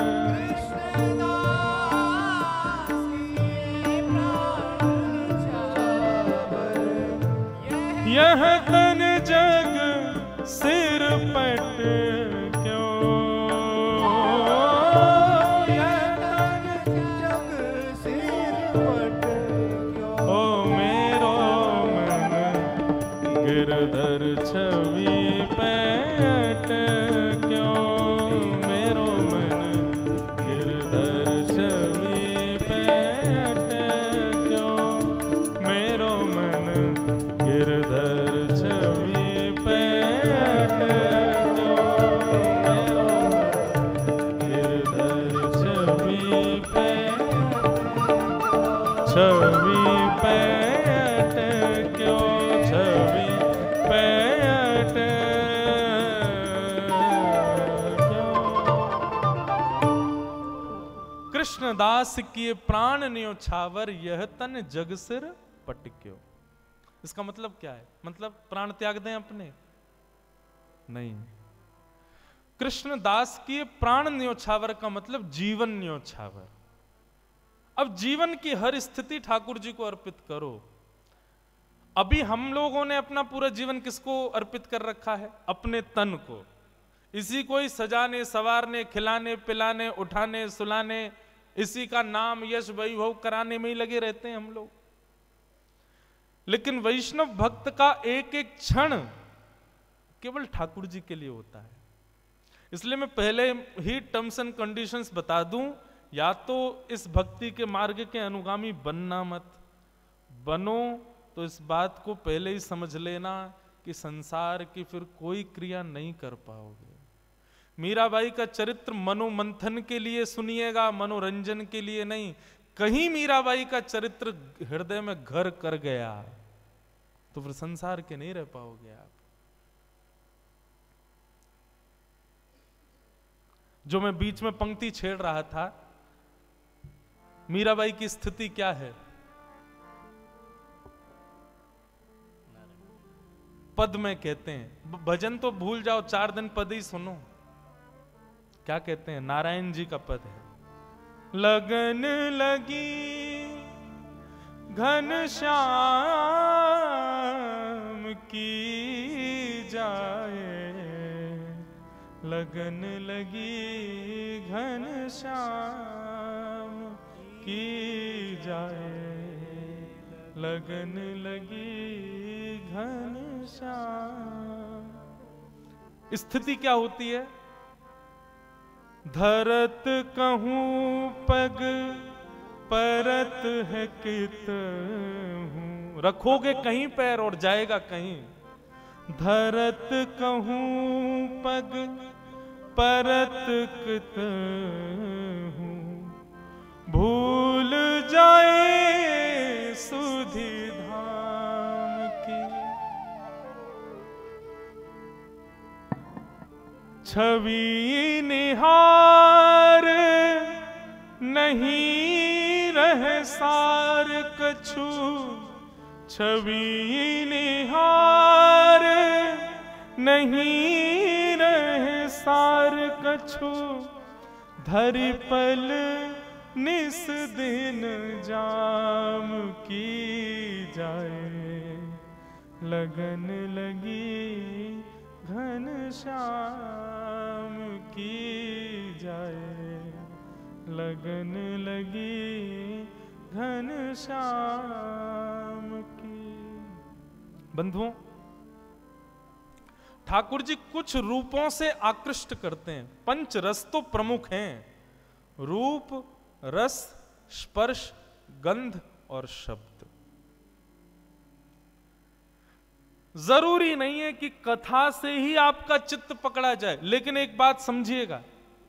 यह तन जग सिर पट क्यों, यह तन जग सिर पट क्यों, ओ मेरो मन गिरधर छवि पैट क्यों, मेरो मन गिरधर छवि पैट क्यों, मेरो मन गिरधर छवि पैट क्यों, मेरो गिरधर छवि पैट क्यों, छवि पैट कृष्णदास किए प्राण न्योछावर, यह तन जग सिर पटक्यो। इसका मतलब क्या है? मतलब प्राण त्याग दें अपने? नहीं। कृष्णदास किए प्राण न्योछावर का मतलब जीवन न्योछावर। अब जीवन की हर स्थिति ठाकुर जी को अर्पित करो। अभी हम लोगों ने अपना पूरा जीवन किसको अर्पित कर रखा है? अपने तन को। इसी को ही सजाने संवारने खिलाने पिलाने उठाने सुलाने, इसी का नाम यश वैभव कराने में ही लगे रहते हैं हम लोग। लेकिन वैष्णव भक्त का एक एक क्षण केवल ठाकुर जी के लिए होता है। इसलिए मैं पहले ही टर्म्स एंड कंडीशंस बता दूं, या तो इस भक्ति के मार्ग के अनुगामी बनना मत, बनो तो इस बात को पहले ही समझ लेना कि संसार की फिर कोई क्रिया नहीं कर पाओगे। मीराबाई का चरित्र मनोमंथन के लिए सुनिएगा, मनोरंजन के लिए नहीं। कहीं मीराबाई का चरित्र हृदय में घर कर गया तो फिर संसार के नहीं रह पाओगे आप। जो मैं बीच में पंक्ति छेड़ रहा था, मीराबाई की स्थिति क्या है? पद में कहते हैं, भजन तो भूल जाओ, 4 दिन पद ही सुनो। क्या कहते हैं? नारायण जी का पद है, लगन लगी घन श्याम की जाए, लगन लगी घन श्याम की जाए, लगन लगी घन श्याम। स्थिति क्या होती है? धरत कहूं पग परत है कित हूं, रखोगे कहीं पैर और जाएगा कहीं। धरत कहूं पग परत कित हूं, भूल जाए सुधि धाम की। छवि निहार नहीं रह सार कछु, छवि निहार नहीं रह सार कछु, धरि पल निस दिन जाम की जाए, लगन लगी घन श्याम की जाए, लगन लगी घन श्याम की। बंधुओं, ठाकुर जी कुछ रूपों से आकृष्ट करते हैं। 5 रस तो प्रमुख हैं, रूप, रस, स्पर्श, गंध और शब्द। जरूरी नहीं है कि कथा से ही आपका चित्त पकड़ा जाए, लेकिन एक बात समझिएगा,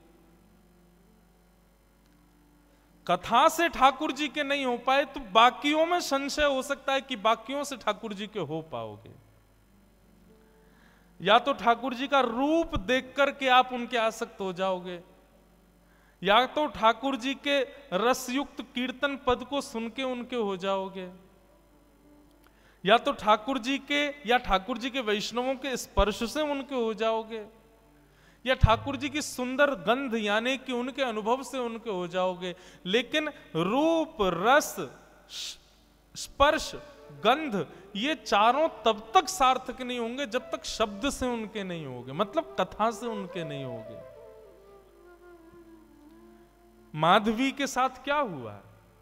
कथा से ठाकुर जी के नहीं हो पाए तो बाकियों में संशय हो सकता है कि बाकियों से ठाकुर जी के हो पाओगे। या तो ठाकुर जी का रूप देख करके आप उनके आसक्त हो जाओगे, या तो ठाकुर जी के रसयुक्त कीर्तन पद को सुन के उनके हो जाओगे, या तो ठाकुर जी के या ठाकुर जी के वैष्णवों के स्पर्श से उनके हो जाओगे, या ठाकुर जी की सुंदर गंध यानी कि उनके अनुभव से उनके हो जाओगे। लेकिन रूप, रस, स्पर्श, गंध ये चारों तब तक सार्थक नहीं होंगे जब तक शब्द से उनके नहीं होंगे, मतलब कथा से उनके नहीं होंगे। माधवी के साथ क्या हुआ?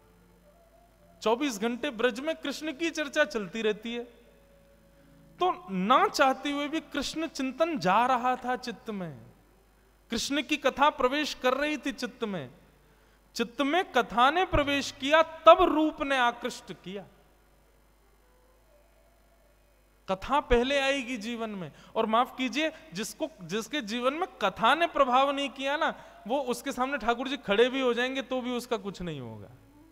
24 घंटे ब्रज में कृष्ण की चर्चा चलती रहती है, तो ना चाहते हुए भी कृष्ण चिंतन जा रहा था चित्त में, कृष्ण की कथा प्रवेश कर रही थी चित्त में। चित्त में कथा ने प्रवेश किया, तब रूप ने आकृष्ट किया। कथा पहले आएगी जीवन में, और माफ कीजिए, जिसके जीवन में कथा ने प्रभाव नहीं किया ना, वो उसके सामने ठाकुर जी खड़े भी हो जाएंगे तो भी उसका कुछ नहीं होगा।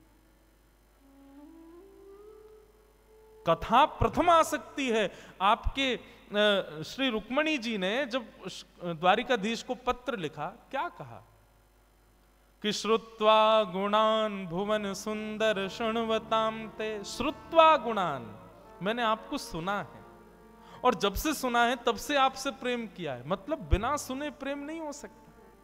कथा प्रथम आसक्ति है। आपके श्री रुक्मणी जी ने जब द्वारिकाधीश को पत्र लिखा, क्या कहा? कि श्रुत्वा गुणान भुवन सुंदर शृण्वताम ते। श्रुत्वा गुणान, मैंने आपको सुना है और जब से सुना है तब से आपसे प्रेम किया है। मतलब बिना सुने प्रेम नहीं हो सकता।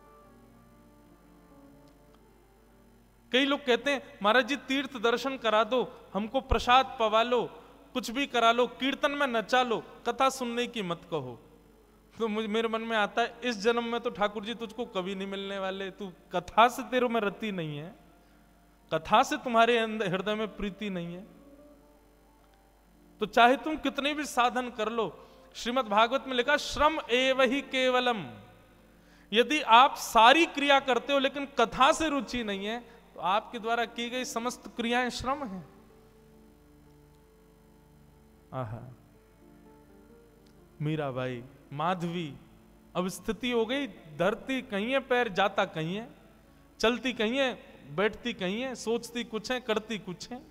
कई लोग कहते हैं महाराज जी तीर्थ दर्शन करा दो, हमको प्रसाद पवा लो, कुछ भी करा लो, कीर्तन में नचा लो, कथा सुनने की मत कहो। तो मेरे मन में आता है इस जन्म में तो ठाकुर जी तुझको कभी नहीं मिलने वाले। तू कथा से तेरे में रति नहीं है, कथा से तुम्हारे अंदर हृदय में प्रीति नहीं है, तो चाहे तुम कितने भी साधन कर लो। श्रीमद् भागवत में लिखा श्रम एव ही केवलम। यदि आप सारी क्रिया करते हो लेकिन कथा से रुचि नहीं है तो आपके द्वारा की गई समस्त क्रियाएं श्रम हैं। आहा, मीराबाई, माधवी, अब स्थिति हो गई धरती कहीं है, पैर जाता कहीं है, चलती कहीं है, बैठती कहीं है, सोचती कुछ है, करती कुछ है।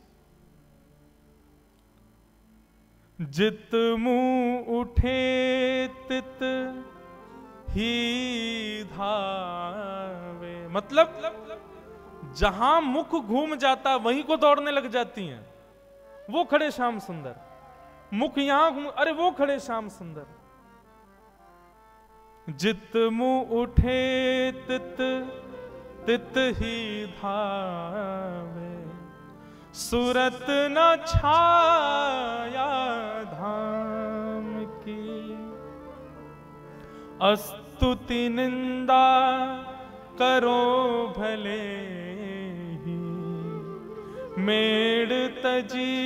जित मुंह उठे तित ही धावे। मतलब जहां मुख घूम जाता वहीं को दौड़ने लग जाती हैं। वो खड़े श्याम सुंदर, मुख यहां घूम, अरे वो खड़े श्याम सुंदर। जित मुंह उठे तित तित ही धावे, सुरत न छाया धाम की। अस्तुति निंदा करो भले ही, मेड़ तजी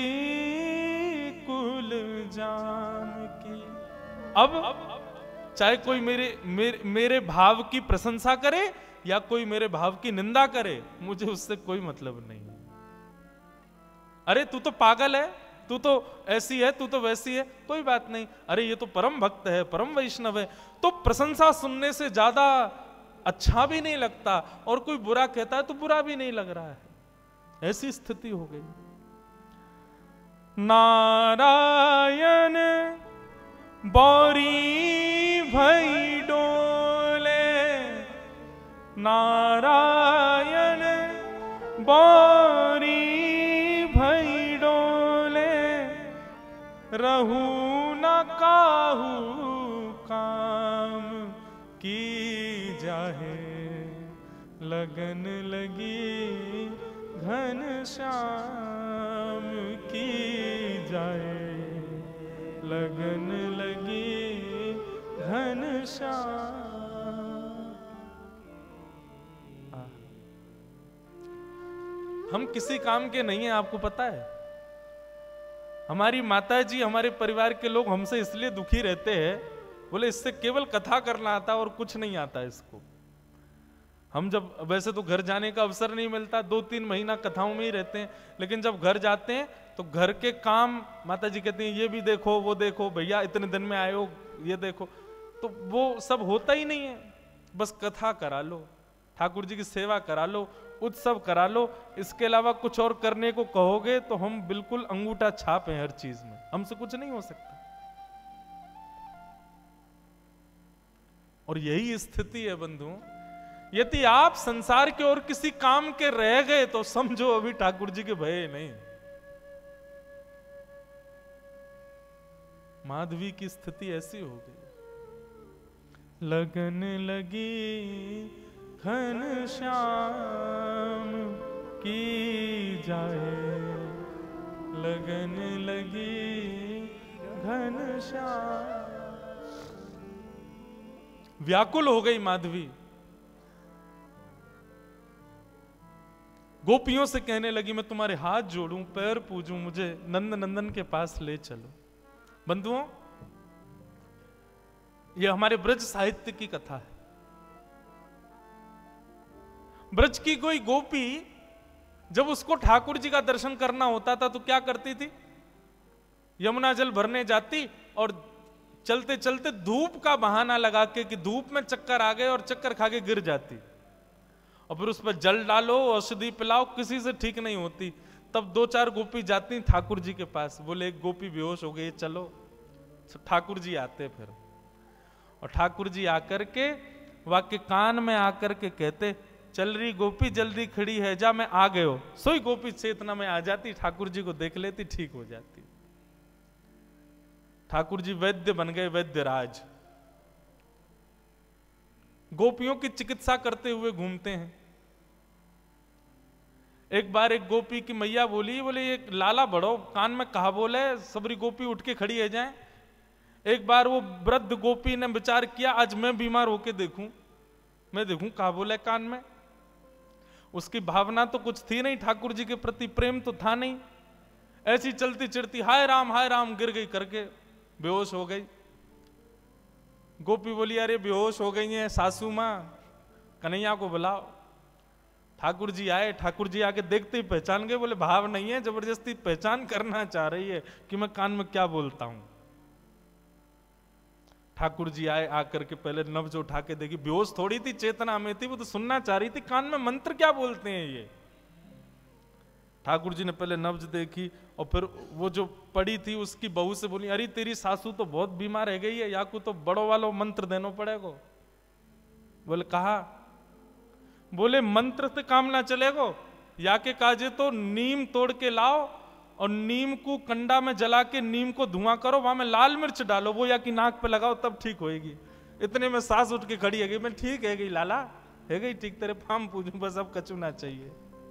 कुल जाम की। अब चाहे कोई मेरे भाव की प्रशंसा करे या कोई मेरे भाव की निंदा करे, मुझे उससे कोई मतलब नहीं है। अरे तू तो पागल है, तू तो ऐसी है, तू तो वैसी है, कोई बात नहीं। अरे ये तो परम भक्त है, परम वैष्णव है, तो प्रशंसा सुनने से ज्यादा अच्छा भी नहीं लगता, और कोई बुरा कहता है तो बुरा भी नहीं लग रहा है। ऐसी स्थिति हो गई। नारायण बौरी भई डोले, नारायण बौरी भई डोले, रहू न काहू काम की जाहे, लगन लगी घन श्याम की जाए, लगन लगी घन श्याम। हम किसी काम के नहीं हैं, आपको पता है। हमारी माता जी, हमारे परिवार के लोग हमसे इसलिए दुखी रहते हैं, बोले इससे केवल कथा करना आता और कुछ नहीं आता इसको। हम जब, वैसे तो घर जाने का अवसर नहीं मिलता, 2-3 महीना कथाओं में ही रहते हैं, लेकिन जब घर जाते हैं तो घर के काम माता जी कहती हैं ये भी देखो वो देखो, भैया इतने दिन में आए हो ये देखो, तो वो सब होता ही नहीं है। बस कथा करा लो, ठाकुर जी की सेवा करा लो, उत्सव करा लो, इसके अलावा कुछ और करने को कहोगे तो हम बिल्कुल अंगूठा छाप हैं हर चीज में, हमसे कुछ नहीं हो सकता। और यही स्थिति है बंधुओं। यदि आप संसार के और किसी काम के रह गए तो समझो अभी ठाकुर जी के भय नहीं। माधवी की स्थिति ऐसी हो गई। लगन लगी घन श्याम की जाए, लगन लगी घन श्याम। व्याकुल हो गई माधवी, गोपियों से कहने लगी मैं तुम्हारे हाथ जोड़ूं, पैर पूजूं, मुझे नंद नंदन के पास ले चलो। बंधुओं, यह हमारे ब्रज साहित्य की कथा है। ब्रज की कोई गोपी जब उसको ठाकुर जी का दर्शन करना होता था तो क्या करती थी? यमुना जल भरने जाती और चलते चलते धूप का बहाना लगा के कि धूप में चक्कर आ गए और चक्कर खा के गिर जाती, और फिर उस पर जल डालो, औषधि पिलाओ, किसी से ठीक नहीं होती। तब 2-4 गोपी जाती ठाकुर जी के पास, बोले एक गोपी बेहोश हो गई, चलो। ठाकुर जी आते फिर, और ठाकुर जी आकर के वाक्य कान में आकर के कहते चल रही गोपी जल्दी खड़ी है, जा मैं आ गयो। सोई गोपी चेतना में आ जाती, ठाकुर जी को देख लेती, ठीक हो जाती। ठाकुर जी वैद्य बन गए, वैद्य राज। गोपियों की चिकित्सा करते हुए घूमते हैं। एक बार एक गोपी की मैया बोली, बोले ये लाला बड़ो कान में कहा बोले, सबरी गोपी उठ के खड़ी है जाए। एक बार वो वृद्ध गोपी ने विचार किया, आज मैं बीमार होके देखूं, मैं देखूं कहा बोले कान में। उसकी भावना तो कुछ थी नहीं, ठाकुर जी के प्रति प्रेम तो था नहीं। ऐसी चलती चिड़ती हाय राम गिर गई करके बेहोश हो गई। गोपी बोली अरे बेहोश हो गई है सासू माँ, कन्हैया को बुलाओ। ठाकुर जी आए, ठाकुर जी आके देखते ही पहचान गए, बोले भाव नहीं है, जबरदस्ती पहचान करना चाह रही है कि मैं कान में क्या बोलता हूं। ठाकुर जी आए, आकर के पहले नब्ज उठा के देखी, बेहोश थोड़ी थी, चेतना में थी, वो तो सुनना चाह रही थी, कान में मंत्र क्या बोलते हैं ये। ठाकुर जी ने पहले नब्ज देखी और फिर वो जो पड़ी थी उसकी बहू से बोली, अरे तेरी सासू तो बहुत बीमार रह गई है, याकू तो बड़ो वालो मंत्र देना पड़ेगा। बोले कहा, बोले मंत्र से काम ना चलेगो, या के काजे तो नीम तोड़ के लाओ और नीम को कंडा में जला के नीम को धुआं करो, वहां में लाल मिर्च डालो, वो या की नाक पे लगाओ तब ठीक होएगी। इतने में सास उठ के खड़ी है गई, मैं ठीक है गई लाला, है गई ठीक, तेरे फार्म पूजू, बस अब कचू ना चाहिए।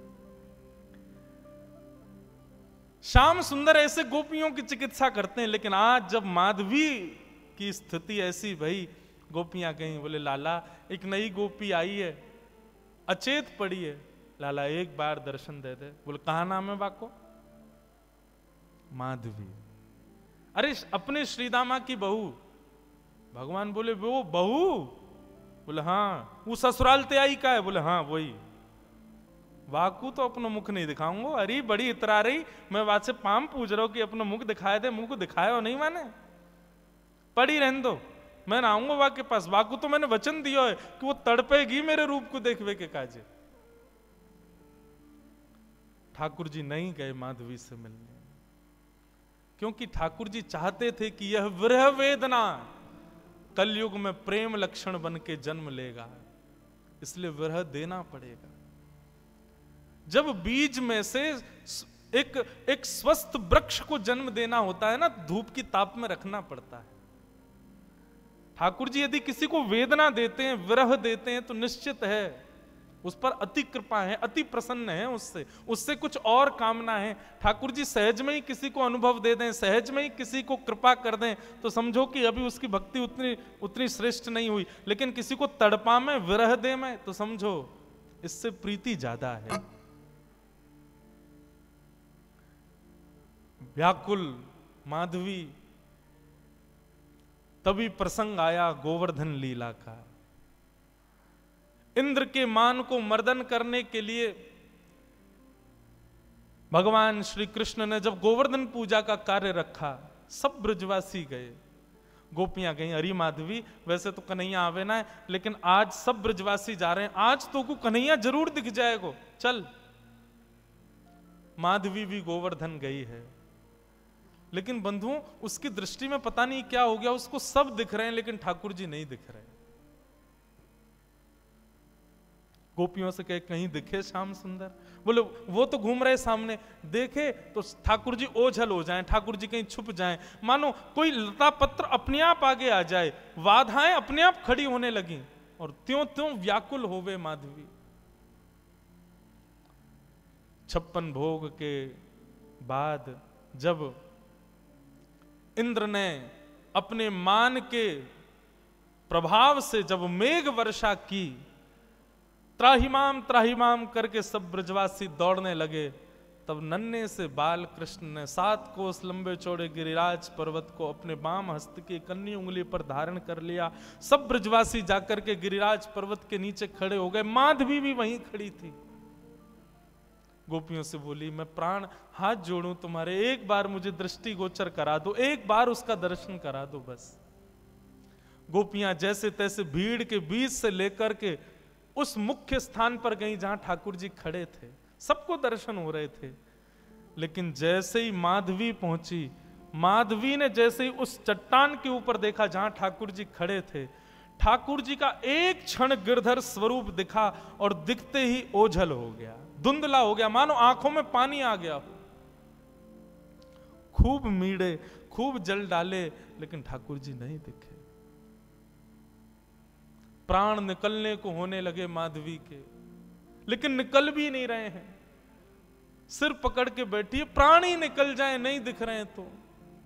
श्याम सुंदर ऐसे गोपियों की चिकित्सा करते हैं। लेकिन आज जब माधवी की स्थिति ऐसी भई, गोपियां गई, बोले लाला एक नई गोपी आई है, अचेत पड़ी है, लाला एक बार दर्शन दे दे। बोले कहा नाम है बाको? माधवी। अरे अपने श्रीदामा की बहू। भगवान बोले वो बहू? बोले हाँ। वो ससुराल ते आई का है? बोले हाँ वही। वाकू तो अपना मुख नहीं दिखाऊंगा। अरे बड़ी इतरा रही, मैं बात से पाम पूछ रहा हूं कि अपना मुख दिखाए दे, मुंह को दिखाया नहीं माने, पड़ी रहने दो, मैं ना आऊंगा वाक के पास। वाकू तो मैंने वचन दिया है कि वो तड़पेगी मेरे रूप को देखवे के काजे। ठाकुर जी नहीं गए माधवी से मिलने, क्योंकि ठाकुर जी चाहते थे कि यह विरह वेदना कलयुग में प्रेम लक्षण बन के जन्म लेगा, इसलिए विरह देना पड़ेगा। जब बीज में से एक स्वस्थ वृक्ष को जन्म देना होता है ना, धूप की ताप में रखना पड़ता है। ठाकुर जी यदि किसी को वेदना देते हैं, विरह देते हैं, तो निश्चित है उस पर अति कृपा है, अति प्रसन्न है, उससे कुछ और कामना है। ठाकुर जी सहज में ही किसी को अनुभव दे दें, सहज में ही किसी को कृपा कर दें, तो समझो कि अभी उसकी भक्ति उतनी श्रेष्ठ नहीं हुई। लेकिन किसी को तड़पा में, विरह दे में, तो समझो इससे प्रीति ज्यादा है। व्याकुल माधवी, तभी प्रसंग आया गोवर्धन लीला का। इंद्र के मान को मर्दन करने के लिए भगवान श्री कृष्ण ने जब गोवर्धन पूजा का कार्य रखा, सब ब्रजवासी गए, गोपियां गई। अरे माधवी वैसे तो कन्हैया आवे ना है, लेकिन आज सब ब्रजवासी जा रहे हैं, आज तो को कन्हैया जरूर दिख जाएगा, चल। माधवी भी गोवर्धन गई है, लेकिन बंधुओं उसकी दृष्टि में पता नहीं क्या हो गया, उसको सब दिख रहे हैं लेकिन ठाकुर जी नहीं दिख रहे। गोपियों से कहे कहीं दिखे श्याम सुंदर? बोले वो तो घूम रहे सामने, देखे तो ठाकुर जी ओझल हो जाएं, ठाकुर जी कहीं छुप जाएं, मानो कोई लता पत्र अपने आप आगे आ जाए, बाधाएं अपने आप खड़ी होने लगी और त्यों त्यों व्याकुल होवे माधवी। 56 भोग के बाद जब इंद्र ने अपने मान के प्रभाव से जब मेघ वर्षा की, त्राहिमाम करके सब ब्रजवासी दौड़ने लगे, तब नन्हे से बाल कृष्ण ने 7 कोस लंबे चौड़े गिरिराज पर्वत को अपने बाम हस्त की कन्नी उंगली पर धारण कर लिया। सब ब्रजवासी जाकर के गिरिराज पर्वत के नीचे खड़े हो गए। माधवी भी वहीं खड़ी थी। गोपियों से बोली, मैं प्राण हाथ जोड़ूं तुम्हारे, एक बार मुझे दृष्टि गोचर करा दो, एक बार उसका दर्शन करा दो बस। गोपियां जैसे तैसे भीड़ के बीच से लेकर के उस मुख्य स्थान पर गई जहां ठाकुर जी खड़े थे, सबको दर्शन हो रहे थे। लेकिन जैसे ही माधवी पहुंची, माधवी ने जैसे ही उस चट्टान के ऊपर देखा जहां ठाकुर जी खड़े थे, ठाकुर जी का एक क्षण गिरधर स्वरूप दिखा और दिखते ही ओझल हो गया, धुंधला हो गया, मानो आंखों में पानी आ गया। खूब मीड़े, खूब जल डाले, लेकिन ठाकुर जी नहीं दिखे। प्राण निकलने को होने लगे माधवी के, लेकिन निकल भी नहीं रहे हैं। सिर पकड़ के बैठी है, प्राण ही निकल जाए, नहीं दिख रहे हैं। तो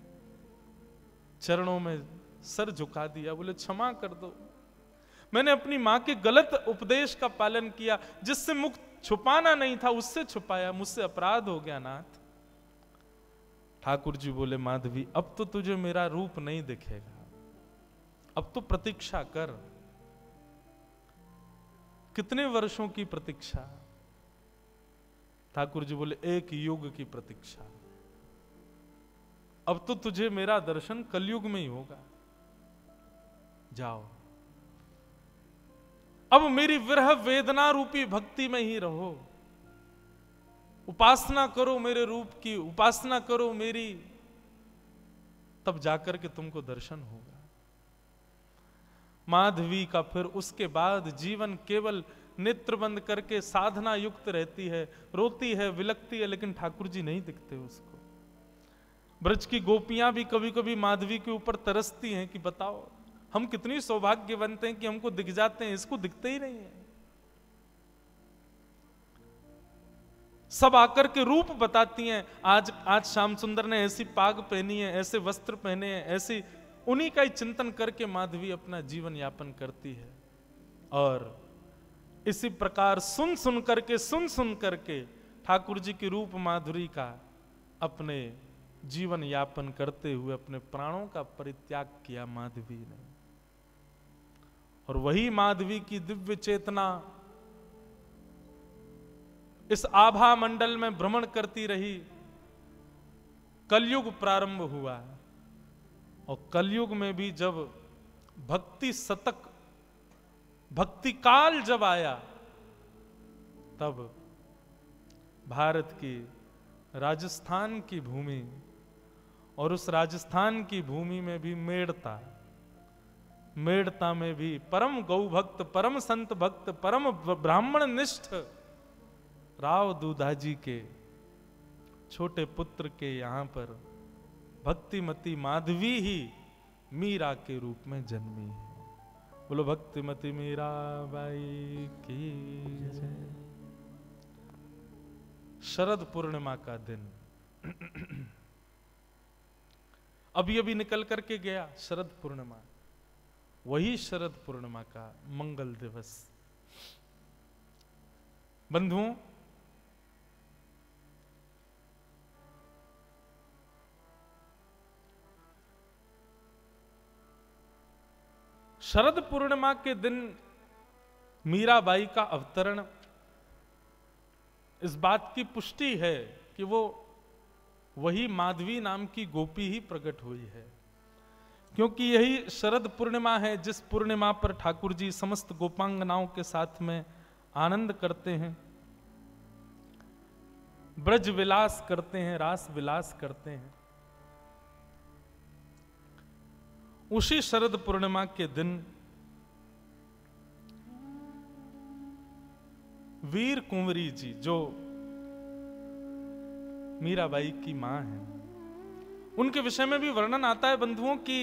चरणों में सर झुका दिया, बोले क्षमा कर दो, मैंने अपनी मां के गलत उपदेश का पालन किया, जिससे मुख छुपाना नहीं था उससे छुपाया, मुझसे अपराध हो गया नाथ। ठाकुर जी बोले माधवी, अब तो तुझे मेरा रूप नहीं दिखेगा, अब तो प्रतीक्षा कर। कितने वर्षों की प्रतीक्षा? ठाकुर जी बोले एक युग की प्रतीक्षा। अब तो तुझे मेरा दर्शन कलयुग में ही होगा, जाओ अब मेरी विरह वेदना रूपी भक्ति में ही रहो, उपासना करो मेरे रूप की, उपासना करो मेरी, तब जाकर के तुमको दर्शन होगा। माधवी का फिर उसके बाद जीवन केवल नेत्र बंद करके साधना युक्त रहती है, रोती है, विलकती है, लेकिन ठाकुर जी नहीं दिखते उसको। ब्रज की गोपियां भी कभी कभी माधवी के ऊपर तरसती हैं कि बताओ हम कितनी सौभाग्यवंत हैं कि हमको दिख जाते हैं, इसको दिखते ही नहीं है। सब आकर के रूप बताती हैं, आज श्याम सुंदर ने ऐसी पाग पहनी है, ऐसे वस्त्र पहने हैं, ऐसी, उन्हीं का ही चिंतन करके माधवी अपना जीवन यापन करती है। और इसी प्रकार सुन सुन करके ठाकुर जी के रूप माधुरी का अपने जीवन यापन करते हुए अपने प्राणों का परित्याग किया माधवी ने। और वही माधवी की दिव्य चेतना इस आभा मंडल में भ्रमण करती रही। कलयुग प्रारंभ हुआ, और कलयुग में भी जब भक्ति शतक, भक्ति काल जब आया, तब भारत की राजस्थान की भूमि, और उस राजस्थान की भूमि में भी मेड़ता में भी परम गौ भक्त, परम संत भक्त, परम ब्राह्मण निष्ठ राव दूधाजी के छोटे पुत्र के यहां पर भक्तिमती माधवी ही मीरा के रूप में जन्मी है। बोलो भक्तिमती मीरा बाई की जय। शरद पूर्णिमा का दिन अभी निकल करके गया, शरद पूर्णिमा, वही शरद पूर्णिमा का मंगल दिवस। बंधुओं, शरद पूर्णिमा के दिन मीराबाई का अवतरण इस बात की पुष्टि है कि वो वही माधवी नाम की गोपी ही प्रकट हुई है, क्योंकि यही शरद पूर्णिमा है जिस पूर्णिमा पर ठाकुर जी समस्त गोपांगनाओं के साथ में आनंद करते हैं, ब्रज विलास करते हैं, रास विलास करते हैं। उसी शरद पूर्णिमा के दिन वीर कुंवरी जी, जो मीराबाई की मां है, उनके विषय में भी वर्णन आता है बंधुओं की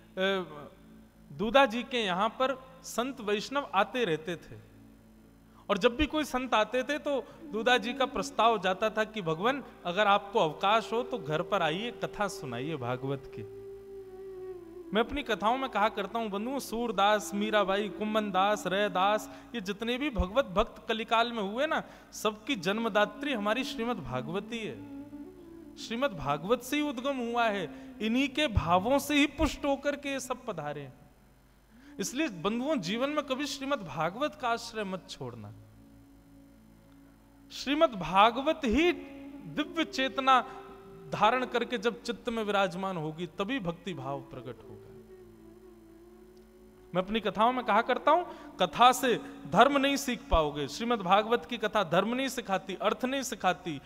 दूधा जी के यहां पर संत वैष्णव आते रहते थे, और जब भी कोई संत आते थे तो दूधा जी का प्रस्ताव जाता था कि भगवान अगर आपको अवकाश हो तो घर पर आइए, कथा सुनाइए भागवत की। मैं अपनी कथाओं में कहा करता हूं बंधुओं, सूरदास, मीराबाई, कुंभन दास, रैदास, ये जितने भी भगवत भक्त कलिकाल में हुए ना, सबकी जन्मदात्री हमारी श्रीमद् भागवती है। श्रीमद् भागवत से ही उद्गम हुआ है, इन्हीं के भावों से ही पुष्ट होकर के ये सब पधारे। इसलिए बंधुओं, जीवन में कभी श्रीमद् भागवत का आश्रय मत छोड़ना। श्रीमद् भागवत ही दिव्य चेतना धारण करके जब चित्त में विराजमान होगी, तभी भक्ति भाव प्रकट होगा। मैं अपनी कथाओं में कहा करता हूं, कथा से धर्म नहीं सीख पाओगे। श्रीमद् भागवत की कथा धर्म नहीं सिखाती, अर्थ नहीं सिखाती,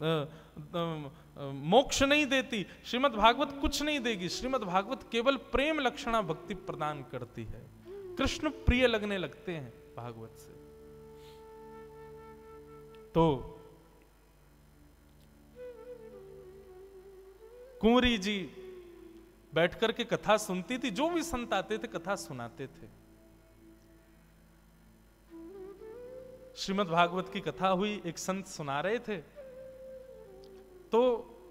मोक्ष नहीं देती। श्रीमद् भागवत कुछ नहीं देगी। श्रीमद् भागवत केवल प्रेम लक्षणा भक्ति प्रदान करती है। कृष्ण प्रिय लगने लगते हैं भागवत से। तो कुंवरी जी बैठ करके कथा सुनती थी, जो भी संत आते थे कथा सुनाते थे। श्रीमद् भागवत की कथा हुई, एक संत सुना रहे थे, तो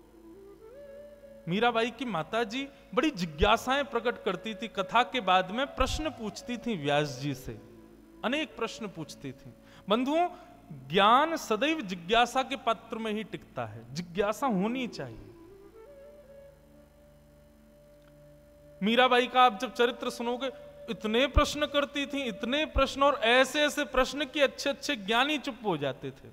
मीराबाई की माताजी बड़ी जिज्ञासाएं प्रकट करती थी। कथा के बाद में प्रश्न पूछती थी व्यास जी से, अनेक प्रश्न पूछती थी। बंधुओं, ज्ञान सदैव जिज्ञासा के पात्र में ही टिकता है, जिज्ञासा होनी चाहिए। मीराबाई का आप जब चरित्र सुनोगे, इतने प्रश्न करती थी, इतने प्रश्न, और ऐसे ऐसे प्रश्न कि अच्छे अच्छे ज्ञानी चुप हो जाते थे।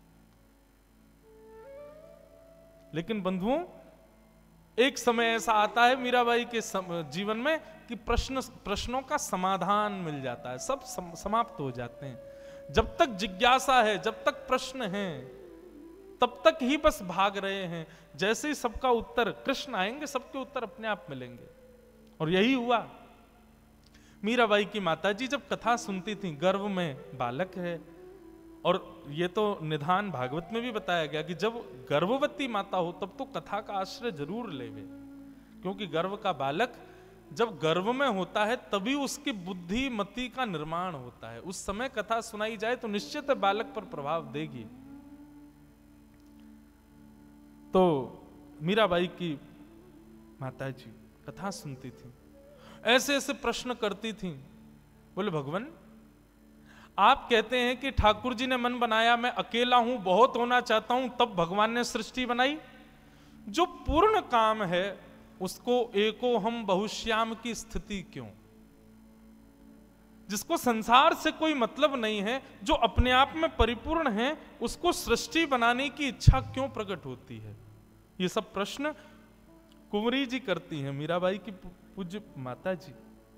लेकिन बंधुओं, एक समय ऐसा आता है मीराबाई के जीवन में कि प्रश्नों का समाधान मिल जाता है, सब समाप्त हो जाते हैं। जब तक जिज्ञासा है, जब तक प्रश्न हैं, तब तक ही बस भाग रहे हैं। जैसे ही सबका उत्तर, कृष्ण आएंगे, सबके उत्तर अपने आप मिलेंगे। और यही हुआ। मीराबाई की माताजी जब कथा सुनती थी, गर्भ में बालक है, और ये तो निधान भागवत में भी बताया गया कि जब गर्भवती माता हो तब तो कथा का आश्रय जरूर लेवे, क्योंकि गर्भ का बालक जब गर्भ में होता है तभी उसकी बुद्धि मति का निर्माण होता है। उस समय कथा सुनाई जाए तो निश्चित बालक पर प्रभाव देगी। तो मीराबाई की माताजी कथा सुनती थी, ऐसे ऐसे प्रश्न करती थी। बोले, भगवान आप कहते हैं कि ठाकुर जी ने मन बनाया, मैं अकेला हूं, बहुत होना चाहता हूं, तब भगवान ने सृष्टि बनाई। जो पूर्ण काम है उसको एको हम बहुश्याम की स्थिति क्यों? जिसको संसार से कोई मतलब नहीं है, जो अपने आप में परिपूर्ण है, उसको सृष्टि बनाने की इच्छा क्यों प्रकट होती है? ये सब प्रश्न कुंवरी जी करती हैं, मीराबाई की पूज्य माता जी।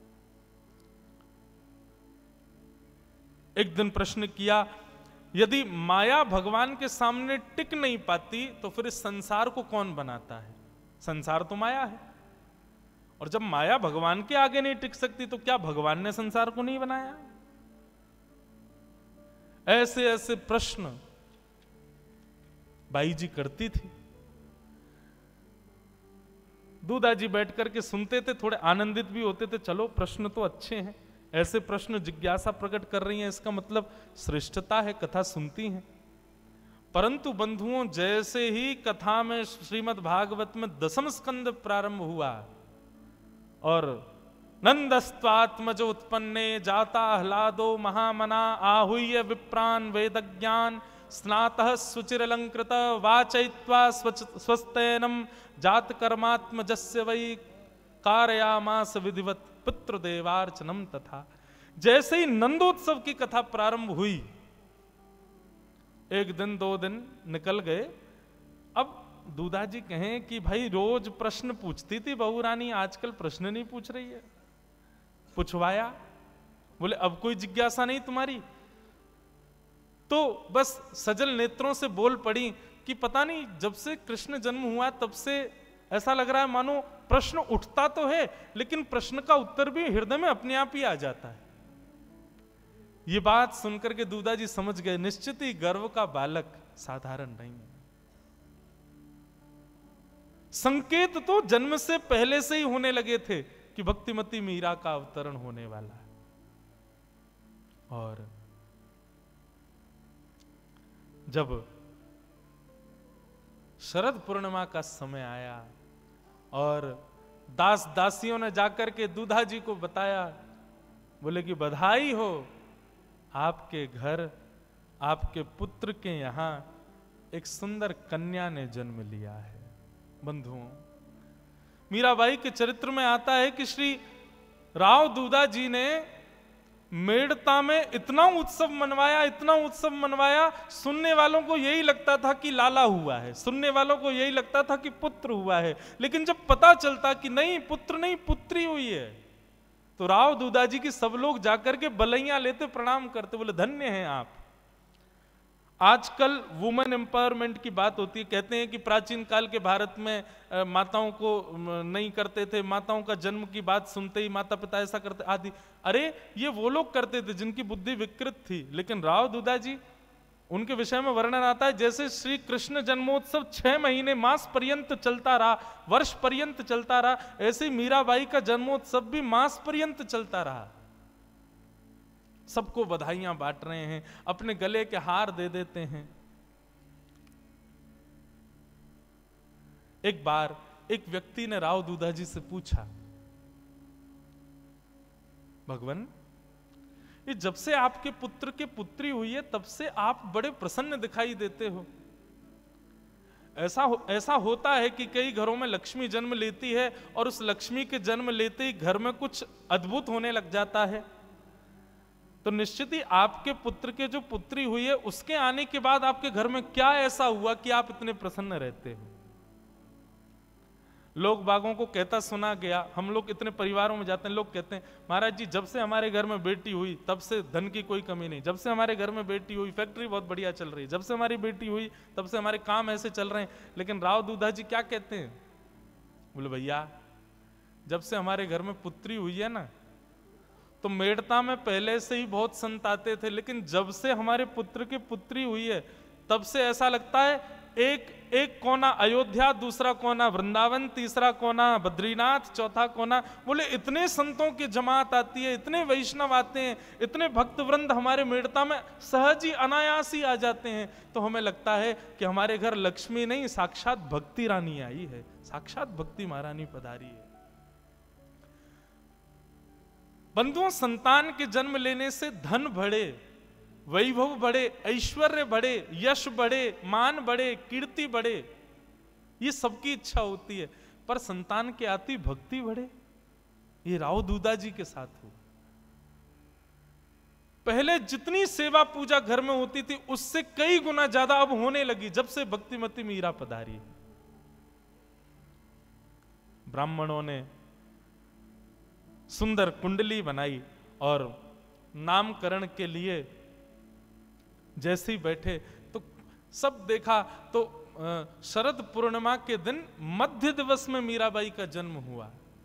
एक दिन प्रश्न किया, यदि माया भगवान के सामने टिक नहीं पाती तो फिर इस संसार को कौन बनाता है? संसार तो माया है, और जब माया भगवान के आगे नहीं टिक सकती तो क्या भगवान ने संसार को नहीं बनाया? ऐसे ऐसे प्रश्न बाई जी करती थी। दूधा जी बैठ करके सुनते थे, थोड़े आनंदित भी होते थे, चलो प्रश्न तो अच्छे हैं, ऐसे प्रश्न जिज्ञासा प्रकट कर रही हैं, इसका मतलब श्रेष्ठता है, कथा सुनती हैं। परंतु बंधुओं, जैसे ही कथा में श्रीमद् भागवत में 10वां स्कंद प्रारंभ हुआ और नंदस्त्वात्मज उत्पन्ने जाता आह्लादो महामना आहूय विप्रान वेदज्ञान स्नातः सुचिरलंकृत वाचयित्वा स्वस्तेनम जात कर्मात्मजस्य वै कारयामास विधिवत पुत्र देवार्चनम। तथा जैसे ही नंदोत्सव की कथा प्रारंभ हुई, एक दिन 2 दिन निकल गए। अब दूधा जी कहें कि भाई रोज प्रश्न पूछती थी बहू रानी, आजकल प्रश्न नहीं पूछ रही है। पूछवाया, बोले अब कोई जिज्ञासा नहीं तुम्हारी? तो बस सजल नेत्रों से बोल पड़ी कि पता नहीं, जब से कृष्ण जन्म हुआ तब से ऐसा लग रहा है मानो प्रश्न उठता तो है, लेकिन प्रश्न का उत्तर भी हृदय में अपने आप ही आ जाता है। ये बात सुनकर के दूधा जी समझ गए, निश्चित ही गर्भ का बालक साधारण नहीं है। संकेत तो जन्म से पहले से ही होने लगे थे कि भक्तिमती मीरा का अवतरण होने वाला है। और जब शरद पूर्णिमा का समय आया और दास दासियों ने जाकर के दूधा जी को बताया, बोले कि बधाई हो, आपके घर आपके पुत्र के यहां एक सुंदर कन्या ने जन्म लिया है। बंधुओं, मीराबाई के चरित्र में आता है कि श्री राव दूधा जी ने मेड़ता में इतना उत्सव मनवाया, इतना उत्सव मनवाया, सुनने वालों को यही लगता था कि लाला हुआ है, सुनने वालों को यही लगता था कि पुत्र हुआ है। लेकिन जब पता चलता कि नहीं पुत्र नहीं पुत्री हुई है, तो राव दूधा जी की सब लोग जाकर के बलैया लेते प्रणाम करते, बोले धन्य हैं आप, आजकल वुमेन एम्पावरमेंट की बात होती है, कहते हैं कि प्राचीन काल के भारत में माताओं को नहीं करते थे, माताओं का जन्म की बात सुनते ही माता पिता ऐसा करते आदि। अरे ये वो लोग करते थे जिनकी बुद्धि विकृत थी, लेकिन राव दूधा जी उनके विषय में वर्णन आता है जैसे श्री कृष्ण जन्मोत्सव 6 महीने मास पर्यंत चलता रहा, वर्ष पर्यंत चलता रहा, ऐसे ही मीराबाई का जन्मोत्सव भी मास पर्यंत चलता रहा। सबको बधाइयां बांट रहे हैं, अपने गले के हार दे देते हैं। एक बार एक व्यक्ति ने राव दूधा जी से पूछा, भगवान ये जब से आपके पुत्र के पुत्री हुई है तब से आप बड़े प्रसन्न दिखाई देते हो। ऐसा होता है कि कई घरों में लक्ष्मी जन्म लेती है और उस लक्ष्मी के जन्म लेते ही घर में कुछ अद्भुत होने लग जाता है। तो निश्चित ही आपके पुत्र के जो पुत्री हुई है उसके आने के बाद आपके घर में क्या ऐसा हुआ कि आप इतने प्रसन्न रहते हो। लोग बागों को कहता सुना गया, हम लोग इतने परिवारों में जाते हैं, लोग कहते हैं महाराज जी जब से हमारे घर में बेटी हुई तब से धन की कोई कमी नहीं, जब से हमारे घर में बेटी हुई फैक्ट्री बहुत बढ़िया चल रही है, जब से हमारी बेटी हुई तब से हमारे काम ऐसे चल रहे हैं। लेकिन राव दूधा जी क्या कहते हैं, बोले भैया जब से हमारे घर में पुत्री हुई है ना तो मेड़ता में पहले से ही बहुत संत आते थे, लेकिन जब से हमारे पुत्र की पुत्री हुई है तब से ऐसा लगता है एक कोना अयोध्या, दूसरा कोना वृंदावन, तीसरा कोना बद्रीनाथ, चौथा कोना, बोले इतने संतों की जमात आती है, इतने वैष्णव आते हैं, इतने भक्तवृंद हमारे मेड़ता में सहज ही अनायास ही आ जाते हैं। तो हमें लगता है कि हमारे घर लक्ष्मी नहीं साक्षात भक्ति रानी आई है, साक्षात भक्ति महारानी पधारी है। बंधुओं, संतान के जन्म लेने से धन बढ़े, वैभव बढ़े, ऐश्वर्य बढ़े, यश बढ़े, मान बढ़े, कीर्ति बढ़े, ये सबकी इच्छा होती है, पर संतान के आती भक्ति बढ़े। ये राव दूधा जी के साथ हुआ। पहले जितनी सेवा पूजा घर में होती थी उससे कई गुना ज्यादा अब होने लगी जब से भक्तिमती मीरा पधारी। ब्राह्मणों ने सुंदर कुंडली बनाई और नामकरण के लिए जैसे ही बैठे तो सब देखा तो शरद पूर्णिमा के दिन मध्य दिवस में मीराबाई का जन्म हुआ।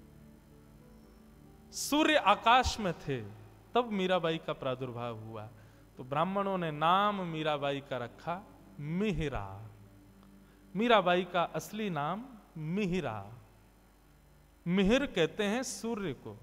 सूर्य आकाश में थे तब मीराबाई का प्रादुर्भाव हुआ। तो ब्राह्मणों ने नाम मीराबाई का रखा मिहिरा। मीराबाई का असली नाम मिहिरा। मिहिर कहते हैं सूर्य को।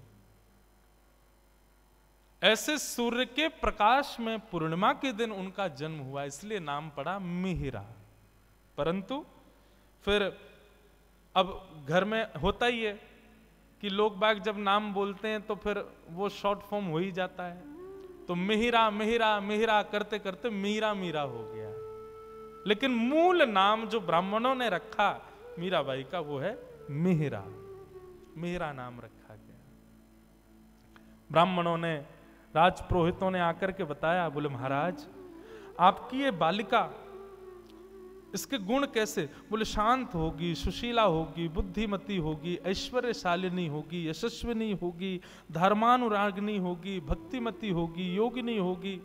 ऐसे सूर्य के प्रकाश में पूर्णिमा के दिन उनका जन्म हुआ, इसलिए नाम पड़ा मिहिरा। परंतु फिर अब घर में होता ही है कि लोग बाग जब नाम बोलते हैं तो फिर वो शॉर्ट फॉर्म हो ही जाता है। तो मिहिरा मिहिरा मिहिरा करते करते मीरा मीरा हो गया। लेकिन मूल नाम जो ब्राह्मणों ने रखा मीराबाई का वो है मिहिरा। मिहिरा नाम रखा गया। ब्राह्मणों ने, राजपुरोहितों ने आकर के बताया, बोले महाराज आपकी ये बालिका, इसके गुण कैसे? बोले शांत होगी, सुशीला होगी, बुद्धिमती होगी, ऐश्वर्यशालिनी होगी, यशस्विनी होगी, धर्मानुरागिनी होगी, भक्तिमती होगी, योगिनी होगी,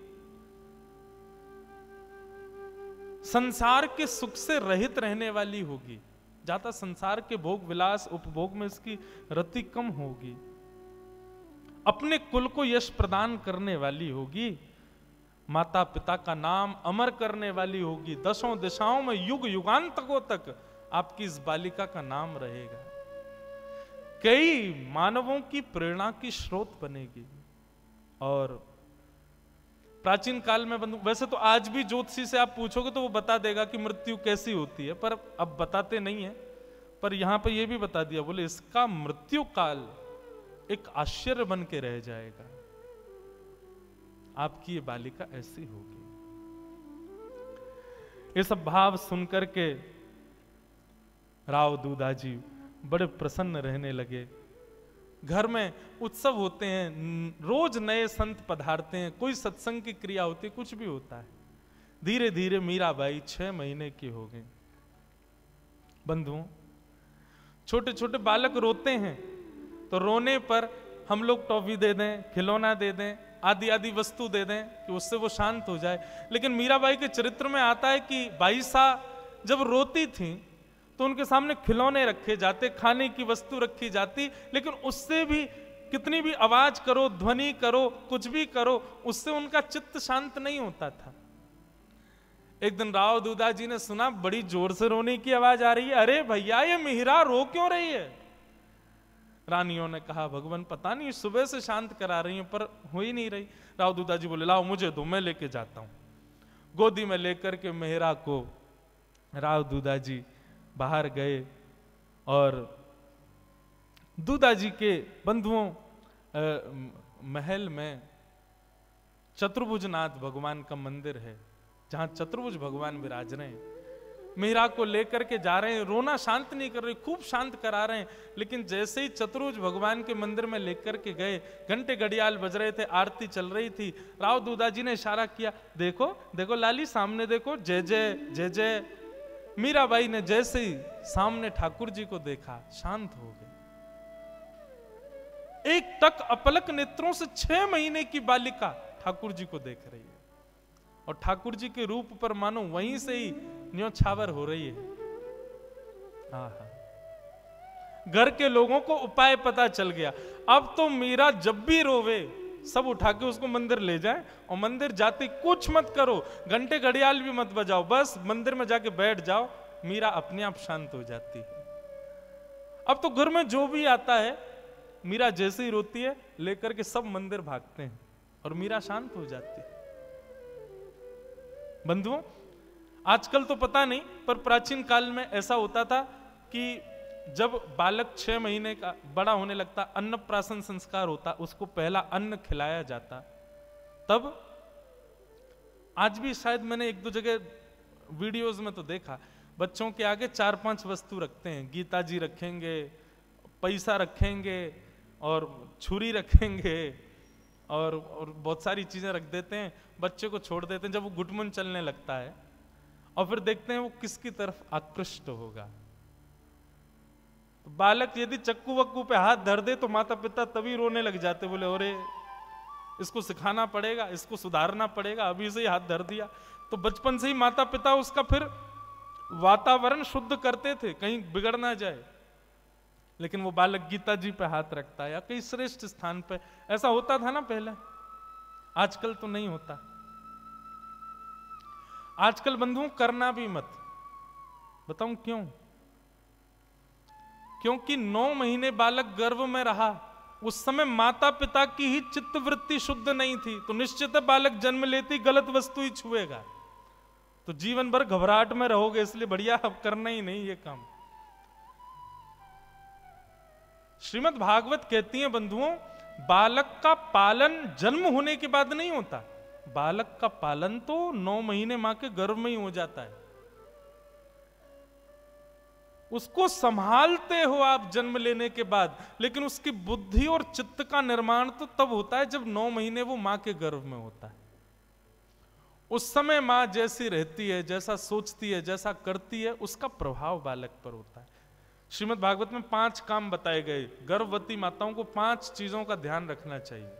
संसार के सुख से रहित रहने वाली होगी, ज्यादा संसार के भोग विलास उपभोग में इसकी रति कम होगी, अपने कुल को यश प्रदान करने वाली होगी, माता पिता का नाम अमर करने वाली होगी, दसों दिशाओं में युग युगांतकों तक आपकी इस बालिका का नाम रहेगा, कई मानवों की प्रेरणा की स्रोत बनेगी। और प्राचीन काल में वैसे तो आज भी ज्योतिषी से आप पूछोगे तो वो बता देगा कि मृत्यु कैसी होती है, पर अब बताते नहीं है। पर यहां पे ये भी बता दिया, बोले इसका मृत्यु काल एक आश्चर्य बन के रह जाएगा, आपकी ये बालिका ऐसी होगी। ये सब भाव सुनकर के राव दूधा जी बड़े प्रसन्न रहने लगे। घर में उत्सव होते हैं, रोज नए संत पधारते हैं, कोई सत्संग की क्रिया होती है, कुछ भी होता है। धीरे धीरे मीराबाई 6 महीने की हो गई। बंधुओं, छोटे छोटे बालक रोते हैं तो रोने पर हम लोग टॉफी दे दें, खिलौना दे दें, आदि आदि वस्तु दे दें कि उससे वो शांत हो जाए। लेकिन मीराबाई के चरित्र में आता है कि बाईसा जब रोती थी तो उनके सामने खिलौने रखे जाते, खाने की वस्तु रखी जाती, लेकिन उससे भी कितनी भी आवाज करो, ध्वनि करो, कुछ भी करो, उससे उनका चित्त शांत नहीं होता था। एक दिन राव दूधा जी ने सुना बड़ी जोर से रोने की आवाज आ रही है। अरे भैया ये मिहिरा रो क्यों रही है? रानियों ने कहा भगवान पता नहीं, सुबह से शांत करा रही हैं पर हो ही नहीं रही। राव दूधा जी बोले लाओ मुझे दो, मैं लेके जाता हूं। गोदी में लेकर के मिहिरा को राव दूधा जी बाहर गए और दूधा जी के बंधुओं महल में चतुर्भुजनाथ भगवान का मंदिर है, जहां चतुर्भुज भगवान विराज रहे हैं। मिहिरा को लेकर के जा रहे हैं, रोना शांत नहीं कर रहे, खूब शांत करा रहे हैं। लेकिन जैसे ही चतुर्भुज भगवान के मंदिर में लेकर के गए, घंटे घड़ियाल बज रहे थे, आरती चल रही थी। राव दूधा जी ने इशारा किया, देखो देखो लाली सामने देखो, जय जय जय जय। मीराबाई ने जैसे ही सामने ठाकुर जी को देखा शांत हो गए। एक टक अपलक नेत्रों से 6 महीने की बालिका ठाकुर जी को देख रही है और ठाकुर जी के रूप पर मानो वहीं से ही न्योछावर हो रही है। घर के लोगों को उपाय पता चल गया। अब तो मीरा जब भी रोवे सब उठा के उसको मंदिर ले जाए और मंदिर जाते कुछ मत करो, घंटे घड़ियाल भी मत बजाओ, बस मंदिर में जाके बैठ जाओ, मीरा अपने आप शांत हो जाती है। अब तो घर में जो भी आता है मीरा जैसे ही रोती है लेकर के सब मंदिर भागते हैं और मीरा शांत हो जाती है। बंधुओं आजकल तो पता नहीं, पर प्राचीन काल में ऐसा होता था कि जब बालक 6 महीने का बड़ा होने लगता, अन्नप्राशन संस्कार होता, उसको पहला अन्न खिलाया जाता। तब आज भी शायद मैंने 1-2 जगह वीडियोस में तो देखा, बच्चों के आगे 4-5 वस्तु रखते हैं। गीता जी रखेंगे, पैसा रखेंगे और छुरी रखेंगे और बहुत सारी चीजें रख देते हैं। बच्चे को छोड़ देते हैं, जब वो गुटमुन चलने लगता है और फिर देखते हैं वो किसकी तरफ आकृष्ट होगा। तो बालक यदि चक्कू वक्कू पे हाथ धर दे तो माता पिता तभी रोने लग जाते, बोले अरे इसको सिखाना पड़ेगा, इसको सुधारना पड़ेगा, अभी से ही हाथ धर दिया। तो बचपन से ही माता पिता उसका फिर वातावरण शुद्ध करते थे, कहीं बिगड़ ना जाए। लेकिन वो बालक गीता जी पे हाथ रखता है या कहीं श्रेष्ठ स्थान पे, ऐसा होता था ना पहले, आजकल तो नहीं होता। आजकल बंधुओं करना भी मत। बताऊं क्यों? क्योंकि 9 महीने बालक गर्भ में रहा, उस समय माता पिता की ही चित्त वृत्ति शुद्ध नहीं थी, तो निश्चित है बालक जन्म लेते ही गलत वस्तु ही छुएगा, तो जीवन भर घबराहट में रहोगे। इसलिए बढ़िया अब करना ही नहीं ये काम। श्रीमद् भागवत कहती है बंधुओं, बालक का पालन जन्म होने के बाद नहीं होता, बालक का पालन तो 9 महीने मां के गर्भ में ही हो जाता है। उसको संभालते हो आप जन्म लेने के बाद, लेकिन उसकी बुद्धि और चित्त का निर्माण तो तब होता है जब 9 महीने वो मां के गर्भ में होता है। उस समय मां जैसी रहती है, जैसा सोचती है, जैसा करती है, उसका प्रभाव बालक पर होता है। श्रीमद् भागवत में 5 काम बताए गए। गर्भवती माताओं को 5 चीजों का ध्यान रखना चाहिए।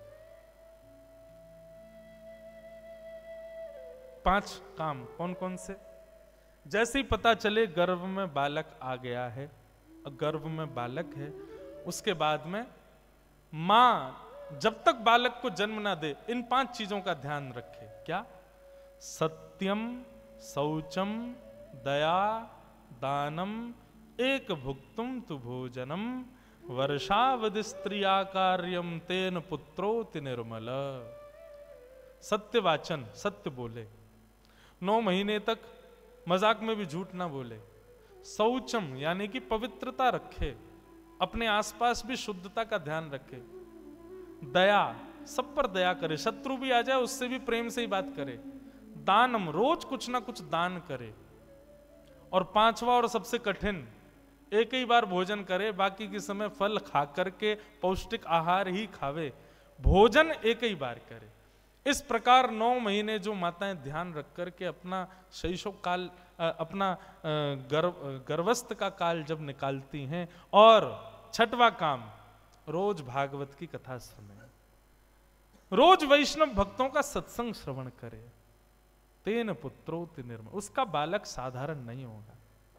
5 काम कौन कौन से? जैसे ही पता चले गर्भ में बालक आ गया है, गर्भ में बालक है, उसके बाद में मां जब तक बालक को जन्म ना दे इन 5 चीजों का ध्यान रखे। क्या? सत्यम, शौचम, दया, दानम, एक भुक्तुम तु भोजनम, वर्षावधि स्त्रिया कार्यम तेन पुत्रोति निर्मल। सत्य वाचन, सत्य बोले, 9 महीने तक मजाक में भी झूठ ना बोले। शौचम यानी कि पवित्रता रखे, अपने आसपास भी शुद्धता का ध्यान रखे। दया, सब पर दया करे, शत्रु भी आ जाए उससे भी प्रेम से ही बात करे। दानम, रोज कुछ ना कुछ दान करे। और 5वां और सबसे कठिन, एक ही बार भोजन करे, बाकी के समय फल खा करके पौष्टिक आहार ही खावे, भोजन एक ही बार करे। इस प्रकार 9 महीने जो माताएं ध्यान रख करके अपना शैशव काल, अपना गर्भस्थ का काल जब निकालती हैं। और 6वां काम, रोज भागवत की कथा सुने। रोज वैष्णव भक्तों का सत्संग श्रवण करे, तेन पुत्रोति निर्मल, उसका बालक साधारण नहीं होगा।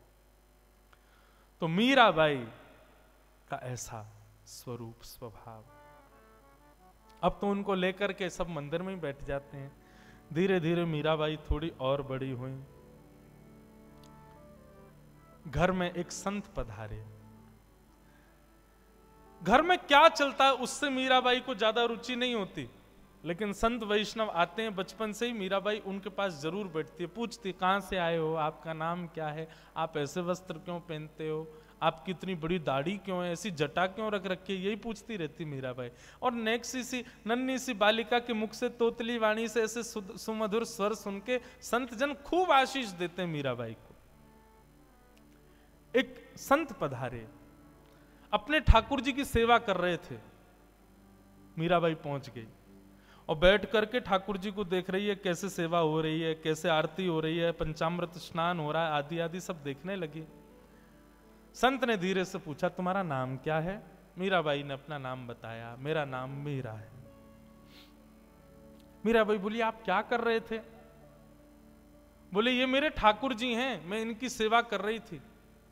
तो मीराबाई का ऐसा स्वरूप स्वभाव। अब तो उनको लेकर के सब मंदिर में ही बैठ जाते हैं। धीरे धीरे मीराबाई थोड़ी और बड़ी हुई। घर में एक संत पधारे। घर में क्या चलता है उससे मीराबाई को ज्यादा रुचि नहीं होती, लेकिन संत वैष्णव आते हैं, बचपन से ही मीराबाई उनके पास जरूर बैठती है, पूछती कहाँ से आए हो, आपका नाम क्या है, आप ऐसे वस्त्र क्यों पहनते हो, आपकी इतनी बड़ी दाढ़ी क्यों है, ऐसी जटा क्यों रख रखी है, यही पूछती रहती मीराबाई। और नेक्स्ट सी नन्ही सी बालिका के मुख से तोतली वाणी से ऐसे सुमधुर स्वर सुन के संत जन खूब आशीष देते हैं मीराबाई को। एक संत पधारे, अपने ठाकुर जी की सेवा कर रहे थे। मीराबाई पहुंच गई और बैठ करके ठाकुर जी को देख रही है, कैसे सेवा हो रही है, कैसे आरती हो रही है, पंचामृत स्नान हो रहा है, आदि आदि सब देखने लगी। संत ने धीरे से पूछा, तुम्हारा नाम क्या है? मीराबाई ने अपना नाम बताया, मेरा नाम मीरा है। मीराबाई बोली, आप क्या कर रहे थे? बोले, ये मेरे ठाकुर जी हैं, मैं इनकी सेवा कर रही थी।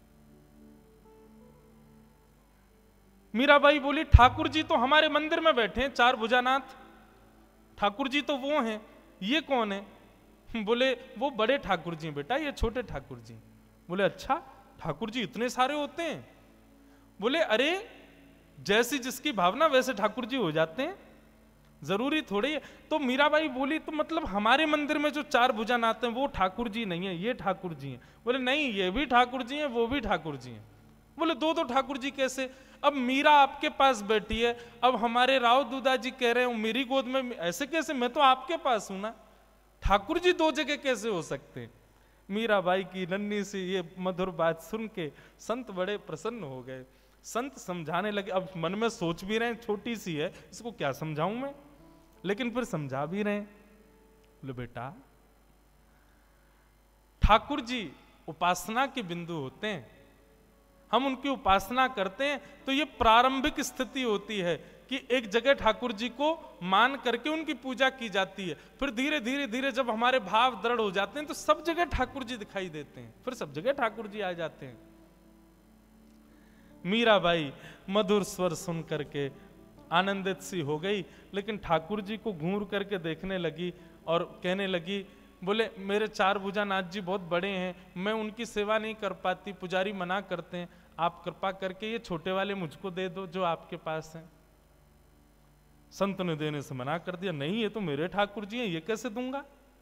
मीराबाई बोली, ठाकुर जी तो हमारे मंदिर में बैठे हैं, चार भुजानाथ ठाकुर जी तो वो हैं, ये कौन है? बोले, वो बड़े ठाकुर जी बेटा, ये छोटे ठाकुर जी। बोले, अच्छा ठाकुर जी इतने सारे होते हैं? बोले, अरे जैसी जिसकी भावना वैसे ठाकुर जी हो जाते हैं, जरूरी थोड़ी है। तो मीराबाई बोली, तो मतलब हमारे मंदिर में जो चार भुजानाथ हैं वो ठाकुर जी नहीं है, ये ठाकुर जी हैं। बोले, नहीं, ये भी ठाकुर जी हैं, वो भी ठाकुर जी हैं। बोले, दो दो ठाकुर जी कैसे? अब मीरा आपके पास बैठी है, अब हमारे राव दूदा जी कह रहे हैं मेरी गोद में, ऐसे कैसे? मैं तो आपके पास हूं ना, ठाकुर जी दो जगह कैसे हो सकते हैं? मीराबाई की नन्ही सी ये मधुर बात सुन के संत बड़े प्रसन्न हो गए। संत समझाने लगे। अब मन में सोच भी रहे हैं, छोटी सी है, इसको क्या समझाऊं मैं, लेकिन फिर समझा भी रहे हैं। बोले, बेटा ठाकुर जी उपासना के बिंदु होते हैं, हम उनकी उपासना करते हैं तो ये प्रारंभिक स्थिति होती है कि एक जगह ठाकुर जी को मान करके उनकी पूजा की जाती है। फिर धीरे धीरे धीरे जब हमारे भाव दृढ़ हो जाते हैं तो सब जगह ठाकुर जी दिखाई देते हैं, फिर सब जगह ठाकुर जी आ जाते हैं। मीराबाई मधुर स्वर सुन करके आनंदित सी हो गई, लेकिन ठाकुर जी को घूर करके देखने लगी और कहने लगी, बोले, मेरे चार भुजानाथ जी बहुत बड़े हैं, मैं उनकी सेवा नहीं कर पाती, पुजारी मना करते हैं, आप कृपा करके ये छोटे वाले मुझको दे दो जो आपके पास हैं। संत ने देने से मना कर दिया, नहीं ये तो मेरे ठाकुर जी हैं, ये कैसे दूंगा?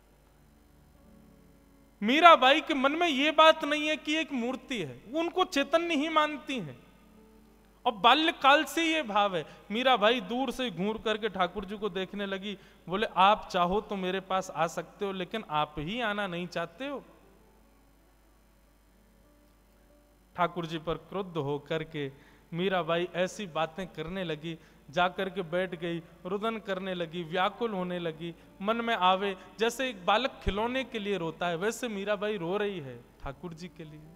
मीराबाई के मन में ये बात नहीं है कि एक मूर्ति है, वो उनको चैतन्य ही मानती है और बाल्यकाल से ये भाव है। मीराबाई दूर से घूर करके ठाकुर जी को देखने लगी। बोले, आप चाहो तो मेरे पास आ सकते हो, लेकिन आप ही आना नहीं चाहते हो। ठाकुर जी पर क्रुद्ध होकर के मीराबाई ऐसी बातें करने लगी, जाकर के बैठ गई, रुदन करने लगी, व्याकुल होने लगी। मन में आवे जैसे एक बालक खिलौने के लिए रोता है, वैसे मीराबाई रो रही है ठाकुर जी के लिए।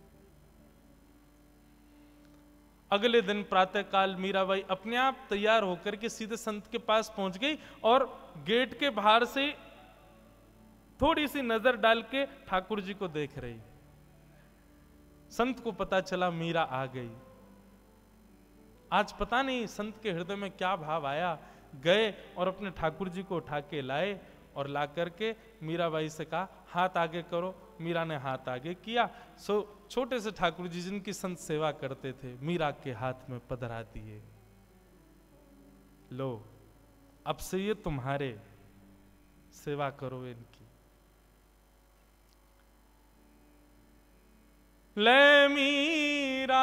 अगले दिन प्रातःकाल मीराबाई अपने आप तैयार होकर के सीधे संत के पास पहुंच गई और गेट के बाहर से थोड़ी सी नजर डाल के ठाकुर जी को देख रही। संत को पता चला मीरा आ गई। आज पता नहीं संत के हृदय में क्या भाव आया, गए और अपने ठाकुर जी को उठा के लाए और ला करके मीराबाई से कहा, हाथ आगे करो। मीरा ने हाथ आगे किया। सो छोटे से ठाकुर जी जिनकी संत सेवा करते थे, मीरा के हाथ में पधरा दिए। लो, अब से ये तुम्हारे, सेवा करो इनकी। ले मीरा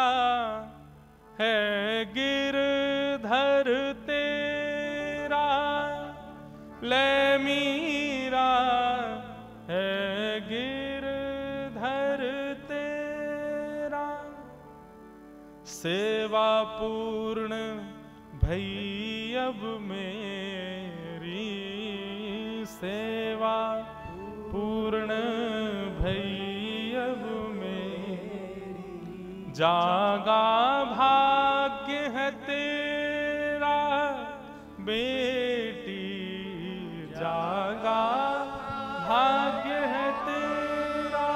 है गिरधर तेरा, ले मीरा है गिरधर तेरा, सेवा पूर्ण भई अब मेरी, सेवा पूर्ण भई अब मेरी, जागा भाग्य है तेरा बेटी जागा भाग्य है तेरा,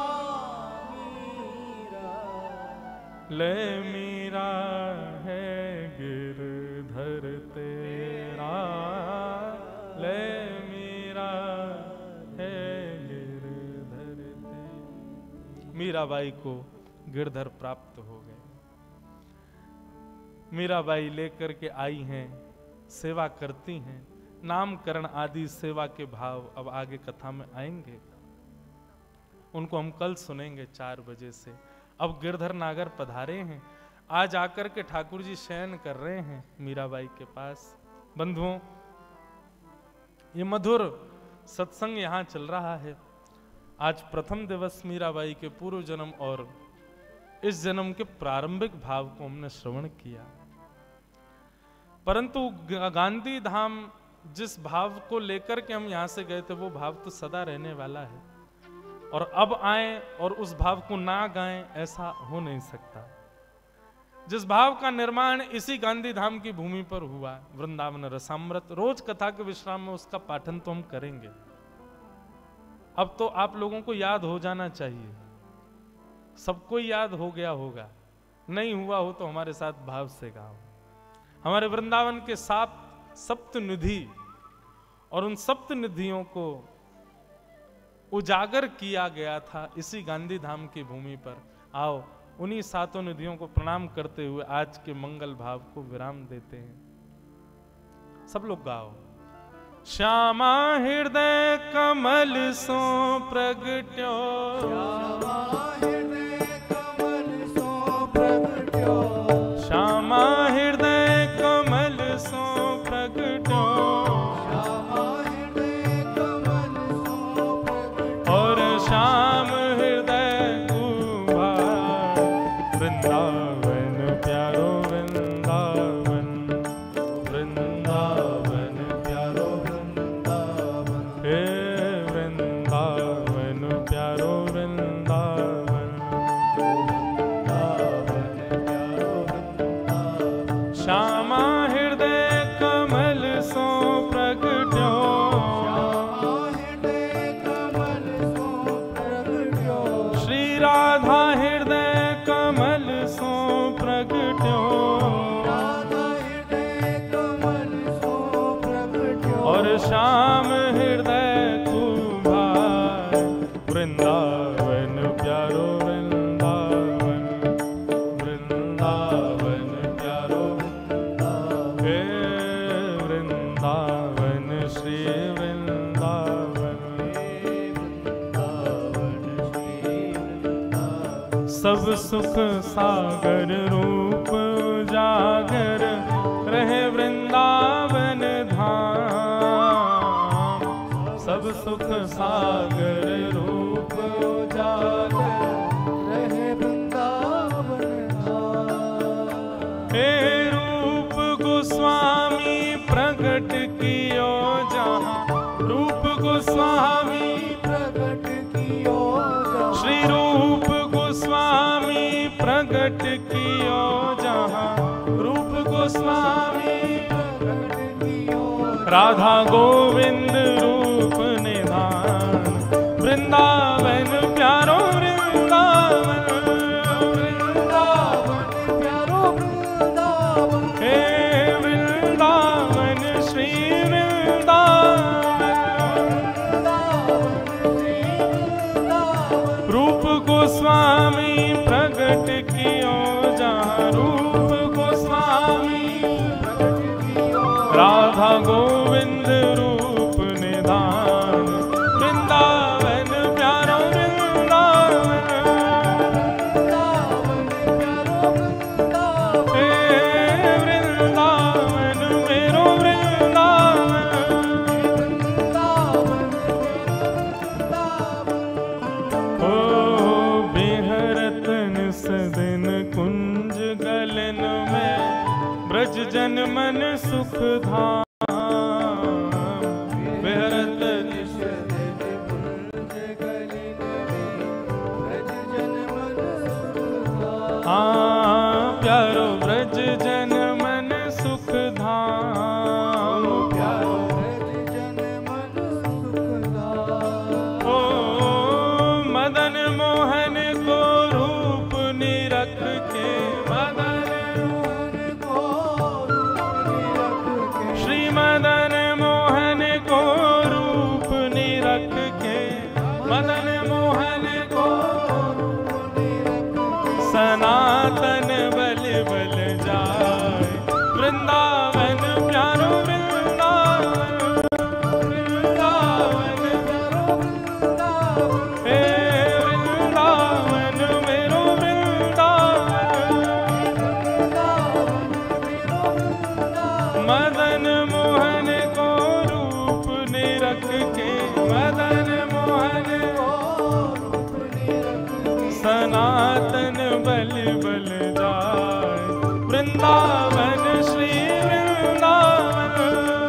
ले मीरा है गिरधर तेरा, ले मीरा है गिरधर तेरा। मीराबाई को गिरधर प्राप्त हो गए। मीराबाई लेकर के आई हैं, सेवा करती हैं। नामकरण आदि सेवा के भाव अब आगे कथा में आएंगे, उनको हम कल सुनेंगे 4 बजे से। अब गिरधर नागर पधारे हैं, आज आकर के ठाकुर जी शयन कर रहे हैं मीराबाई के पास। बंधुओं, ये मधुर सत्संग यहाँ चल रहा है। आज प्रथम दिवस मीराबाई के पूर्व जन्म और इस जन्म के प्रारंभिक भाव को हमने श्रवण किया, परंतु गांधी धाम जिस भाव को लेकर के हम यहां से गए थे वो भाव तो सदा रहने वाला है, और अब आए और उस भाव को ना गाएं ऐसा हो नहीं सकता। जिस भाव का निर्माण इसी गांधी धाम की भूमि पर हुआ, वृंदावन रसामृत, रोज कथा के विश्राम में उसका पाठन तो हम करेंगे। अब तो आप लोगों को याद हो जाना चाहिए, सबको याद हो गया होगा, नहीं हुआ हो तो हमारे साथ भाव से गाओ। हमारे वृंदावन के 7 सप्तनिधि और उन सप्तनिधियों को उजागर किया गया था इसी गांधी धाम की भूमि पर। आओ उन्हीं 7 निधियों को प्रणाम करते हुए आज के मंगल भाव को विराम देते हैं। सब लोग गाओ। श्यामा हृदय कमल सो प्रगट्यो, श्यामा हृदय कमल सो प्रगट्यो, श्यामा हृदय कमल सो प्रगट्यो, श्यामा हृदय कमल सो प्रगट्यो, और श्याम हृदय कुभार, वृंदावन प्यारो वृंदावन, वृंदावन प्यारो वृंदावन, हे वृंदावन प्यारो वृंदावन, वृंदावन प्यारो वृंदावन, श्यामा हृदय कमल सो प्रगट्यो, श्यामा हृदय कमल सो प्रगट्यो, श्री राधा हृदय कमल सो प्रगट्यो, राधा हृदय कमल सो प्रगट्यो, और श्याम हृदय कुभार, वृंदावन प्यारो वृंदावन, वृंदावन प्यारो वृंदावन, हे वृंदावन श्री वृंदावन, वृंदावन श्री वृंदावन, सब सुख सागर रूप जागर रहे वृंदावन धाम, सब सुख सागर रूप जागर रहे वृंदावन धाम, हे रूप गोस्वामी प्रकट कियो जहाँ, रूप गोस्वामी प्रकट कियो जहाँ, श्री रूप गोस्वामी प्रकट कियो जहाँ, रूप गोस्वामी प्रकट कियो, राधा गोविंद रूप निधान, वृंदावन प्यारो वृंदावन, वृंदावन प्यारो वृंदावन, हे वृंदावन श्री वृंदावन, रूप गोस्वामी प्रकट कियो जहाँ, रूप गोस्वामी प्रकट कियो, राधा गोविंद रूप निधान, वृंदावन प्यारो वृंदावन, वृंदावन प्यारो वृंदावन, हे वृंदावन मेरो वृंदावन, वृंदावन ओ बिहरत निस दिन कुंज गलन में, ब्रज जन मन सुख धाम, मदन मोहन को सनातन बल बल जाए वृंदावन प्यारो वृंदावन वृंदावन हे वृंदावन मेरो वृंदावन मदन मोहन को रूप ने रख के मदन मोहन सनातन बल बल जाए वृंदावन श्री वृंदावन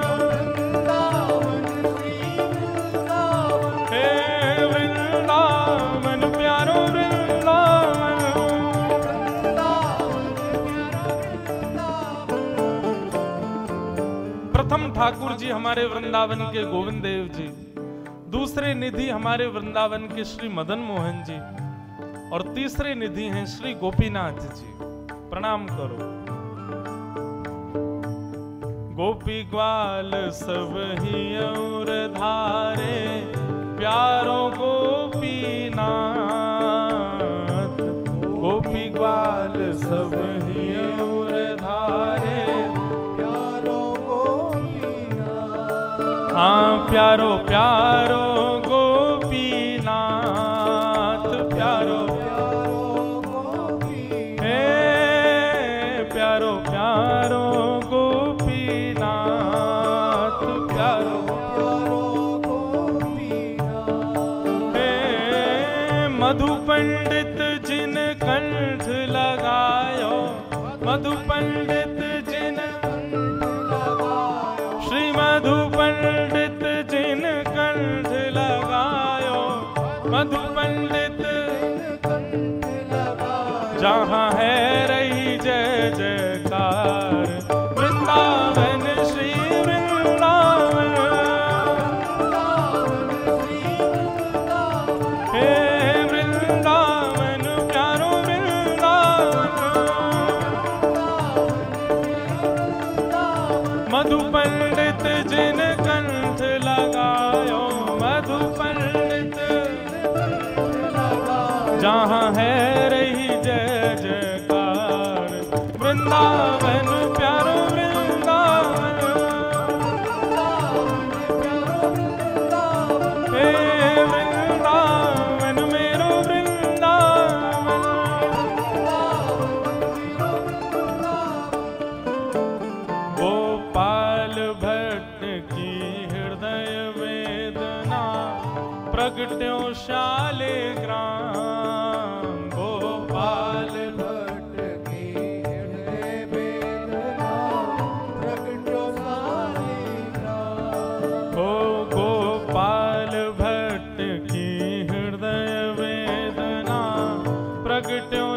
हे वृंदावन प्यारो वृंदावन प्रथम ठाकुर जी हमारे वृंदावन के गोविंद देव जी, दूसरे निधि हमारे वृंदावन के श्री मदन मोहन जी और तीसरे निधि हैं श्री गोपीनाथ जी। प्रणाम करो। गोपी ग्वाल सब ही और धारे प्यारो गोपीनाथ गोपी ग्वाल सब ही और धारे प्यारो गोपीनाथ हाँ प्यारो प्यारो गोपीनाथ प्यारो प्यारो प्यारो गोपीनाथ प्यारो प्यारो गोपीनाथ हे मधु पंडित जिन कंठ लगायो मधु पंडित जिन श्री मधु पंडित जिन कंठ लगायो मधु पंडित जहाँ है रही जय जयकार वृंदावन श्री वृंदावन हे वृंदावन प्यारो वृंदावन मधु पंडित जिन कंठ लगायो मधु पंडित जहाँ है रही जय जयकार वृंदावन प्यारो वृंदावन हे वृंदावन मेरो वृंदावन गोपाल भट्ट की हृदय वेदना प्रगट्यो शालिग्राम गोपाल भट्ट की हृदय वेदना प्रगट्यो शालिग्राम ओ गोपाल भट्ट की हृदय वेदना प्रगट्यो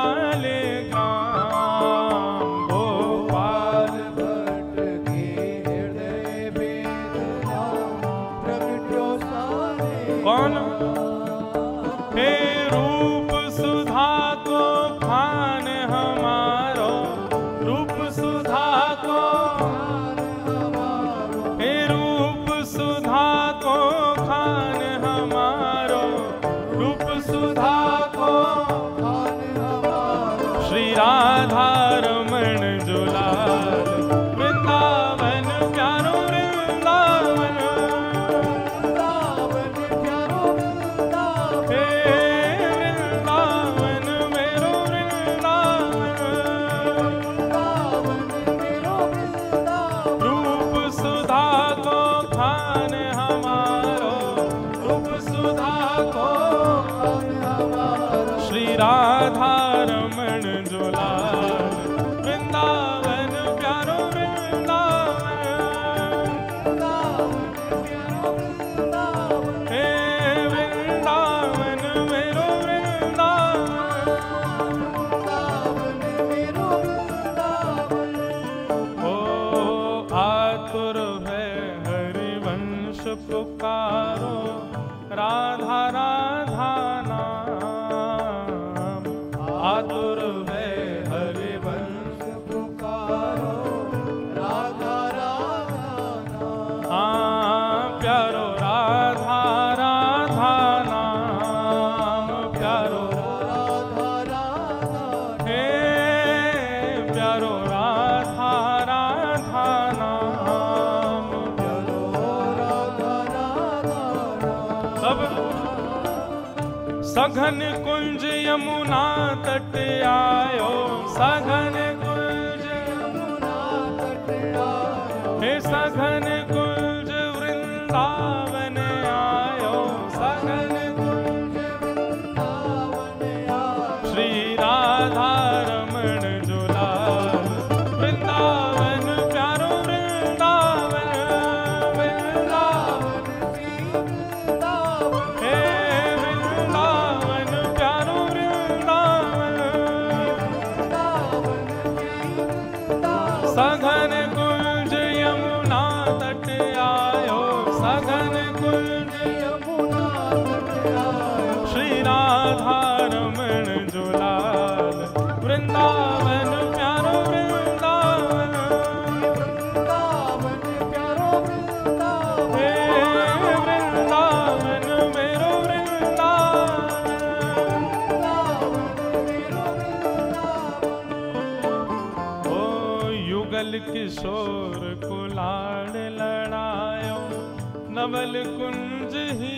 शालिग्राम गोपाल भट्ट की हृदय वेदना प्रगट्यो शालिग्राम कौन हे रूप सुधा को खान हमारो रूप सुधा को हे रूप सुधा को खान हमारो रूप सुधा को श्री राधा रमण जुलाल वृंदावन प्यारो वृंदावन राधा रमण जुलाल वृंदावन प्यारो वृंदावन हे वृंदावन मेरो वृंदावन ओ आतुर है हरिवंश पुकारो राधा राधा आतुर है हरिवंश पुकारो राधा राधा हाँ प्यारो राधा राधा नाम सघन कुंज यमुना तट आयो, सघन कुंज यमुना तट आयो, हे सघन कुंज वृंदावन आयो, सघन कुंज वृंदावन आयो, श्री राधा रमण जुलाल वृंदावन प्यारो वृंदावन, वृंदावन हे वृंदावन प्यारो वृंदावन, सघन कुंज यमुना तट आयो, सघन कुंज यमुना तट आयो, श्री राधा रमण जुलाल वृंदावन प्यारो वृंदावन, वृंदावन प्यारो वृंदावन, हे वृंदावन मेरो वृंदावन, ओ युगल किशोर कुलाड़ लड़ायो, नवल कुंज ही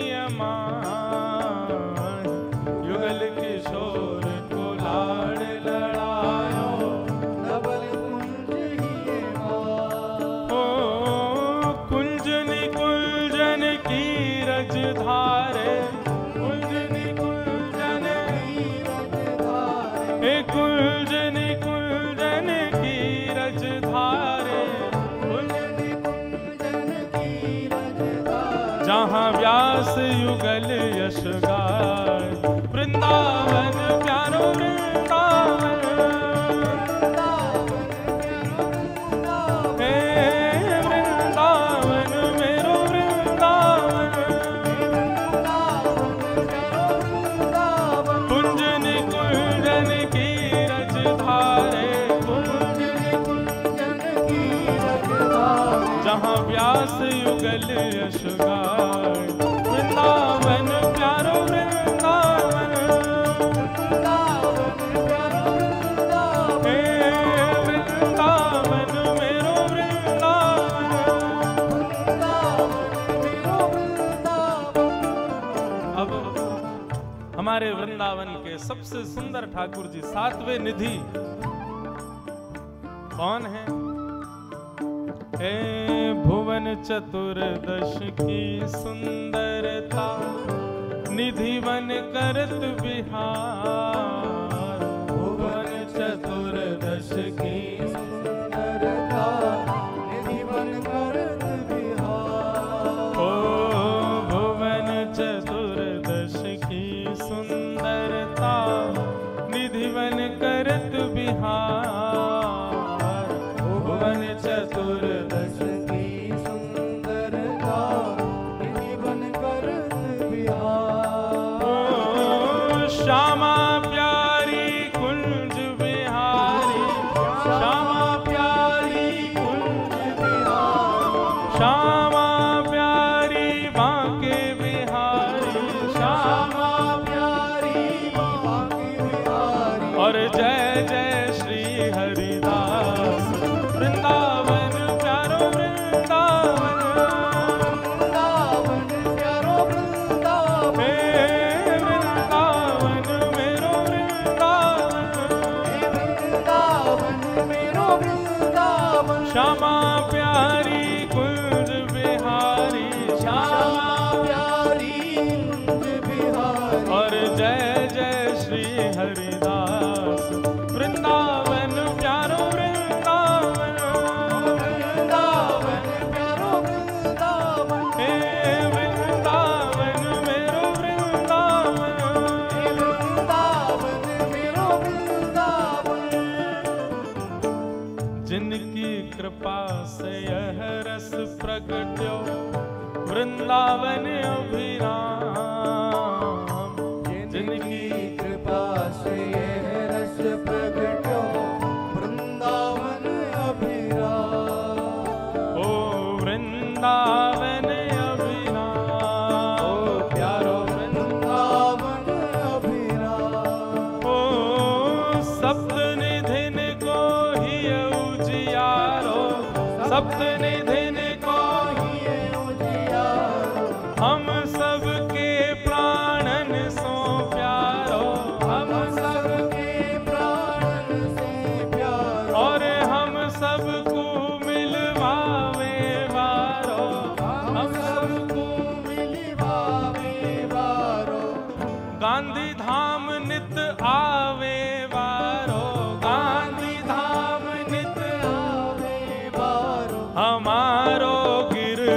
अमान, युगल किशोर कुलाड़ लड़ायो, नवल कुंज ही अमान, ओ कुंजनी कुंजन की रज धारे, कुंजनी कुंजन की रज धारे, हे कुंजनी कुंजन की रज धारे, कुंजनी कुंजन की रज धारे, जहाँ व्यास युगल यश गाय, वृंदावन प्यारो वृंदावन, हे वृंदावन मेरो वृंदावन, कुंजनी कुंजन की रज धारे, कुंजनी कुंजन की रज धारे, जहाँ व्यास युगल यश गाय, वृंदावन प्यारो वृंदावन, हे वृंदावन मेरो वृंदावन, अब हमारे वृंदावन के सबसे सुंदर ठाकुर जी सातवें निधि कौन है? हे भुवन चतुर्दश की सुंदरता, निधि वन करत बिहार, भुवन चतुर्दश की सुंदरता, निधि वन करत बिहार, ओ भुवन चतुर्दश की सुंदरता, निधि वन करत बिहार, भुवन चतुर्दश की सुंदरता, निधि वन करत बिहार, ओ श्यामा प्यारी कुंज बिहारी, श्यामा प्यारी कुंज बिहारी, श्यामा प्यारी बांके बिहारी, श्यामा प्यारी बांके बिहारी, और जय जय श्री हरिदास वृंदावन प्यारो वृंदावन, वृंदावन प्यारो वृंदावन, हे वृंदावन मेरो वृंदावन, वृंदावन मेरो वृंदावन, श्यामा प्यारी कुंज बिहारी, श्यामा प्यारी कुंज बिहारी, और जय जय श्री हरिदास वृंदावन प्यारो वृंदावन, वृंदावन प्यारो वृंदावन, हे वृंदावन मेरो वृंदावन, वृंदावन मेरो वृंदावन, जिनकी कृपा से यह रस प्रगट्यो वृंदावन अभिराम, जिनकी कृपा से यह रस प्रगट्यो वृंदावन अभिराम, ओ वृंदावन अभिराम, ओ प्यारो वृंदावन अभिराम, ओ सप्त निधिन को ही उजियारो, सप्त निधिन को ही उजियारो, हम सबके प्राणन सो प्यारो,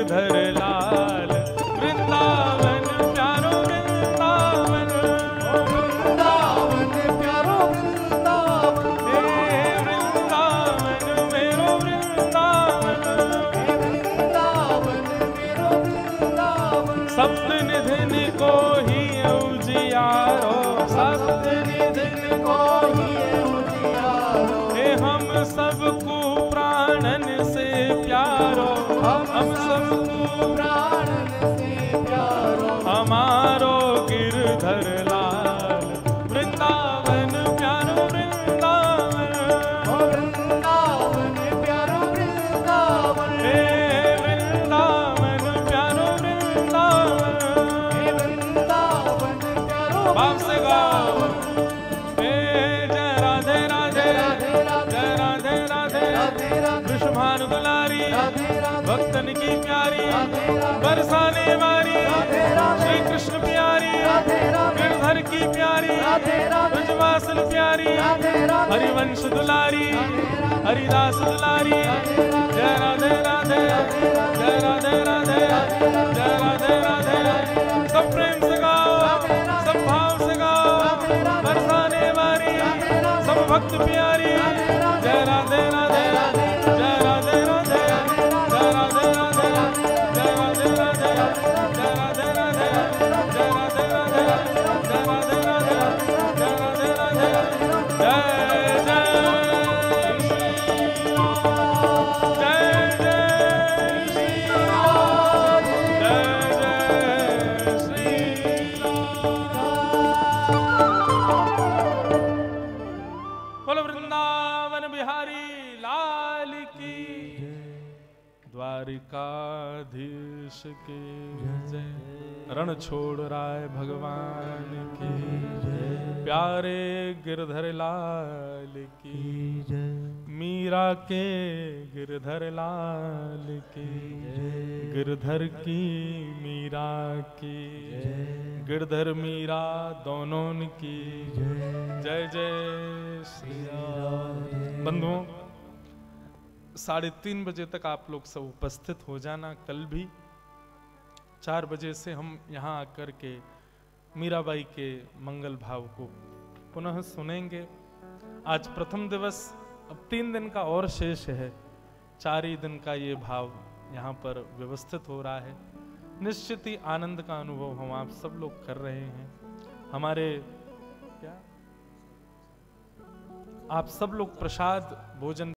गिरधर लाल वृंदावन प्यारो वृंदावन वृंदावन प्यारो वृंदावन वृंदावन मेरो वृंदावन वृंदावन मेरो वृंदावन सप्त निधिन को ही उजियारो सप्त निधिन को ही उजियारो हम सबको प्राणन से प्यारो हम सबको प्राणन से प्यारो हमारो गिरधर लाल वृंदावन प्यारो वृंदावन वृंदावन प्यारो वृंदावन वृंदावन प्यारो वृंदावन वृंदावन प्यारो बाप से गाओ जय राधे राधे जय राधे राधे कृष्ण दुलारी भक्तन की प्यारी बरसाने वाली श्री कृष्ण प्यारी गिरधर की प्यारी ब्रजवासल प्यारी हरिवंश दुलारी हरिदास दुलारी जय राधे राधे जय राधे राधे जय राधे राधे सब प्रेम से गाओ सब भाव से गाओ बरसाने वाली सब भक्त प्यारी जय राधे राधे जय राधे राधे जय राधे राधे जय राधे राधे जय राधे राधे जय राधे राधे जय राधे राधे जय राधे राधे जय जय द्वारिकाधीश के जय रण छोड़ राय भगवान की जय प्यारे गिरधर लाल की जय मीरा के गिरधर लाल की जय गिरधर की मीरा की जय गिरधर मीरा दोनों की जय जय श्री राम। बंधुओं 3:30 बजे तक आप लोग सब उपस्थित हो जाना। कल भी 4 बजे से हम यहाँ आकर के मीराबाई के मंगल भाव को पुनः सुनेंगे। आज प्रथम दिवस, अब 3 दिन का और शेष है। 4 ही दिन का ये भाव यहाँ पर व्यवस्थित हो रहा है। निश्चित ही आनंद का अनुभव हम आप सब लोग कर रहे हैं। हमारे क्या आप सब लोग प्रसाद भोजन